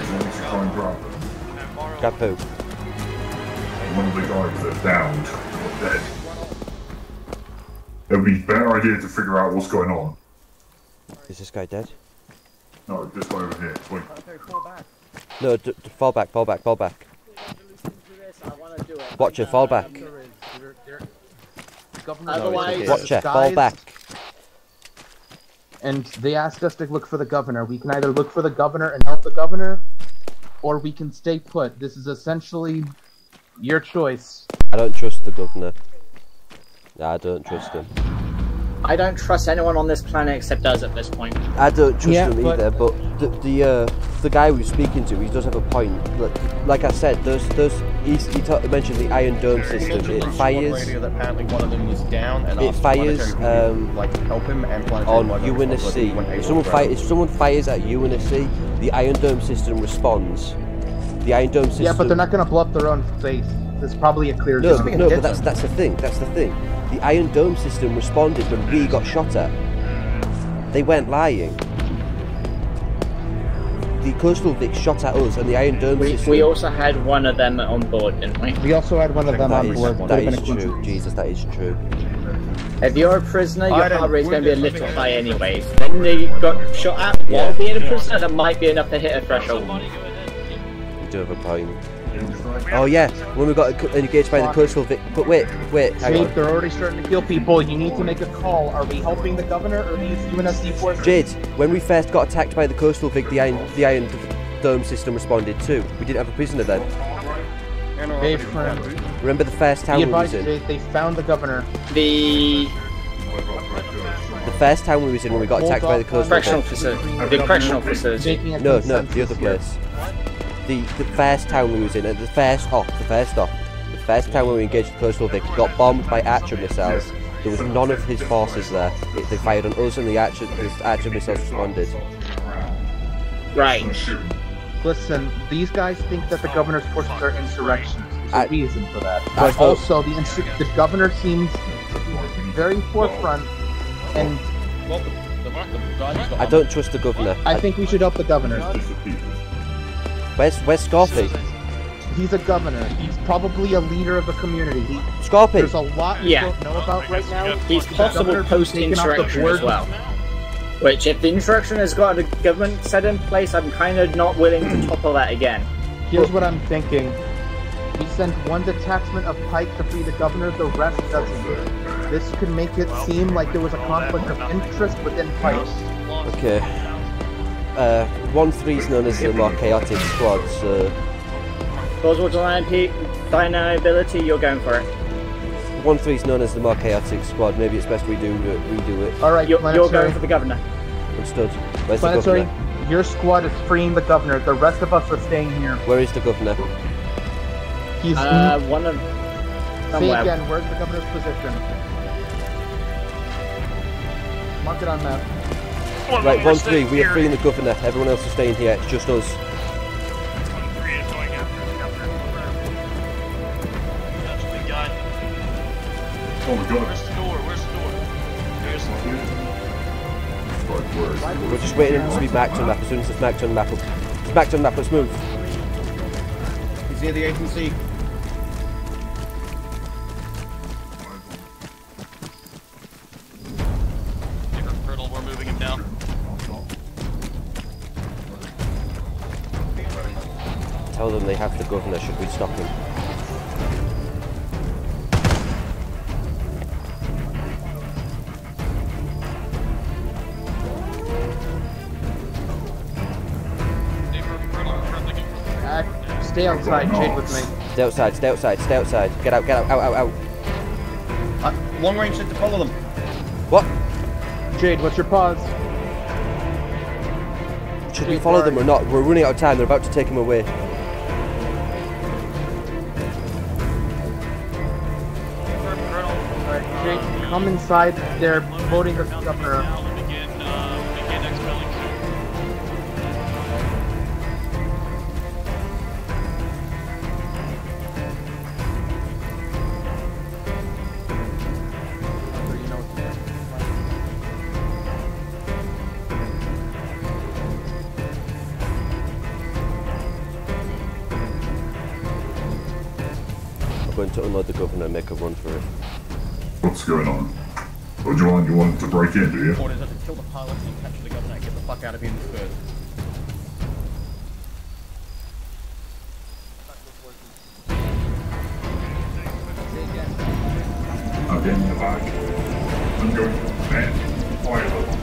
Grab who? One of the guys that downed or dead. It would be a better idea to figure out what's going on. Is this guy dead? No, this guy over here. Wait. No, d d fall back, fall back, fall back. Watcher, fall back. Otherwise, Watcher, fall back. And they asked us to look for the governor. We can either look for the governor and help the governor, or we can stay put. This is essentially your choice. I don't trust the governor. Nah, I don't trust him. I don't trust anyone on this planet except us at this point. I don't trust Yeah, him but- either, but the the, uh, the guy we were speaking to, he does have a point. Like, like I said, those those he's, he ta mentioned the Iron Dome system. It fires. That apparently one of them was down, and It asked fires Planetary um, people, like to help him, and Planetary on wasn't U N S C. responsible, when If able someone to fire, grab if someone fires at U N S C, the Iron Dome system responds. The Iron Dome system. Yeah, but they're not going to blow up their own face. There's probably a clear. No, zone. but, no, but that's that's the thing. That's the thing. The Iron Dome system responded when we got shot at. They weren't lying. The Coastal Vic shot at us, and the Iron Dome We, system. we also had one of them on board, didn't we? We also had one of them That on is, board. that Could have been is a true. coincidence. Jesus, that is true. If you're a prisoner, your I don't- heart rate's going to be a we're little just- high anyways. Then they got shot at while Yeah. being a prisoner, that might be enough to hit a threshold. You do have a point. Oh yeah, when we got engaged by the Coastal Vic. But wait, wait, hang Jade, on. they're already starting to kill people. You need to make a call. Are we helping the governor or these U N S C forces? Jade, when we first got attacked by the Coastal Vic, the Iron, the Iron Dome system responded too. We didn't have a prisoner then. Jade, friend. Remember the first town Be we was advised, in? Jade, they found the governor. The The first town we was in when we got attacked by the Coastal correctional Vic. facility. The correctional facility. Making a No, no, consensus the other here. place. The the first town we was in, at the first off, the first off, the first town when we engaged the Coastal Vic got bombed by Archer missiles. There was none of his forces there. It, they fired on us, and the Archer, the Archer missiles responded. Right. Listen, these guys think that the governor's forces are insurrectionists. There's a I- reason for that. I But thought- also, the insu- the governor seems to be very forefront, and Well, the, the, the guys got I don't trust the governor. I think we should help the governor. Where's where's Scorpy? He's a governor. He's probably a leader of the community. He, Scorpy. there's a lot we Yeah. don't know about right now. He's The possible governor being taken off the post-insurrection board. as well. Which, if the insurrection has got a government set in place, I'm kind of not willing to topple that again. Here's what I'm thinking. We send one detachment of Pike to free the governor, the rest doesn't. This could make it seem like there was a conflict of interest within Pike. Okay. Uh, one three is known as the more chaotic squad, so Plausible deni- deniability, you're going for it. one three is known as the more chaotic squad. Maybe it's best we do uh, redo it. Alright, You're, you're Planetary. going for the governor. Understood. Where's the Planetary, governor? your squad is freeing the governor. The rest of us are staying here. Where is the governor? He's Uh, one of... Say somewhere. again, where's the governor's position? Mark it on map. Right, one three. We are freeing the governor. Everyone else is staying here. It's just us. Oh my god. Where's the door? Where's the door? We're just waiting to be marked on the map. As soon as it's marked on the map, it's marked on the map, let's move. He's near the agency. Colonel, we're moving him down. Tell them they have the governor, should we stop him? Uh, stay outside, Jade with me. Stay outside, stay outside, stay outside. Get out, get out, out, out, out. Uh, long range set to follow them. What? Jade, what's your pause? Should we follow them or not? We're running out of time, they're about to take him away. Alright, Jade, come inside. They're voting the governor. Begin, uh, begin expelling I'm going to unload the governor and make a run for it. What's going on? Oh, do you want, you want to break in, do you? Orders are to kill the pilots and capture the governor and get the fuck out of here first. I'll get in the back. I'm going to vent fire them.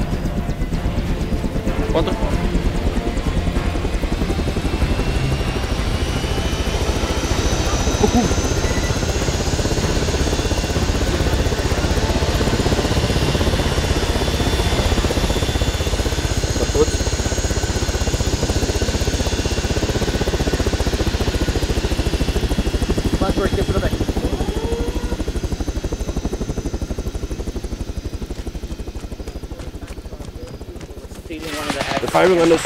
What the fuck? They're firing on us.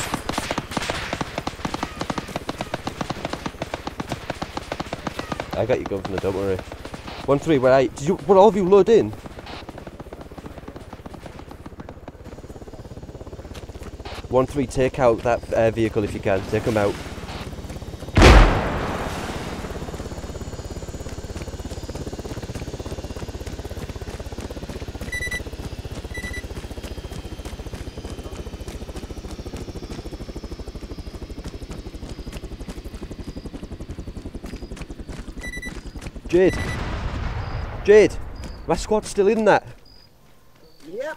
I got you, governor, don't worry. One three, where I did you will all of you load in? One three, take out that uh, vehicle if you can. Take them out. Jade! Jade! My squad's still in that! Yep.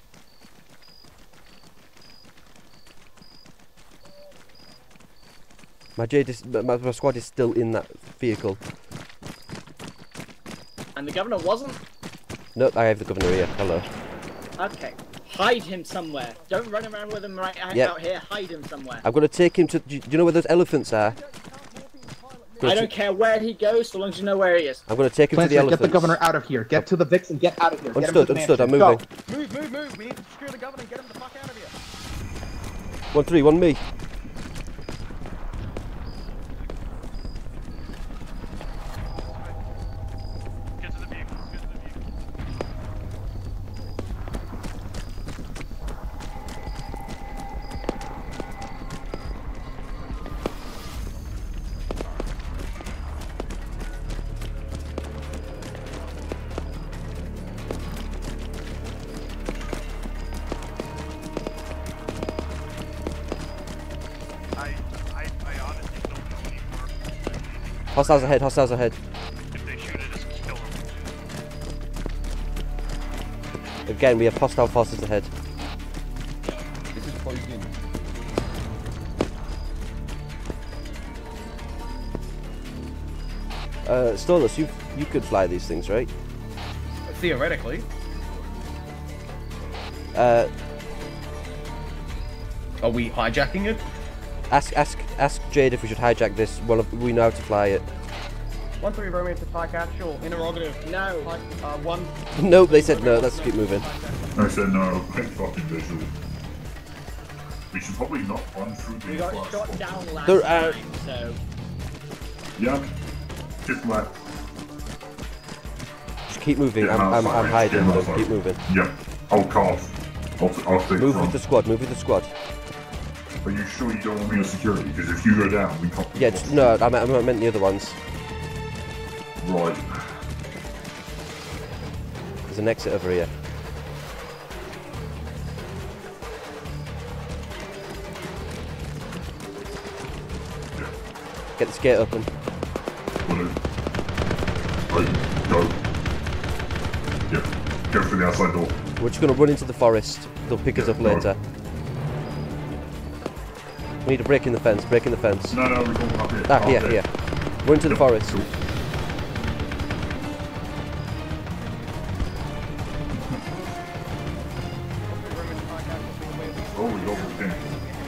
My Jade is, my, my squad is still in that vehicle. And the governor wasn't? Nope, I have the governor here. Hello. Okay. Hide him somewhere. Don't run around with him right out, Yep. out here. Hide him somewhere. I'm gonna take him to. Do you, do you know where those elephants are? I don't care where he goes, so long as you know where he is. I'm gonna take him to the Plancher, elephants. get the governor out of here. Get to the Vix and get out of here. Get him Understood, to the understood, I'm mansion. moving. Move, move, move. We need to secure the governor and get him the fuck out of here. One three, one me. Hostiles ahead, hostiles ahead. If they shoot it, just kill them. Again, we have hostile forces ahead. This is closed in. Uh, Stolas, you you could fly these things, right? Theoretically. Uh, Are we hijacking it? ask ask ask Jade if we should hijack this. Well, we know how to fly it. One three Romeo to Pike Actual. Interrogative. No. Pike, uh, one. Nope, they said no. Let's keep moving. I said no, quick fucking visual. We should probably not run through the We got glass shot box. down last There are- time, so... Yeah, just left. Just keep moving. Get I'm out I'm, of I'm sight, hiding. get out Them. of sight. Keep moving. Yep, I'll cough. I'll, I'll take Move front. with the squad, move with the squad. Are you sure you don't want me on security? Because if you go down, we can't... Yeah, just, no, I meant, I meant the other ones. Right. There's an exit over here. Yeah. Get this gate open. Right, go. Yeah, go through the outside door. We're just going to run into the forest. They'll pick us up later. We need to break in the fence, break in the fence. No, no, we're going up here. Ah, Up here, there. here. Run into the forest. Cool. Oh, we got moved in.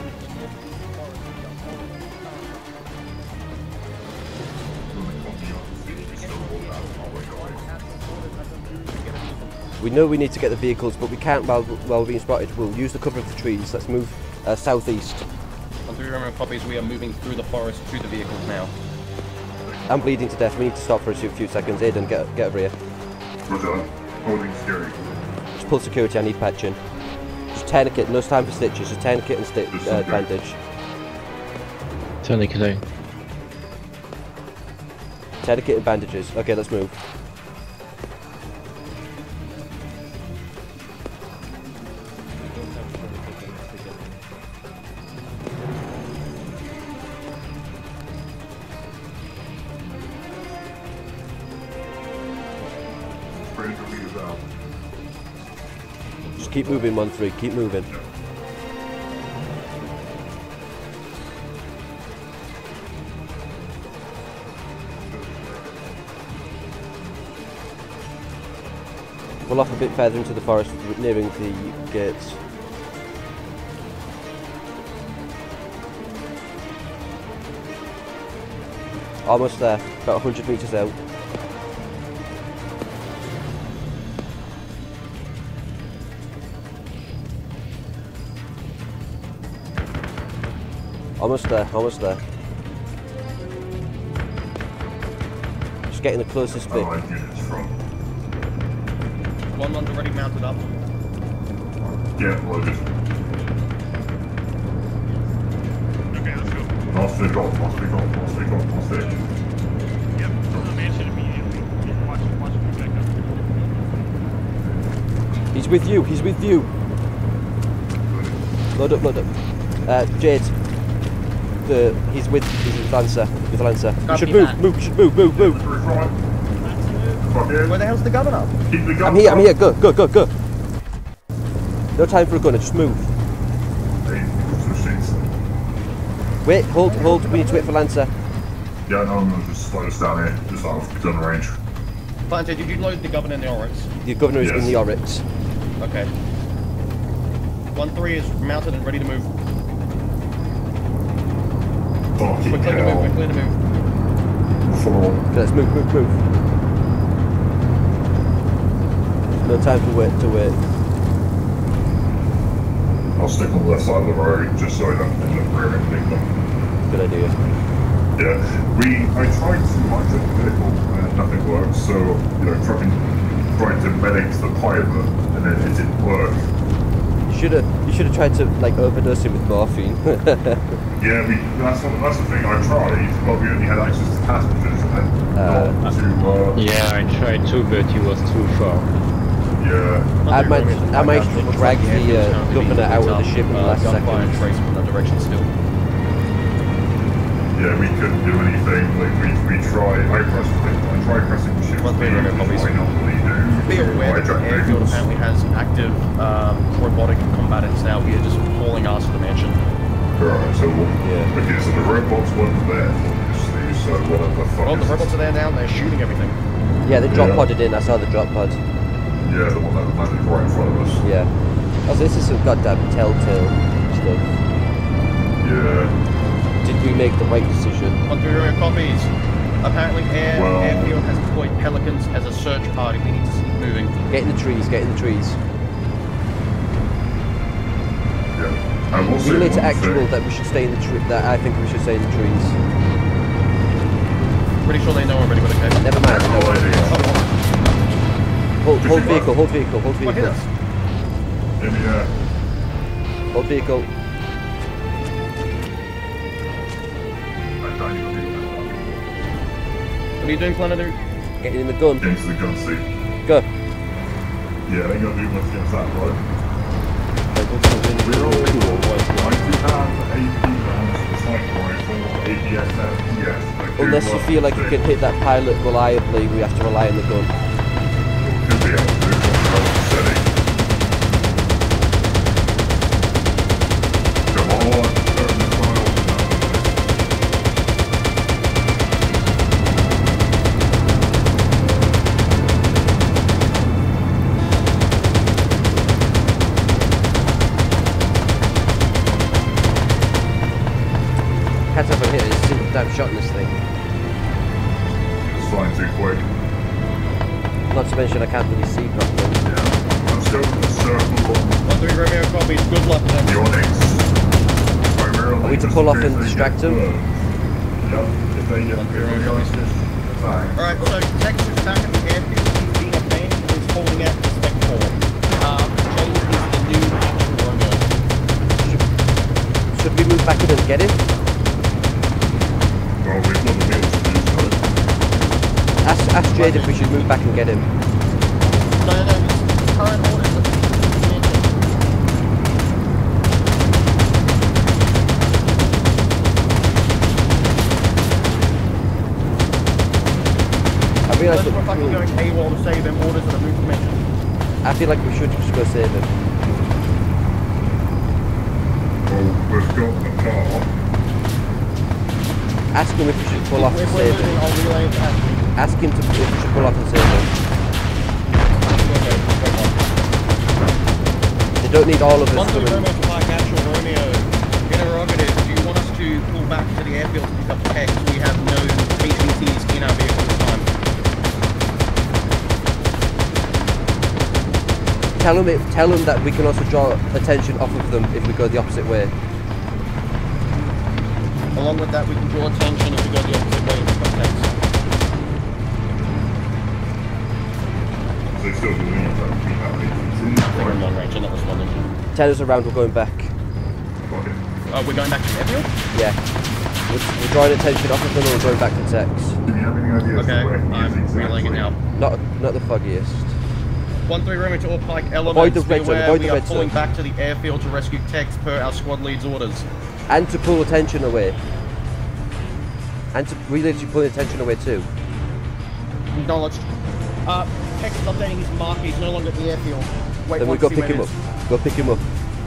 We know we need to get the vehicles, but we can't while, while we're being spotted. We'll use the cover of the trees. Let's move uh, southeast. On three remember copies, we are moving through the forest to the vehicles now. I'm bleeding to death. We need to stop for a few seconds. Aiden, get, get over here. Roger. Holding security. Just pull security. I need patching. Just tourniquet. No time for stitches. Just tourniquet and stitch uh, bandage. Tourniquet down. Tourniquet and bandages. Okay, let's move. Just keep moving, one three. Keep moving. Pull off a bit further into the forest, nearing the gates. Almost there, about one hundred metres out. Almost there, almost there. Just getting the closest bit. One one's already mounted up. Yeah, loaded. Okay, let's go. Last stick off, last stick off, last stick off, last stick. Yep, from the mansion immediately. Watch, watch me back up. He's with you, he's with you. Load up, load up. Uh, Jade. The, he's with, he's with Lancer, with Lancer. You should move, move, should move, move, move. Where the hell's the governor? Keep the gun. I'm here, I'm here, go, go, go, go. No time for a gunner, just move. Wait, hold, hold, we need to wait for Lancer. Yeah, no, I'm gonna just slow us down here, just out of gun range. Planter, did you load the governor in the Oryx? The governor is Yes. in the Oryx. Okay. one three is mounted and ready to move. Fucking We're clear to hell. move, we're clear to move. Full on. Okay, let's move, move, move. No time to wait, to wait. I'll stick on the left side of the road, just so I don't end up rearing them. Good idea. Yeah, we, I tried to hijack the vehicle and nothing worked, so, you know, fucking tried to medic the pilot and then it didn't work. You should have, you should have tried to like overdose him with morphine. Yeah, we, that's, what, that's the thing, I tried, but we only had access to passengers and Uh, not to, uh... Yeah, I tried too, but he was too far. Yeah. I managed, I managed to drag the uh, governor out of the ship in the last second. Trace from that direction still. Yeah, we couldn't do anything, like, we, we tried, I pressed, I tried pressing the ship, One thing I I normally do. Be aware that the hijack airfield vehicles. apparently has active um, robotic combatants now. We are just hauling ass to the mansion. Alright, so, yeah. Okay, so the robots weren't there, obviously, so what the fuck Well, is the robots are there now and they're shooting everything. Yeah, they drop Yeah. podded in. I saw the drop pod. Yeah, the one that landed right in front of us. Yeah. Oh, this is some goddamn telltale stuff. Yeah. Did we make the right decision? On three your copies. Apparently, Air Well- Airfield has deployed Pelicans as a search party. We need to keep moving. Get in the trees. Get in the trees. Yeah. I will say Relay to one actual thing. that we should stay in the tree. That I think we should stay in the trees. Pretty sure they know already, but okay. Never mind. No idea. Hold, hold vehicle. Hold vehicle. Hold What hit vehicle. us? In the air. Hold vehicle. What are you doing, Planet? Getting in the gun. Get into the gun seat. Go. Yeah, they gonna do much against that, right? We're all cool. I do have A P rounds for sniper rifle, A P S F, yes. I do Unless you love feel like you can hit that pilot reliably, we have to rely on the gun. Could be able to do one setting. Come on, turn the dial. Can't have a hit a single damn shot in this thing. It's flying too quick. Not to mention I can't really see properly. Let's go to the circle. one three Romeo copies. Good luck then. Unix. Primarily Are we to just pull in off case and they distract get them? blurred. Yep, if they get blurred, fine. Alright, so Texas back at the airfield, he's being a pain, is holding out the spec four. Um, James is the new actual Romeo. Should we move back in and get him? Well, we've got the wheels to do so. Ask, ask Jade if we should move back and get him. No, no, his current orders are I realise Unless we're that fucking going AWOL to save him, orders that are moved dimension. I feel like we should just go save him. Well, we've got the car. Ask him if we should pull off If and we're save moving, him. I'll relay it to Ashley. Ask him to if we should pull off and save him. They don't need all of us One three coming. Romeo to Pike, actual Romeo. Interrogative, do you want us to pull back to the airfield to pick up Tex? We have no H V Ts in our vehicle this time. Tell him, if, tell him that we can also draw attention off of them if we go the opposite way. Along with that, we can draw attention if we go the opposite way and pick up Tex. They still believe that we have A P Ts, They're in right? long range, they're not responding. Tell us around, we're going back. Okay. Uh, we're going back to the airfield? Yeah. We're, we're drawing attention off of them and we're going back to Tex. Do you have any ideas Okay, of where he is I'm exactly? relaying it now. Not, not the foggiest. one three Romeo to all Pike elements. Avoid the red Be zone, aware avoid we the are red pulling zone. back to the airfield to rescue Tex per our squad lead's orders. And to pull attention away. And to really to pull attention away too. Acknowledged. Uh, Tex is updating his marker, he's no longer at the airfield. Wait Then we one go to see pick him where up. it is. Go pick him up.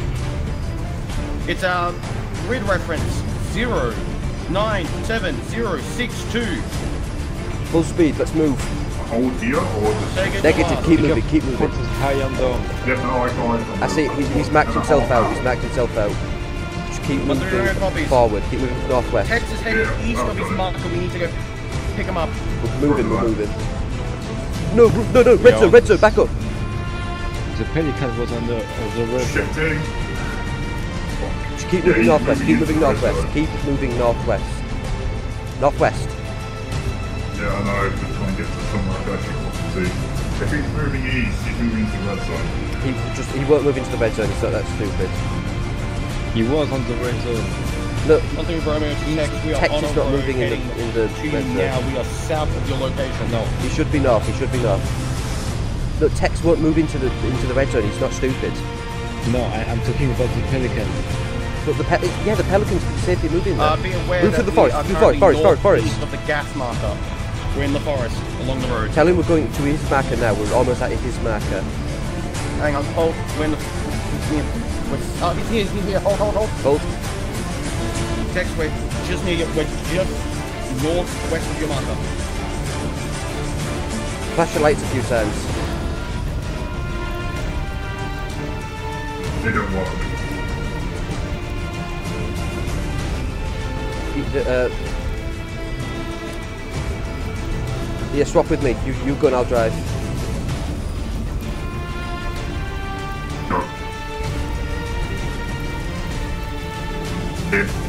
It's um grid reference zero nine seven zero six two. Full speed, let's move. Hold here or just... Negative, keep moving, keep moving. High on down. Yeah, no, I got it. I see, he's, he's maxed himself out, he's maxed himself out. Just keep One three Romeo moving copies. forward, keep moving northwest. Tex is heading Yeah, east I've of his got it. marker, we need to go pick him up. We're moving, we're moving. No, no, no, red zone, red zone, back up. The Pelican was on the, on the red. Shifting. Just keep Yeah, moving he's northwest, moving keep moving into the red northwest, zone. keep moving northwest. Northwest. Yeah, I know, just trying to get to somewhere I actually want to see. If he's moving east, he's moving to the red zone. He just, he won't move into the red zone, so that's stupid. He was on the red zone. Look, one three Romeo to Tex, we are Tex on is a not road moving in the, heading in the to red you zone. now, we are south of your location. No, he should be north, he should be north. Look, Tex won't move into the into the red zone, he's not stupid. No, I, I'm talking about the Pelican. But the pe yeah, the Pelicans can safely move in there. Uh, be aware move that through the we forest, are through the forest, forest, currently forest, northeast forest. of the gas marker. We're in the forest, along the road. Tell him we're going to his marker now, we're almost at his marker. Hang on, hold, we're in the... He's near, we're, oh, he's here, he's here, hold, hold, hold. Hold. Tex, we're just near you, we're just northwest of your marker. Flash your lights a few times. They don't want me. Uh, yeah, swap with me. You you go and I'll drive. No. If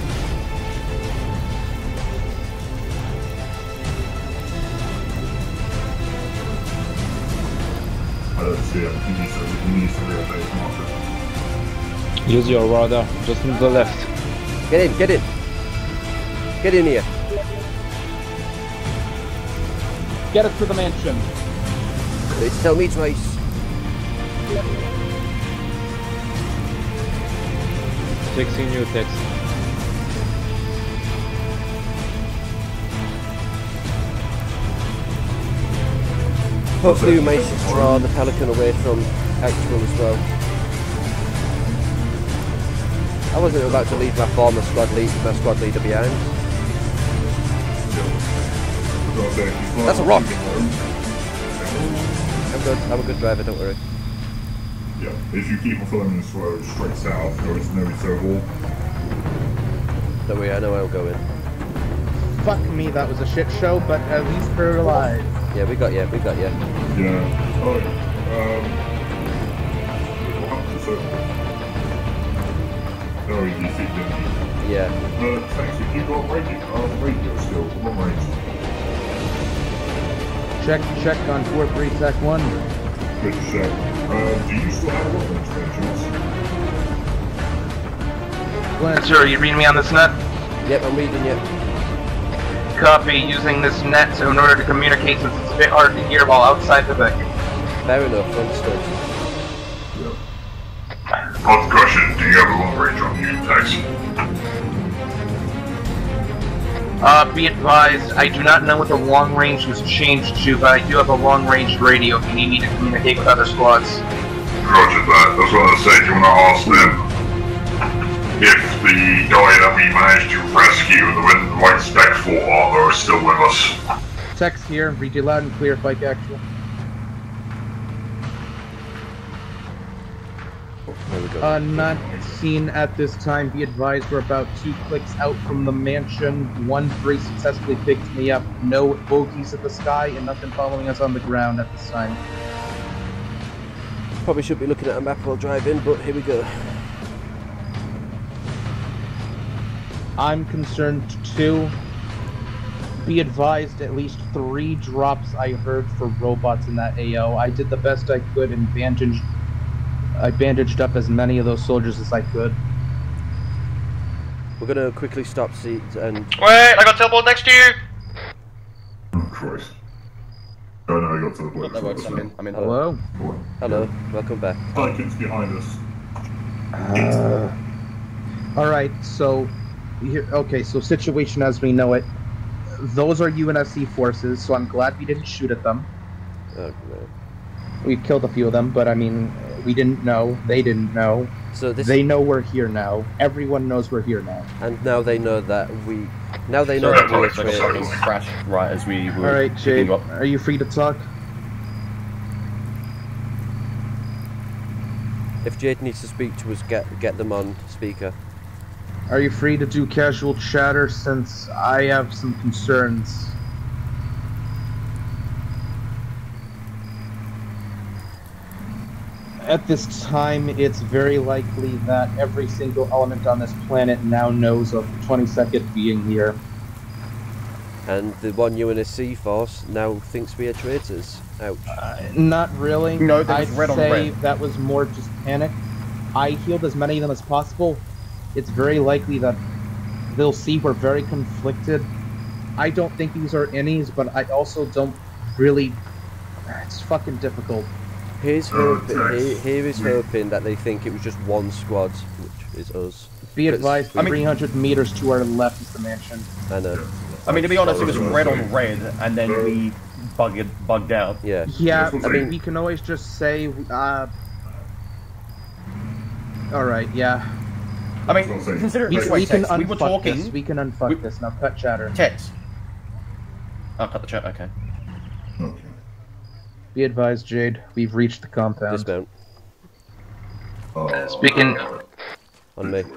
I don't see him. He needs to, he needs to real base marker. Use your radar, just on the left. Get in, get in. Get in here. Get us to the mansion. Please tell me twice. Texting you, text. Hopefully we manage to draw the Pelican away from actual as well. I wasn't about to leave my former squad lead, my squad leader behind. That's a rock! I'm good, I'm a good driver, don't worry. Yeah, if you keep on following this road straight south, go into Novito Wall. Don't worry, I know where I'm going. Fuck me, that was a shit show, but at least we're alive. Yeah, we got you, we got you. Yeah. Oh, um... what happened to it? Oh, you defeated him. Yeah. Uh, thanks, if you got radio, uh, radio still, long range. Check, check on four three Tech one. Good check. Uh, do you still have long range pensions? Sir, are you reading me on this net? Yep, I'm reading you. Copy, using this net so in order to communicate since it's a bit hard to hear while outside the vacuum. Fair enough, understood. Hot question, do you have a long range on you, Tex? Uh, be advised, I do not know what the long range was changed to, but I do have a long range radio if you need me to communicate with other squads. Roger that, that's what I was saying, do you want to ask them if the guy that we managed to rescue in the white spec full armor is still with us? Text here, read you loud and clear, Pike Actual. Uh, not seen at this time. Be advised, we're about two clicks out from the mansion. One three successfully picked me up. No bogeys at the sky, and nothing following us on the ground at this time. Probably should be looking at a map while driving, but here we go. I'm concerned too. Be advised, at least three drops I heard for robots in that A O. I did the best I could and bandaged I bandaged up as many of those soldiers as I could. We're gonna quickly stop seats and... Wait, I got teleport next to you! Oh, Christ. Oh no, I got teleport. That works, I'm in, I'm in. Hello? Hello, welcome back. Vikings behind us. Uh, Alright, so... Here, okay, so situation as we know it. Those are U N S C forces, so I'm glad we didn't shoot at them. Oh, no. We killed a few of them, but I mean, we didn't know. They didn't know. So this they know we're here now. Everyone knows we're here now. And now they know that we. Now they know that we're traitors. Crashed right as we were. All right, Jade. Are you free to talk? If Jade needs to speak to us, get get them on speaker. Are you free to do casual chatter since I have some concerns? At this time, it's very likely that every single element on this planet now knows of the twenty-second being here. And the one U N S C force now thinks we are traitors. Ouch. Uh, not really. No, that was I'd red on say red. that was more just panic. I healed as many of them as possible. It's very likely that they'll see we're very conflicted. I don't think these are innies, but I also don't really... It's fucking difficult. Here's hoping, here, here is hoping that they think it was just one squad, which is us. Be advised, I mean- three hundred meters to our left is the mansion. I know. I mean, to be honest, it was red on red, and then we bugged, bugged out. Yeah. Yeah, I mean, we can always just say, uh... Alright, yeah. I mean, consider it we, this way, we can Tex. We were unfuck talking... this. We can unfuck we, this. Now cut chatter. Tex. I'll cut the chat, okay. Be advised, Jade. We've reached the compound. Dismount. Uh, Speaking... On me.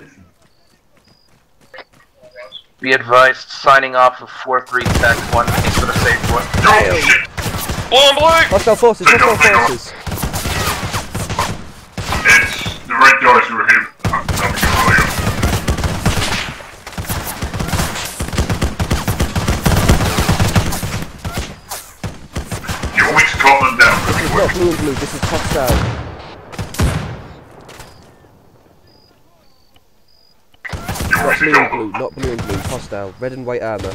Be advised, signing off of four three Tech one is for the safe one. Oh, shit! Blue and blue! Hostile forces, hostile forces! It's the red guys who are here. I'm coming earlier. You want me to calm them down? This is not blue and blue, this is hostile. Not blue and blue, not blue and blue, hostile. Red and white armour.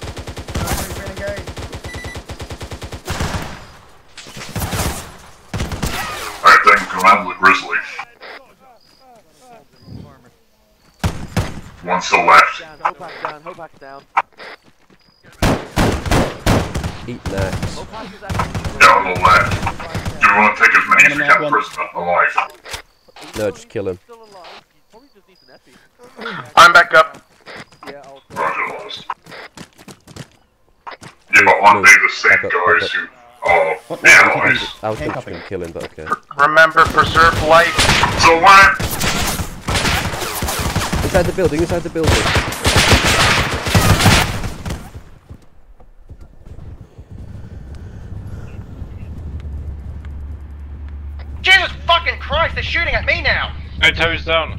Alright, then command the Grizzly. One still left. Down, Hopak down, Hopak down. Eat next. Yeah, on the left. Do you want to take as many as you can prisoner alive? No, just kill him. I'm back up. Roger, lost. Yeah, but aren't they the same guys who are the allies? I was just going to kill him, but okay. Remember, preserve life. So what? Inside the building, inside the building. Jesus fucking Christ, they're shooting at me now! Hey, toes down.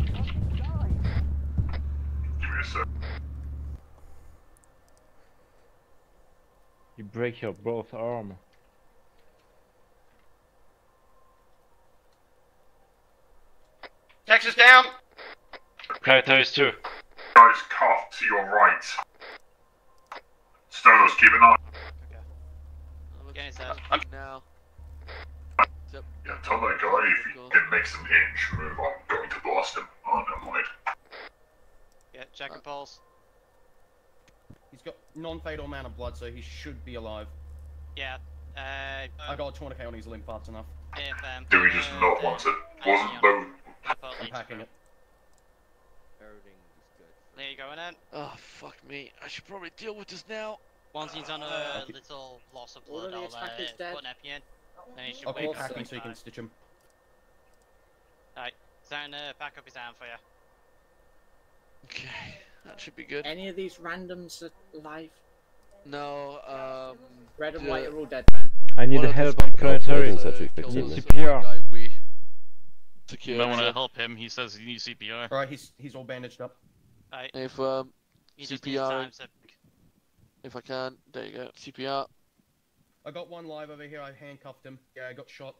Give me a sec. You break your both arm. Texas down! Okay, toes too. Guys, cuffed to your right. Stonos, keep an eye. I'm now. Yeah, tell that guy if he can make some hinge move, I'm going to blast him. Oh, never mind. Yeah, check and pulse. He's got non-fatal amount of blood, so he should be alive. Yeah. Uh, I got a two hundred K on his limb fast enough. If, um, Do we just not want it? Wasn't though. I'm packing it. There you go, and then. Oh, fuck me. I should probably deal with this now. Once he's on a little loss of blood, I'll uh, put an epi in. Then he should I'll wake put up. packing so you can stitch him. Alright, Zan, uh, back up his arm for you. Okay, that should be good. Any of these randoms alive? No, um... Red and the- white are all dead, man. I need One a of the help on specters, Predatory. uh, Actually killed fixing the this. C P R. guy we secured, You might want to so- help him. He says he needs C P R. Alright, he's he's all bandaged up. Alright, If, um, you just need C P R, time to... if I can, there you go, C P R. I got one live over here, I handcuffed him. Yeah, I got shot.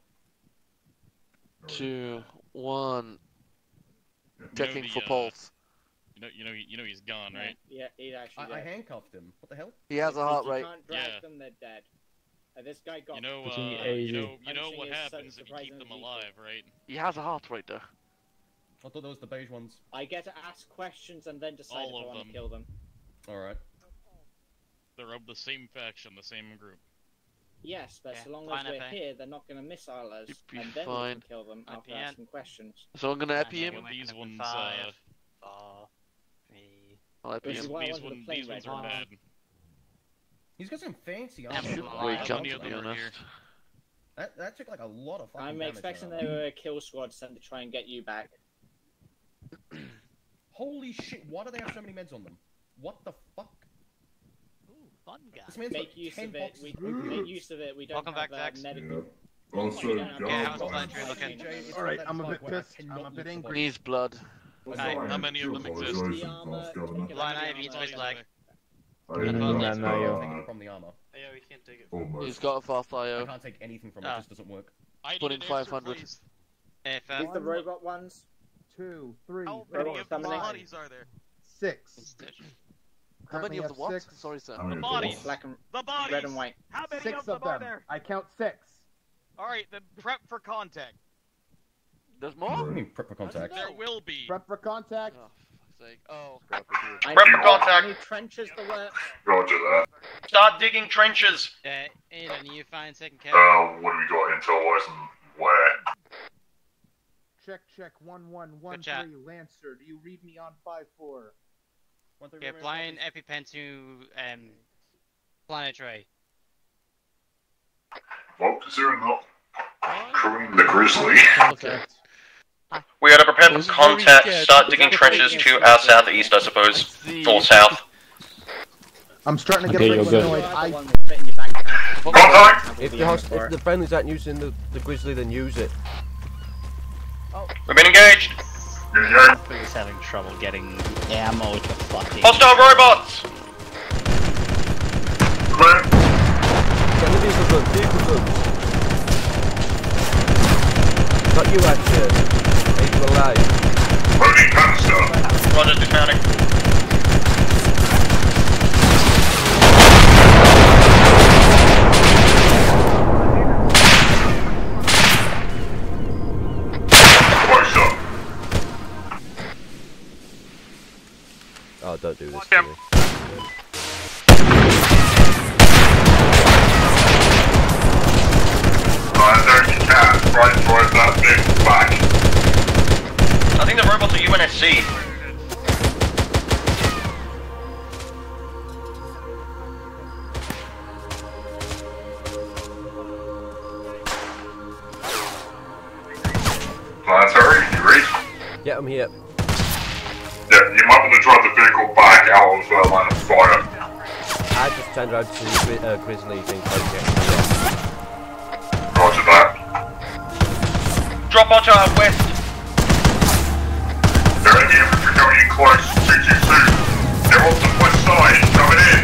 Two, one, checking the, for uh, pulse. You know, you know, you know he's gone, right? Yeah, he actually. I, I dead. handcuffed him. What the hell? He has a If heart you rate. can't drag Yeah. them, they're dead. Uh, this guy got. You know, Pushing uh, A you Z. know, you know Punching what is so happens if you keep surprisingly them easy. alive, right? He has a heart rate though. I thought those were the beige ones. I get to ask questions and then decide All if I of want them. to kill them. Alright. They're of the same faction, the same group. Yes, but Yeah, so long fine, as we're Epi. here, they're not going to missile us, You'd be and then we fine. can kill them after Epi in. asking questions. So I'm gonna Alright, epi him. you're waking These up in ones, five, uh, four, three... I'll epi Which is him. why I These, wanted one, the plane these ones red. are bad. He's got some fancy Yeah, armor. should Wow. Wake How up, many to of be them are honest. here? That, that took like a lot of fucking I'm damage expecting there. there were a kill squad sent to try and get you back. Holy shit, why do they have so many meds on them? What the fuck? Ooh, fun guy. This man's Make got use ten of it. boxes We of opium. make use of it. We don't Welcome have back, uh, Dex. medical. Also, We don't have Yeah, how's the guys, pantry looking? It's Alright, not I'm a that bit fight where I pissed. cannot I'm a bit use the angry. body. Needs blood. Alright, How many of them exist? The armor. taking Line the A beats armor. which leg? I Good know, luck. I'm No, no, yo. taking it from the armor. Yeah, we can't take it. almost. He's got a fast I I O. can't take anything from it, Ah. it just doesn't work. I Put need in an five answer, hundred. please. If, These um, the robot ones. Two, three, How four, many of the Dominate. bodies are there? six. How many Currently of the have what? six. Sorry, sir. How many The of bodies. those? Black and The bodies. red and white. How many Six of them of are them. there? I count six. All right, then prep for contact. There's What do you more? mean prep for contact? There will be. Prep for contact. Oh, for fuck's sake. Oh. I Prep need- for contact. I need trenches to work. Roger that. Start digging trenches. uh, Aiden, you fine taking care? Uh, what do we got intel-wise and where? Check, check. One, one, one, Good chat. three. Lancer, do you read me on five four? One, three, Okay, Romeo, blind copies. EpiPen to um, planetary. Well, considering not crewing the Grizzly. Okay. We gotta prepare I was for very contact. scared. Start digging trenches to our southeast, I suppose. See. Or south. I'm starting to get Okay, a you're little good. annoyed. You're I the one with it in your backpack. Contact! If the, host, if the friendlies aren't using the, the grizzly, then use it. We've been engaged. Yeah, yeah. We're just having trouble getting ammo to fucking... Hostile robots. Clear. Get the vehicle guns, vehicle guns. Not you, Action. Are you alive? Loading canister. Roger, dismounting. Oh, don't do this Yeah. to me. Alright, there you can. Right, drive that thing back. I think the robots are U N S C. Planetary, you ready? Yeah, I'm here. Yeah, you might want to drive the vehicle back out of uh, line of fire. I just turned around to see uh, Grizzly being close yet. Roger that. Drop onto our west. There are any infantry coming in close. two two two. They're off the west side, coming in.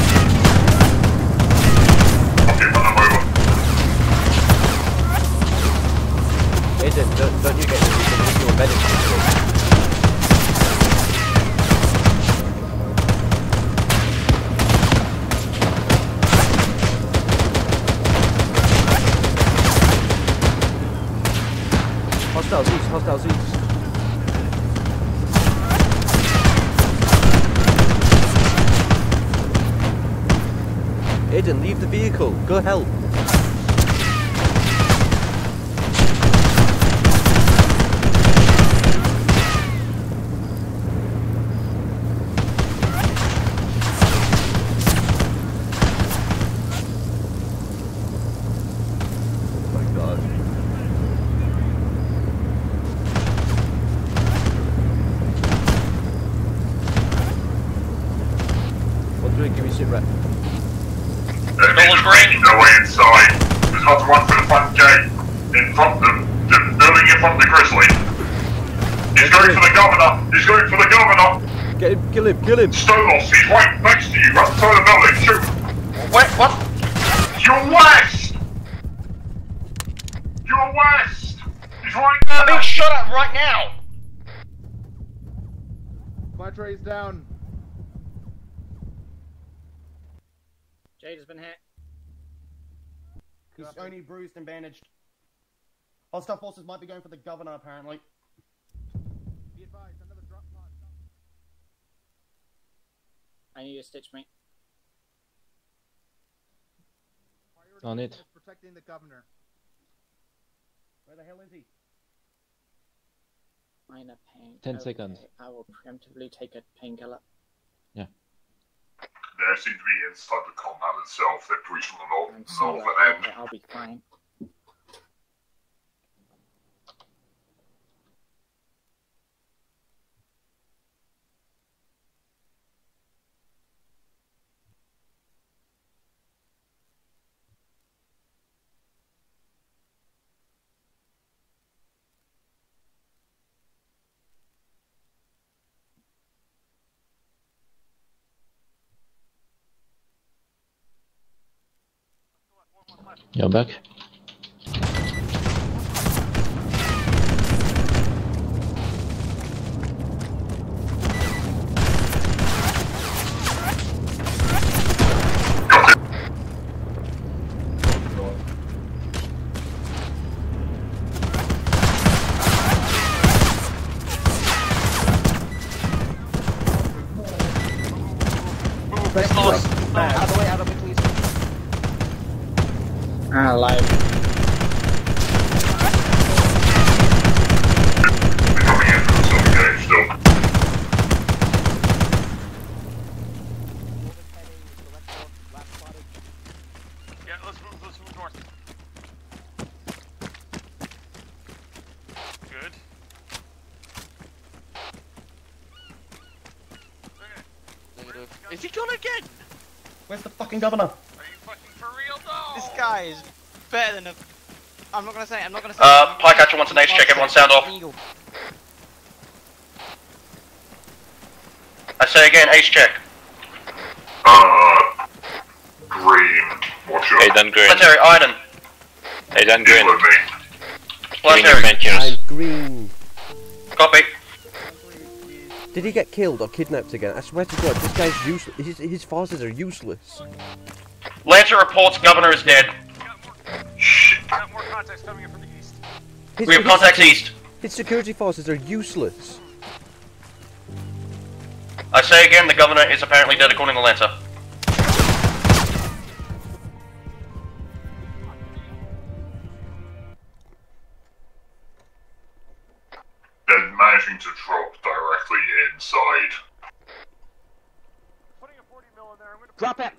Okay, run them over. Aiden, don't, don't you get into your medic system? Hostiles east, hostiles east. Aiden, leave the vehicle. Go help. Oh my god. What do I give you sit rep? Enemies making their way inside. We've got to run through the front gate. In front of the, the building in front of the Grizzly. He's going for the governor! He's going for the governor! Get him, kill him, kill him! Stolos, he's right next to you, right inside the building, shoot! What? What? You're west! You're west! He's right there! I'm being shot at right now! Planetary's down. Jade has been hit. He's only bruised and bandaged. Hostile forces might be going for the governor, apparently. Be advised, another drop pod. I need a stitch, mate. On it. Protecting the governor. Where the hell is he? Minor pain. Ten Okay, seconds. I will preemptively take a painkiller. Yeah. They seem to be inside the compound itself. They're pushing the north, I'm so northern right. end. Okay, I'll be fine. You're back. Out of the way, out of the way, please. Ah, alive. Coming in from the southern gate still. Yeah, let's move, let's move north. Good. Negative. Is he gone again? Where's the fucking governor? This guy is better than a. I'm not gonna say. I'm not gonna say. Uh, Pike Catcher wants an ace check, everyone sound off. I say again, ace check. Uh, green. Watch out. Hey, done green. Planetary, Iden. Hey, done green. With me. Planetary. I'm green. Copy. Did he get killed or kidnapped again? I swear to God, this guy's useless. His, his forces are useless. Lancer reports governor is dead. Got more contacts coming in from the east. His, We have his- contacts east. His security forces are useless. I say again, the governor is apparently dead according to Lancer. They're managing to drop directly inside. Drop it!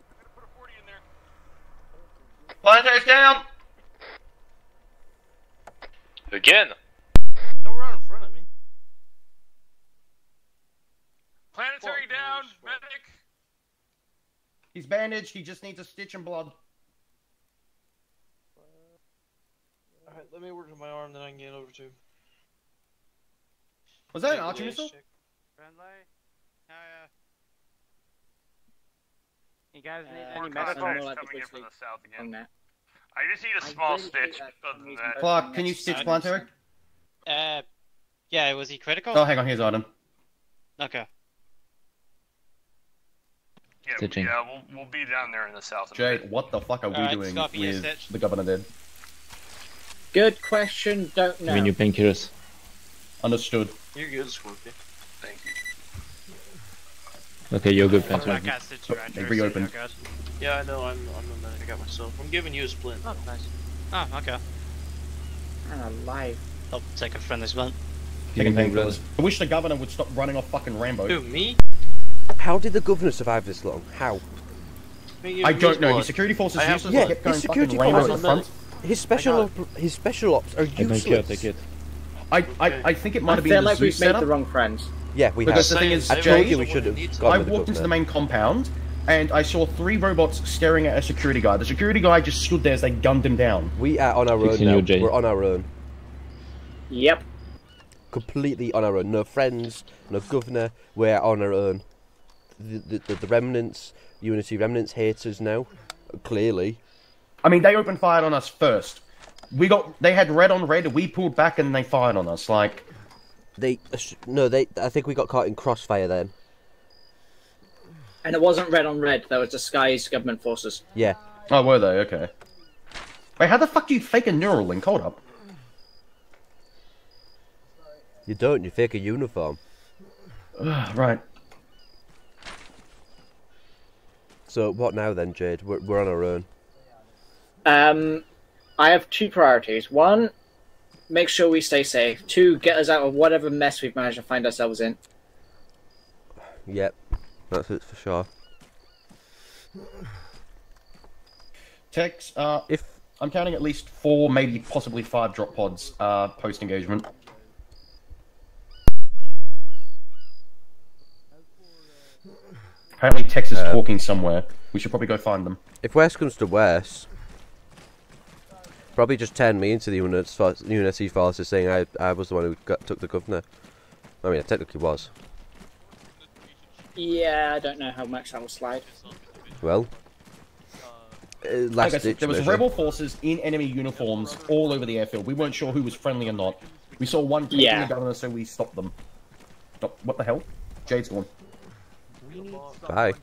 Planetary's down! Again! Don't run in front of me. Planetary down, medic! He's bandaged, he just needs a stitch and blood. Alright, let me work on my arm, then I can get over to him. Was that an archer missile? Friendly? Oh, yeah. You guys need Uh, any Clark, medicine? I'm More not like coming in from from the south again. that. I just need a I small really hate stitch. that Other than that. Clark, can you stitch Planetary? Uh, yeah, was he critical? Oh, hang on, here's item. Okay. Yeah, Stitching. yeah, we'll, we'll be down there in the south. in a Jay, bit. what the fuck are we Alright, doing Scoffy, you with stitch. the governor dead? Good question, don't know. I mean, you painkillers. Understood. You're good, Scorpion. Thank you. Okay, you're good, Oh, Planetary. I got stitched around They here, reopened. so you're good. Yeah, I know, I'm, I'm a medic, I got myself. I'm giving you a splint. Oh, nice. Oh, okay. I'm alive. I'll take a friendly blunt. Taking painkillers. I wish the governor would stop running off fucking Rambo. Who, me? How did the governor survive this long? How? I don't know. His security forces I have- useless. yeah, They kept going his fucking security Rambo at the forces- front. His special op- his special ops are I don't useless. care, take it. I, I, I think it might I have feel been the like zoo we've made setup. the wrong friends. Yeah, we Because have. the thing is, I told Jay, you we should have gone I with the walked into the governor. main compound, and I saw three robots staring at a security guard. The security guy just stood there as they gunned him down. We are on our own Fixing now. you, Jay. We're on our own. Yep. Completely on our own. No friends, no governor. We're on our own. The, the, the, the remnants, Unity remnants hate us now. Clearly. I mean, they opened fire on us first. We got, they had red on red, we pulled back and they fired on us, like... They, no, they, I think we got caught in crossfire then. And it wasn't red on red, that was disguised government forces. Yeah. Oh, were they? Okay. Wait, how the fuck do you fake a neural link? Hold up. You don't, you fake a uniform. Right. So, what now then, Jade? We're, we're on our own. Um, I have two priorities. One, make sure we stay safe. Two, get us out of whatever mess we've managed to find ourselves in. Yep. That's it for sure. Tex, uh, if I'm counting at least four, maybe possibly five drop pods, uh, post-engagement. Apparently Tex is Uh, talking somewhere. We should probably go find them. If worst comes to worst, probably just turn me into the Unity forces saying I, I was the one who got, took the governor. I mean, I technically was. Yeah, I don't know how much that will slide. Well, uh, last Like I said, ditch there was measure. rebel forces in enemy uniforms all over the airfield. We weren't sure who was friendly or not. We saw one taking Yeah. the governor, so we stopped them. Stop. What the hell? Jade's gone. Bye.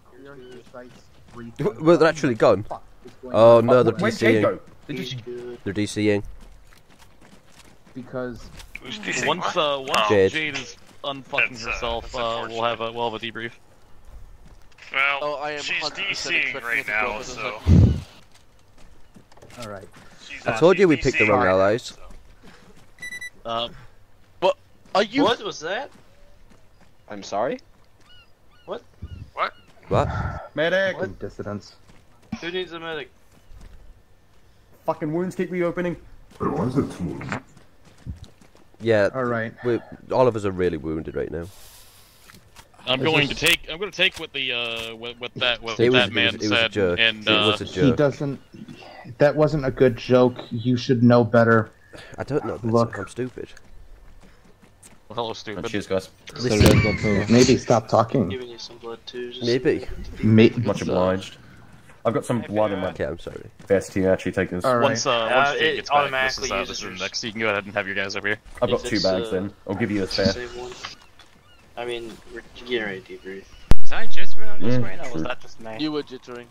Well, they're actually gone. Oh no, they're Where'd Jade go? DCing. Did you... They're DCing. Because Once uh, once Jade. Jade is unfucking herself, uh, we'll have a we'll have a debrief. Well, Oh, I am she's one hundred percent DCing expecting right it to now, go so... Alright. She's, I uh, told you we she's picked the DCing wrong right now, allies. so. Uh, What? Are you? What was that? I'm sorry? What? What? Medic! What? Dissidents. Who needs a medic? Fucking wounds keep reopening. Wait, why is it two? Yeah. Alright. We all of us are really wounded right now. I'm It's going just- to take I'm going to take what the uh what, what that what It was- that it man was- it was a said joke. and It uh, was a He joke. doesn't. That wasn't a good joke. You should know better. I don't know. Better. Look. I'm stupid. well, hello stupid. Oh, cheers, guys. Maybe stop talking. Giving you some blood too. Just Maybe. May- Much obliged. I've got some blood in my Okay, I'm sorry. vest here. Actually, take this. Alright. Once uh Uh, once Jade it gets back, this automatically is uh, uses this is yours. next. You can go ahead and have your guys over here. I've got If two it's, bags uh, then. I'll give you a it's the spare. same one. I mean, we're getting ready to debrief. Was I jittering on your Yeah, screen, or was true. that just me? You were jittering.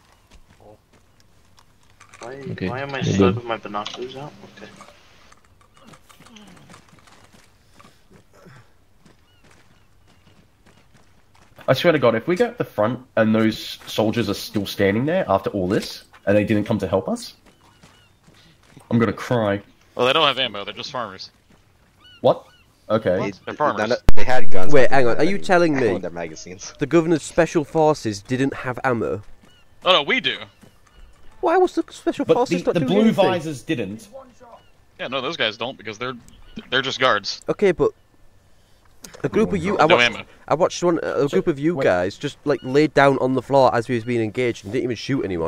Why, Okay, why am I you're stuck good. with my binoculars out? Okay. I swear to God, if we go at the front and those soldiers are still standing there after all this, and they didn't come to help us, I'm gonna cry. Well, they don't have ammo. They're just farmers. What? Okay. They're farmers. None of- they had guns. Wait, but hang they on. didn't Are you have telling any ammo me in their magazines? the governor's special forces didn't have ammo? Oh no, we do. Why was the special But forces the, not the doing blue anything? visors didn't. Yeah, no, those guys don't because they're they're just guards. Okay, but a group of you, I No watched, ammo. I watched one, a group of you guys just like laid down on the floor as we was being engaged and didn't even shoot anyone.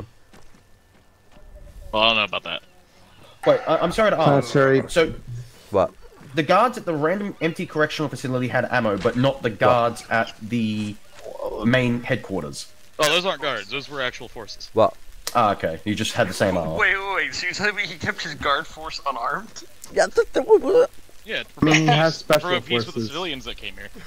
Well, I don't know about that. Wait, I I'm sorry to Uh, ask. sorry. So, what? The guards at the random empty correctional facility had ammo, but not the guards at the main headquarters. Oh, those aren't guards. Those were actual forces. What? Ah, okay. You just had the same armor. Wait, wait, wait. So you're telling me he kept his guard force unarmed? Yeah, th th Yeah, I mean, he has to special promote peace with the forces. civilians that came here.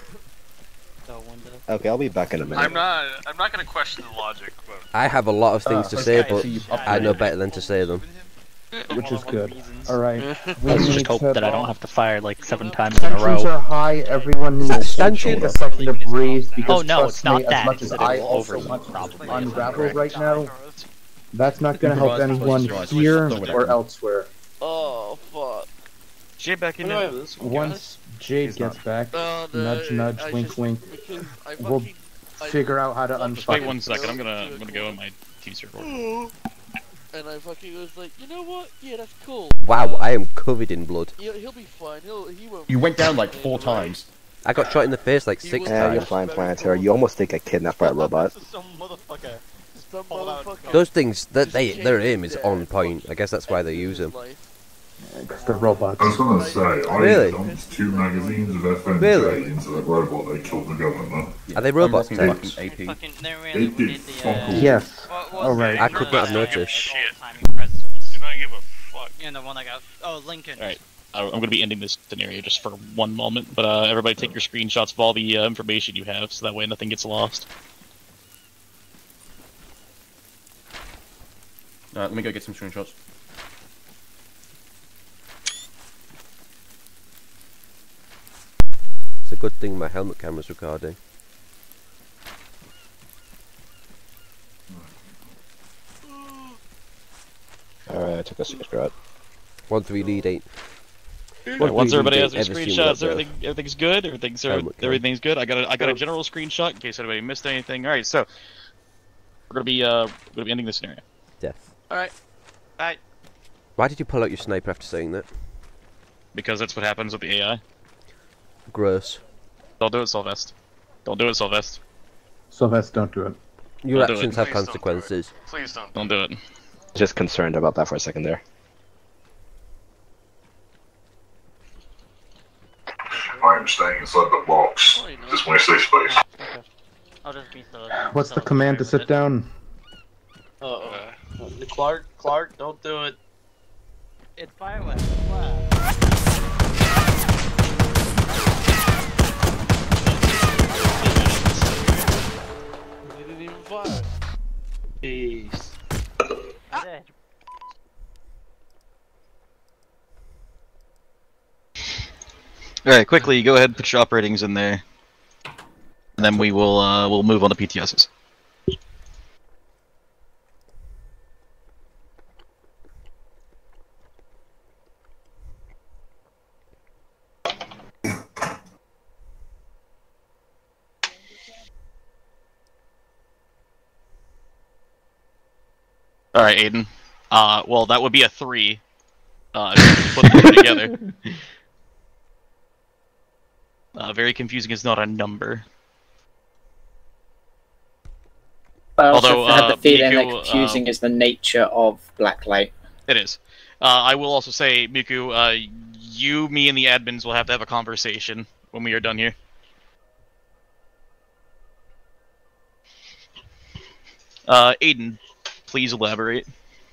Okay, I'll be back in a minute. I'm not. I'm not gonna question the logic, but I have a lot of things Ah, to okay, say, so but you've I know upgraded. better than to say them. Which is good. Alright. Let's just hope that I don't have to fire like seven times in a Tensions row. are high, everyone Is that needs to stanchion? take a second to breathe, because Oh, no, trust it's not me, that. as much as It's I that also it'll want to probably unravel right now, that's not going to help Improvise, anyone improvise, here improvise. or elsewhere. Oh fuck. Jay back in Anyway, now. this one, Once Jade gets back, Uh, the- nudge nudge, I wink just- wink, because I we'll fucking- I- figure out how to Just wait unfuck one it. second. I'm gonna I'm gonna go in my team circle. And I fucking was like, you know what? Yeah, that's cool. Wow, Uh, I am covered in blood. He'll, he'll be fine. He'll he won't. You went down like four times. I got shot in the face like six Yeah, you're times. fine, Planetary. You almost think I kidnapped by a robot. Some motherfucker. Some motherfucker. Those things, that they, their aim is on point. I guess that's why they use them. Because they're robots. I was gonna say, I Really? dumped two magazines of F N J Really? into that robot that killed the governor. Are they robots, I'm Ted? fucking A P. Fucking, no, really, It we did need the, fuck uh, all. Yes. what was Alright. the I could not have uh, noticed. timing presidents? you don't give a fuck. Yeah, the one that got. Oh, Lincoln. All right. I- I'm going to be ending this scenario just for one moment, but uh, everybody take your screenshots of all the uh, information you have, so that way nothing gets lost. Alright, let me go get some screenshots. It's a good thing my helmet camera's recording. Alright, I took a screenshot. One three lead eight. Right, once everybody has their Ever seen screenshots, what everything everything's good. Everything's Helmet cam. everything's good. I got a I got a general screenshot in case anybody missed anything. All right, so we're gonna be uh we're gonna be ending this scenario. Death. Alright. Right. Why did you pull out your sniper after saying that? Because that's what happens with the A I. Gross. Don't do it, Sylvester. Don't do it, Sylvester. Sylvester, don't do it. Your Don't do actions it. have Please don't do it. consequences. Please don't. Don't do it. Just concerned about that for a second there. I am staying inside the box. Just want to stay space. Okay. I'll just beat the. What's the command to sit down? Uh oh. Clark, Clark, don't do it. It's fireworks. Wow. He didn't even fire. Jeez. Alright, quickly, go ahead, put your operatings in there. And then we will, uh, we'll move on to P T Ss. Alright, Aiden. Uh, well, that would be a three. Uh, if you put the two together. Uh, very confusing is not a number. I also Although, have uh, the feeling Miku, that confusing uh, is the nature of Blacklight. It is. Uh, I will also say, Miku, uh, you, me, and the admins will have to have a conversation when we are done here. Uh, Aiden, please elaborate.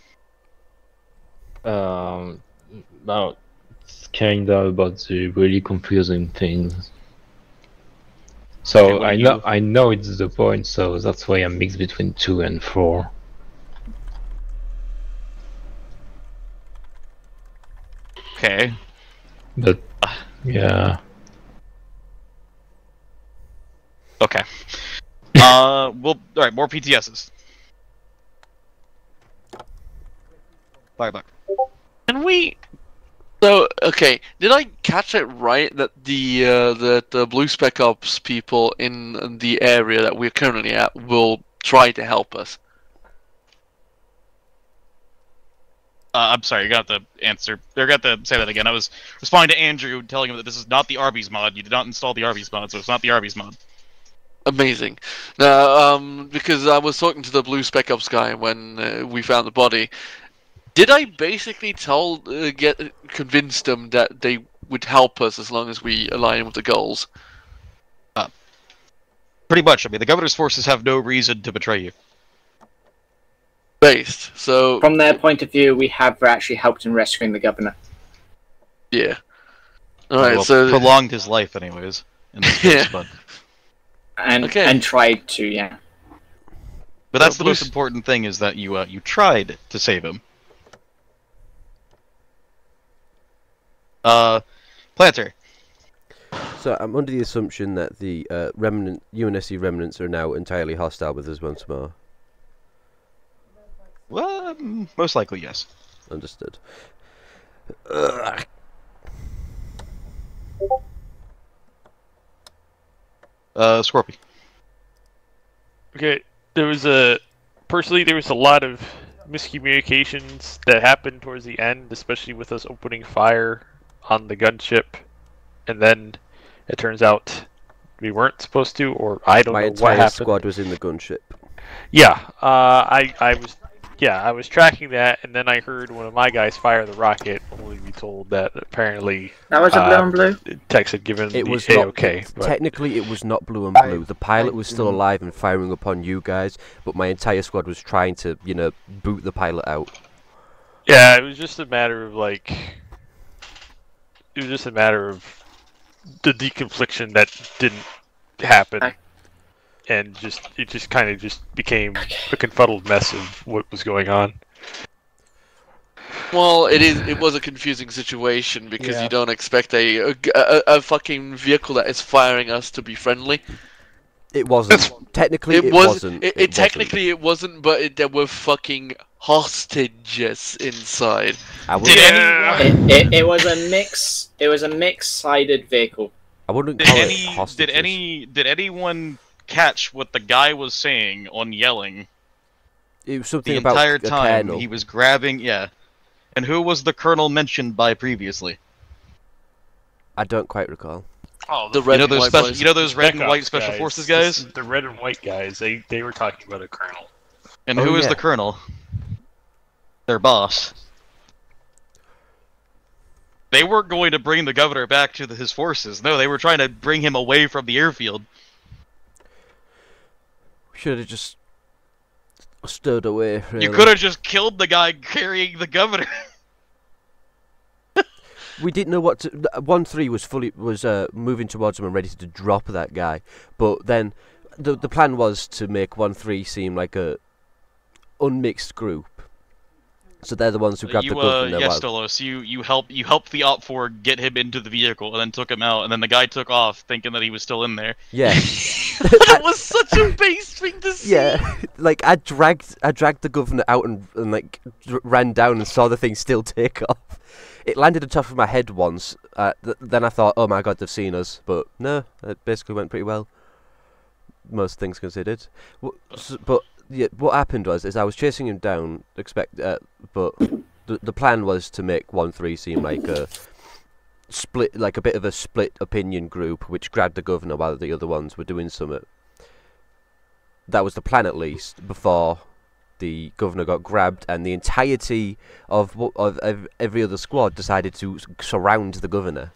Um, about it's kinda about the really confusing things. So Okay, what I do know you- I know it's the point, so that's why I mix between two and four. Okay. But yeah. Okay. uh, well, all right, more P T Ss. Firebuck. Can we? So okay, did I catch it right that the uh, that the Blue Spec Ops people in the area that we're currently at will try to help us? Uh, I'm sorry, you got to answer. Or got to say that again. I was responding to Andrew, telling him that this is not the Arby's mod. You did not install the Arby's mod, so it's not the Arby's mod. Amazing. Now, um, because I was talking to the Blue Spec Ops guy when uh, we found the body. Did I basically tell, uh, get convince them that they would help us as long as we align with the goals? Uh, pretty much. I mean, the governor's forces have no reason to betray you. Based. So from their point of view, we have actually helped in rescuing the governor. Yeah. All right. Well, so prolonged his life, anyways. In this case, yeah. but and okay. and tried to, yeah. But that's So the Blue most important thing: is that you uh, you tried to save him. Uh, Planter. So I'm under the assumption that the uh, remnant U N S C remnants are now entirely hostile with us once more. Well, um, most likely, yes. Understood. Ugh. Uh, Scorpy. Okay, there was a... Personally, there was a lot of miscommunications that happened towards the end, especially with us opening fire on the gunship, and then it turns out we weren't supposed to, or I don't My know what entire happened. squad was in the gunship. Yeah, uh, I I was yeah I was tracking that, and then I heard one of my guys fire the rocket, only to be told that apparently That was a blue and blue? Tex had given It the was A not, okay. it- but- technically, it was not blue and blue. The pilot was still alive and firing upon you guys, but my entire squad was trying to, you know, boot the pilot out. Yeah, it was just a matter of like, it was just a matter of the deconfliction that didn't happen, and just it just kind of just became a confuddled mess of what was going on. Well, it is. It was a confusing situation because Yeah. you don't expect a, a a a fucking vehicle that is firing us to be friendly. It wasn't. Technically, it, was, wasn't. It, it, technically it wasn't, but it, there were fucking hostages inside. I Did anyone? It, it, it was a mix. It was a mix-sided vehicle. I wouldn't Did call any? it Did hostages. any? Did anyone catch what the guy was saying on yelling? It was something The about entire a time colonel. he was grabbing. Yeah. And who was the colonel mentioned by previously? I don't quite recall. Oh, the You know those special, you know those red and Spec white Ops special guys, forces this- guys? The red and white guys. They they were talking about a colonel. And Oh, who is yeah. the colonel? Their boss. They weren't going to bring the governor back to the, his forces. No, they were trying to bring him away from the airfield. Should have just stood away. Really. You could have just killed the guy carrying the governor. We didn't know what to. One three was fully was uh, moving towards him and ready to drop that guy, but then the the plan was to make one three seem like a unmixed group. So they're the ones who grabbed you, the uh, governor. yes, while- Stolos, you you helped you helped the op four get him into the vehicle and then took him out, and then the guy took off thinking that he was still in there. Yeah. That was such a base thing to see. Yeah, like I dragged I dragged the governor out and, and like dr- ran down and saw the thing still take off. It landed on top of my head once. Uh, th then I thought, oh my god, they've seen us. But no, it basically went pretty well. Most things considered. W s but yeah, what happened was is I was chasing him down, expect, uh, but the the plan was to make one three seem like a split, like a bit of a split opinion group, which grabbed the governor while the other ones were doing something. That was the plan, at least, before the governor got grabbed, and the entirety of what of ev every other squad decided to s surround the governor.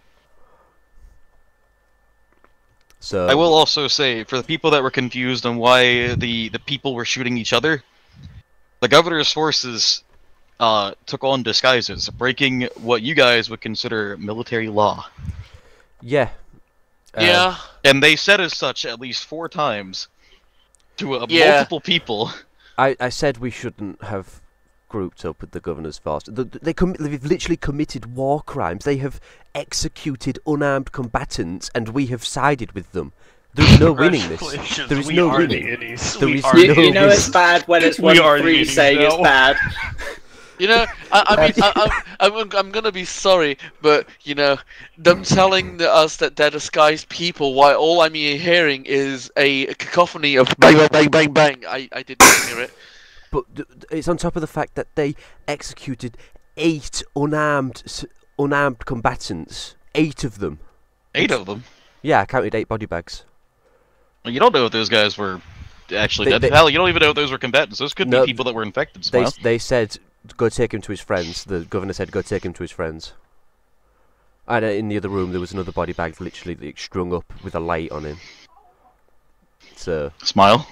So I will also say, for the people that were confused on why the, the people were shooting each other, the governor's forces uh, took on disguises, breaking what you guys would consider military law. Yeah. Uh, Yeah. And they said as such at least four times to uh, Yeah. multiple people. I, I said we shouldn't have grouped up with the governor's force. The, they com they've literally committed war crimes. They have executed unarmed combatants, and we have sided with them. There's no winning this. Congratulations, There is we no are winning. the innies. There We is are no You, you know winning. it's bad when it's We one are the three idiots saying it's now. bad. You know, I, I mean, I, I'm, I'm, I'm gonna be sorry, but you know, them telling us that they're disguised people, while all I'm hearing is a cacophony of bang, bang, bang, bang, bang. I, I didn't hear it. But th- it's on top of the fact that they executed eight unarmed, s- unarmed combatants. Eight of them. Eight of them? Yeah, I counted eight body bags. Well, you don't know if those guys were actually They- dead. they- Hell, you don't even know if those were combatants. Those could No, be people that were infected. They Smile. they said go take him to his friends. The governor said go take him to his friends. And uh, in the other room there was another body bag literally like, strung up with a light on him. So Smile.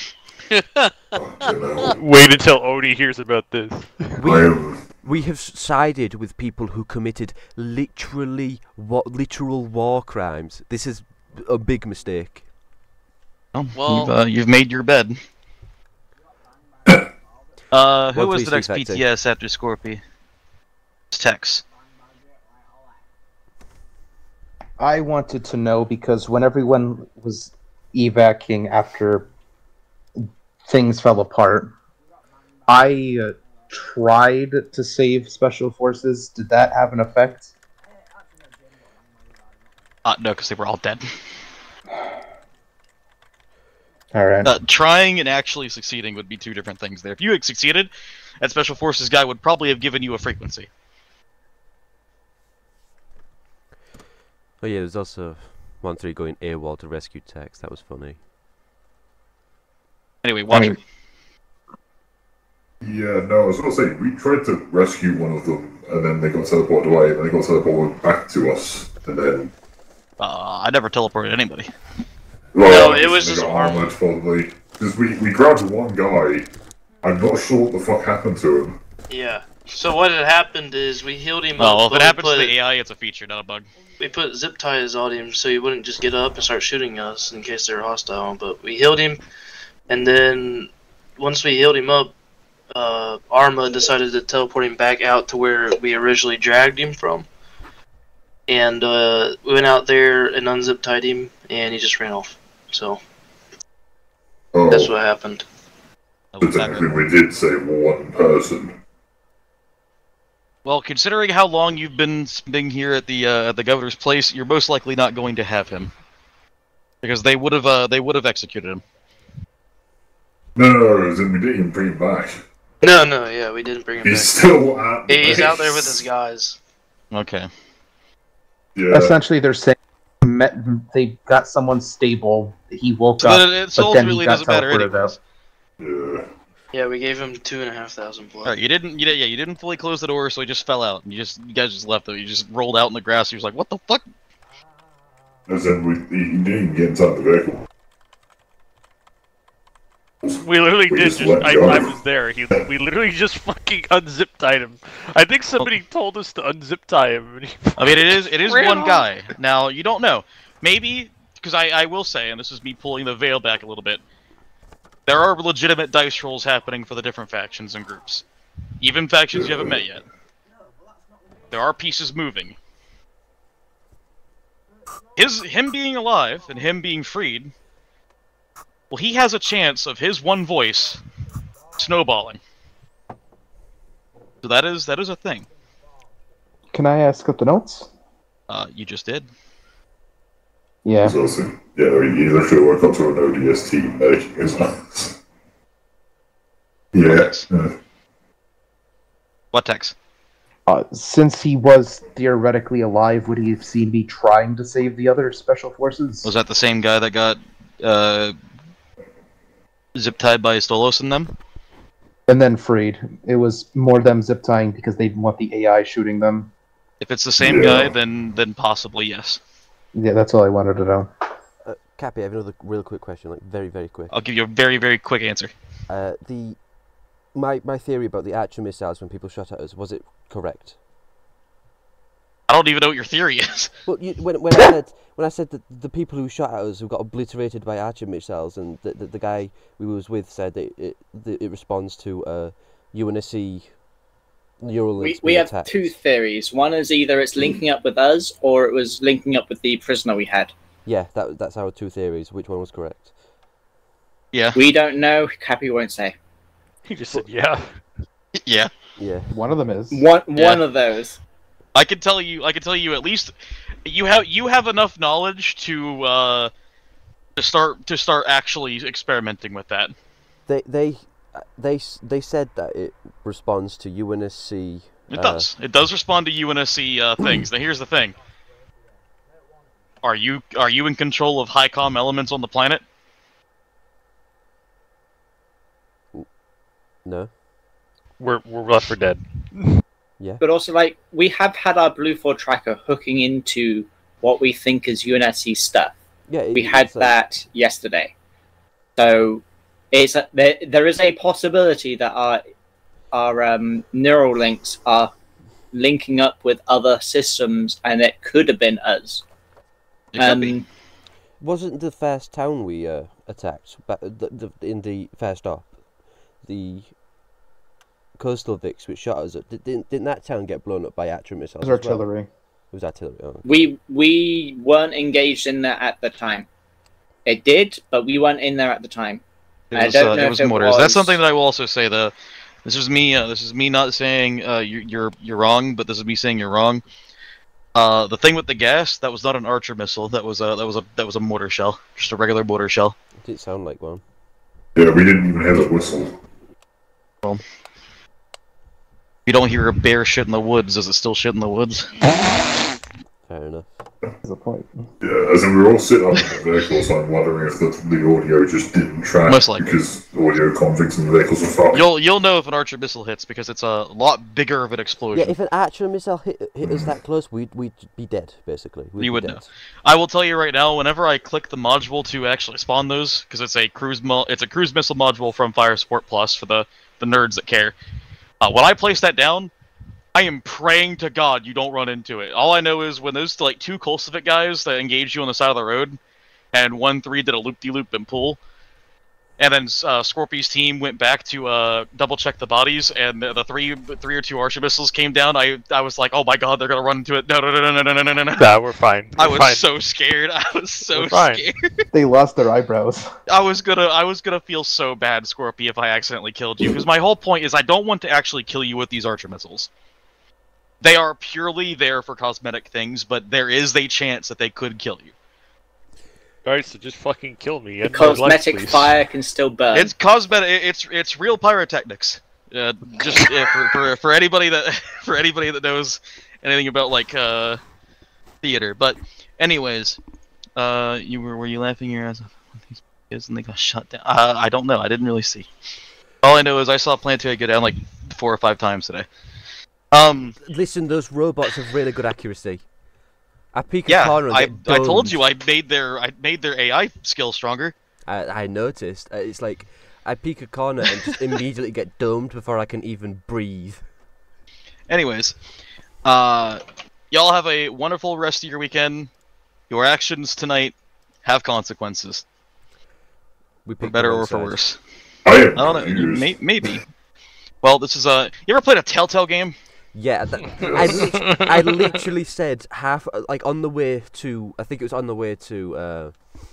Wait until Odie hears about this. We, we have sided with people who committed literally what literal war crimes. This is a big mistake. Oh, Well- you've, uh, you've made your bed. uh, who One, was three, the next three, P T S after Scorpy? It's Tex. I wanted to know because when everyone was evacing after things fell apart, I uh, tried to save Special Forces. Did that have an effect? Uh, no, because they were all dead. Alright. Uh, trying and actually succeeding would be two different things there. If you had succeeded, that Special Forces guy would probably have given you a frequency. Oh yeah, there's also one three going AWOL to rescue Tex. That was funny. Anyway, Watcher. Yeah, no, I was going to say, we tried to rescue one of them, and then they got teleported away, and then they got teleported back to us, and then... Uh, I never teleported anybody. Well, No, it was they just got armor. armored, probably. Because we, we grabbed one guy, I'm not sure what the fuck happened to him. Yeah. So what had happened is we healed him Well, up. if but it we happens put, to the A I, it's a feature, not a bug. We put zip ties on him so he wouldn't just get up and start shooting us in case they were hostile. But we healed him, and then once we healed him up, uh, Arma decided to teleport him back out to where we originally dragged him from. And uh, we went out there and unzip tied him, and he just ran off. So Oh, that's what happened. so technically we did save one person. Well, considering how long you've been spending here at the uh, at the governor's place, you're most likely not going to have him, because they would have uh, they would have executed him. No, no, no, as in we didn't even bring him back. No, no, yeah, we didn't bring him He's back. still at the He's out there base. with his guys. Okay. Yeah. Essentially, they're saying met, they got someone stable. He woke So up, then it but then he ultimately got doesn't matter teleported anyways. out. Yeah. Yeah, we gave him two and a half thousand blood. Alright, you didn't, you did, yeah, you didn't fully close the door, so he just fell out. And you just, you guys just left him. You just rolled out in the grass. He was like, "What the fuck?" As in, we, he didn't even get inside the vehicle. We literally We did just just, let I, go. I was there. He, we literally just fucking unzip tied him. I think somebody told us to unzip tie him. And he I mean, it is, it is ran one off. guy. Now you don't know. Maybe because I, I will say, and this is me pulling the veil back a little bit. There are legitimate dice rolls happening for the different factions and groups, even factions you haven't met yet. There are pieces moving. His him being alive and him being freed. Well, he has a chance of his one voice snowballing. So that is that is a thing. Can I ask something else? Uh, you just did. Yeah. It's awesome. Yeah, no, he, he literally woke up to an O D S T making his eyes. Yeah. uh, What text? Uh, since he was theoretically alive, would he have seen me trying to save the other special forces? Was that the same guy that got uh, zip tied by Stolos and them? And then freed. It was more them zip tying because they didn't want the A I shooting them. If it's the same Yeah. guy, then then possibly yes. Yeah, that's all I wanted to know. Uh, Cappy, I have another real quick question, like very, very quick. I'll give you a very very quick answer. Uh, the my my theory about the Archer missiles when people shot at us, was it correct? I don't even know what your theory is. Well, you, when when I said when I said that the people who shot at us who got obliterated by Archer missiles, and the the, the guy we was with said that it it, it responds to uh, U N S C neural We, links we being have attacked. two theories. One is either it's linking up with us or it was linking up with the prisoner we had. Yeah, that that's our two theories. Which one was correct? Yeah. We don't know. Cappy won't say. He just said yeah. Yeah. Yeah. One of them is. One Yeah. one of those. I can tell you. I can tell you at least. You have you have enough knowledge to uh, to start to start actually experimenting with that. They they they they said that it responds to U N S C. It uh, does. It does respond to U N S C uh, things. Now here's the thing. Are you are you in control of high comm elements on the planet? No. We're we're left for dead. Yeah. But also, like, we have had our Blue four tracker hooking into what we think is U N S C stuff. Yeah, it- we had it's like- that yesterday. So it's a, there. There is a possibility that our our um, neural links are linking up with other systems, and it could have been us. It could um, be. Wasn't the first town we uh, attacked ba- the, the, in the first stop the coastal Vics which shot us up? Did, didn't, didn't that town get blown up by Atrum missiles? It was as well? artillery. It was artillery. Oh, okay. We we weren't engaged in that at the time. It did, but we weren't in there at the time. It I was, don't uh, know it if was it mortars. was... That's something that I will also say. The this is me. Uh, this is me not saying uh, you, you're you're wrong, but this is me saying you're wrong. Uh, the thing with the gas, that was not an Archer missile. That was a that was a that was a mortar shell, just a regular mortar shell. It did sound like one. Yeah, we didn't even have a whistle. Well, you don't hear a bear shit in the woods. Is it still shit in the woods? Fair enough. That's the point. Yeah, as in we were all sitting up in the vehicles, I'm wondering if the, the audio just didn't track Most likely. because audio configs in the vehicles are fucked. You'll you'll know if an Archer missile hits because it's a lot bigger of an explosion. Yeah, if an Archer missile hit, hit us that close, we'd we'd be dead basically. We'd You be would dead. know. I will tell you right now. Whenever I click the module to actually spawn those, because it's a cruise mo it's a cruise missile module from Fire Support Plus for the the nerds that care. Uh, when I place that down, I am praying to God you don't run into it. All I know is when those like two Kolsevik guys that engaged you on the side of the road, and one three did a loop-de-loop and pull, and then uh, Scorpy's team went back to uh, double check the bodies, and the, the three three or two Archer missiles came down. I I was like, oh my God, they're gonna run into it. No no no no no no no no no. Nah, we're fine. I We're was fine. so scared. I was so We're fine. scared. They lost their eyebrows. I was gonna, I was gonna feel so bad, Scorpy, if I accidentally killed you. Because my whole point is, I don't want to actually kill you with these Archer missiles. They are purely there for cosmetic things, but there is a chance that they could kill you. Alright, so just fucking kill me. The End my life, cosmetic please. fire can still burn. It's cosmetic. It's it's real pyrotechnics. Uh, just uh, for, for for anybody that for anybody that knows anything about like uh, theater. But anyways, uh, you were were you laughing your ass off when these kids and they got shut down? Uh, I don't know. I didn't really see. All I know is I saw Planetary go down like four or five times today. Um, Listen, those robots have really good accuracy. I peek a yeah, corner and I get I told domed. you I made their I made their A I skill stronger. I I noticed. Uh, It's like I peek a corner and just immediately get domed before I can even breathe. Anyways, uh, y'all have a wonderful rest of your weekend. Your actions tonight have consequences. We for picked better the wrong or for side. worse. I am don't know. confused. May, maybe. Well, this is a. You ever played a Telltale game? Yeah, that, I, lit- I literally said half, like on the way to, I think it was on the way to, uh,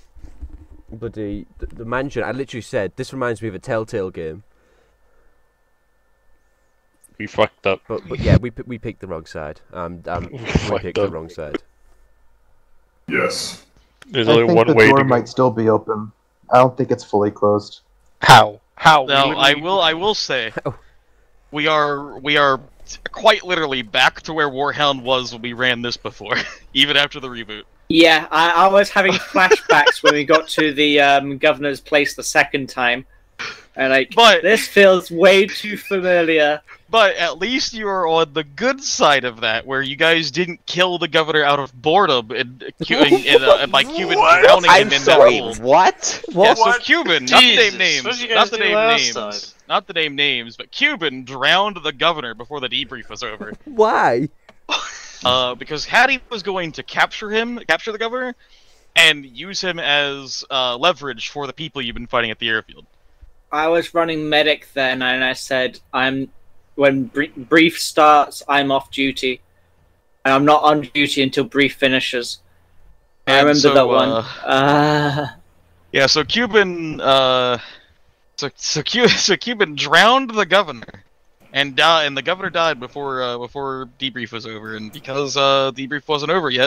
bloody, the, the mansion, I literally said, this reminds me of a Telltale game. We fucked up. But, but yeah, we pi- we picked the wrong side. Um, um, we fucked picked the up. wrong side. Yes. There's I only think one the way door to go. might still be open. I don't think it's fully closed. How? How? Now, We I literally- will. I will say, we are we are quite literally back to where Warhound was when we ran this before, even after the reboot. Yeah, I, I was having flashbacks when we got to the um, governor's place the second time, and like, But- this feels way too familiar. But at least you are on the good side of that, where you guys didn't kill the governor out of boredom and, Cu- and, and, uh, by Cuban What? drowning I'm him in sorry, that pool. what? Yeah, so What? Cuban, not to name Jesus, names, what did you guys not to do name last names, not to name names, but Cuban drowned the governor before the debrief was over. Why? Uh, because Hattie was going to capture him, capture the governor, and use him as uh, leverage for the people you've been fighting at the airfield. I was running medic then, and I said, "I'm when br brief starts, I'm off duty, and I'm not on duty until brief finishes." I remember so, that one. Uh, Uh... Yeah, so Cuban, uh, so so, Cu so Cuban drowned the governor, and uh, and the governor died before uh, before debrief was over, and because uh, debrief wasn't over yet,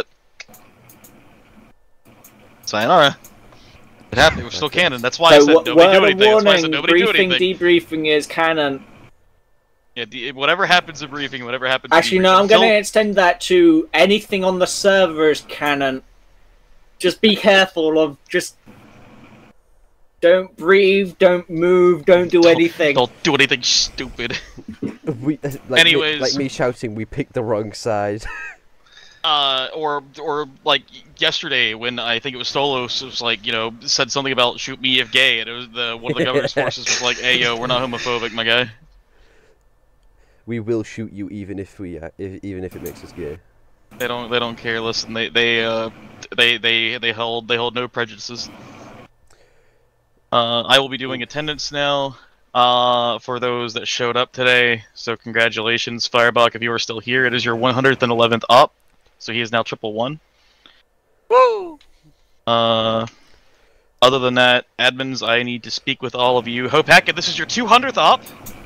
sayonara. It happened. It was still canon. That's why so I said nobody word do of anything. That's why I said warning, nobody do briefing, anything. debriefing is canon. Yeah, de whatever happens in briefing, whatever happens. Actually, in no, debriefing, I'm until... going to extend that to anything on the server is canon. Just be careful of just. Don't breathe, don't move, don't do don't, anything. Don't do anything stupid. we, like Anyways, me, like me shouting, we picked the wrong side. uh, or or like yesterday when I think it was Stolos was like, you know, said something about shoot me if gay, and it was the one of the governor's forces was like, hey yo, we're not homophobic, my guy. We will shoot you even if we uh, if, even if it makes us gay. They don't they don't care. Listen, they they uh they they they hold they hold no prejudices. Uh, I will be doing attendance now. Uh, for those that showed up today, so congratulations, Firebuck. If you are still here, it is your one hundred eleventh op, so he is now triple one. Woo! Uh, other than that, admins, I need to speak with all of you. Hope Hackett, this is your two hundredth op.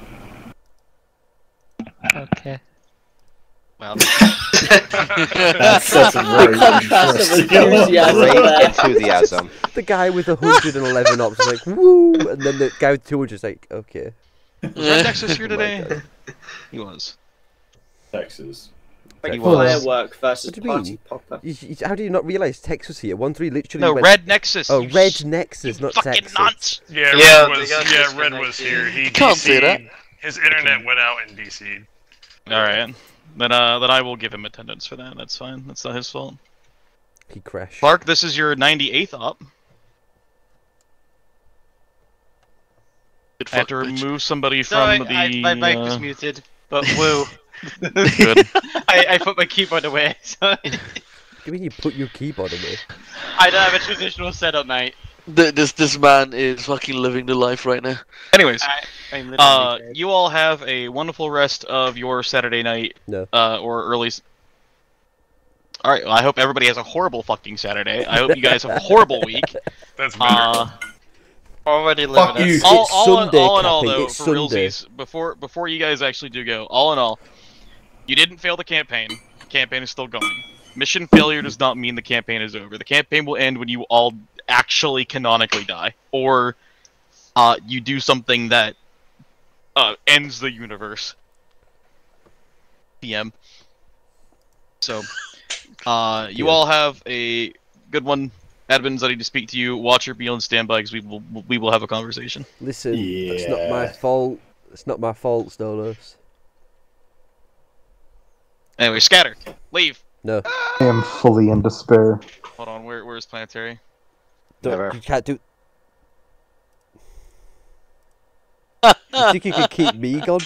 Okay. Wow. That's such a very contrast of enthusiasm. Great enthusiasm. The guy with one hundred eleven ops is like, woo! And then the guy with two hundred is like, okay. Was Red Nexus here Oh my today? God. He was. Texas. Like He was. firework versus What do you party mean? popper. You, you, how do you not realise Tex was here? one three literally No, went... Red Nexus. Oh, you Red s- Nexus, not fucking Texas. nonce. Yeah, Yeah, Red was, they got yeah, this Red for was next here. year. He You can't say that. D C'd. His internet went out and D C'd. Alright. Then, uh, then I will give him attendance for that. That's fine. That's not his fault. He crashed. Clark, this is your ninety-eighth op. I had to remove somebody Sorry, from the. I, my mic uh, was muted, but woo. Good. I, I put my keyboard away. So What do you mean you put your keyboard away? I don't have a traditional setup, mate. Th this this man is fucking living the life right now. Anyways, I, I'm literally uh, dead. you all have a wonderful rest of your Saturday night. No. Uh, or early. s- All right. Well, I hope everybody has a horrible fucking Saturday. I hope you guys have a horrible week. That's better. Uh, Already Fuck living you. it. all, It's all, Sunday, in, all in all, Cappy, though, it's for Sunday. realsies, before before you guys actually do go, all in all, you didn't fail the campaign. The campaign is still going. Mission failure does not mean the campaign is over. The campaign will end when you all actually canonically die, or uh, you do something that uh, ends the universe. P M. So, uh, you Yeah. all have a good one. Admins, I need to speak to you. Watch your be on standby because we will we will have a conversation. Listen, it's not my Yeah. fault. It's not my fault, Stolos. Anyway, scatter, leave. No. I am fully in despair. Hold on, where where is Planetary? Don't- Never. You can't do... You think you can keep me gone?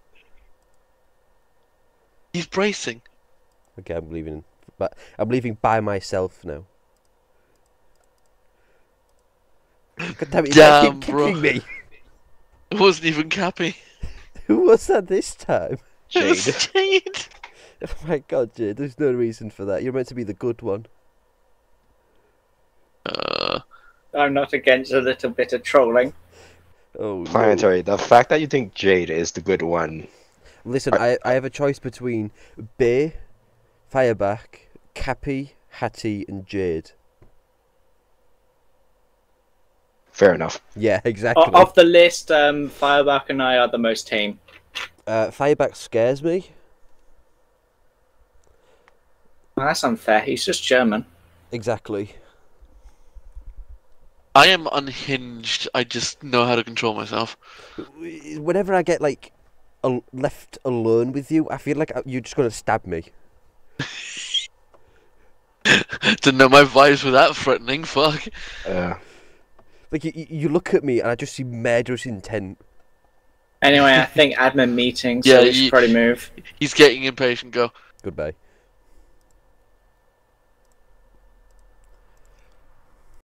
He's bracing. Okay, I'm leaving. But I'm leaving by myself now. God damn it, you guys Damn, keep bro. kicking me. It wasn't even Cappy. Who was that this time? It was Jade. Oh my god, Jade, there's no reason for that. You're meant to be the good one. Uh, I'm not against a little bit of trolling. Oh, no. Planetary, the fact that you think Jade is the good one. Listen, I, I have a choice between Bay, Fireback, Cappy, Hattie, and Jade. Fair enough. Yeah, exactly. O- Of the list, um, Fireback and I are the most tame. Uh, Fireback scares me. Well, that's unfair. He's just German. Exactly. I am unhinged. I just know how to control myself. Whenever I get like al left alone with you, I feel like you're just gonna stab me. Didn't know my vibes were that threatening. Fuck. Uh, Like you, you look at me and I just see murderous intent. Anyway, I think admin meeting, so Yeah, we should you- probably move. He's getting impatient. Go. Goodbye.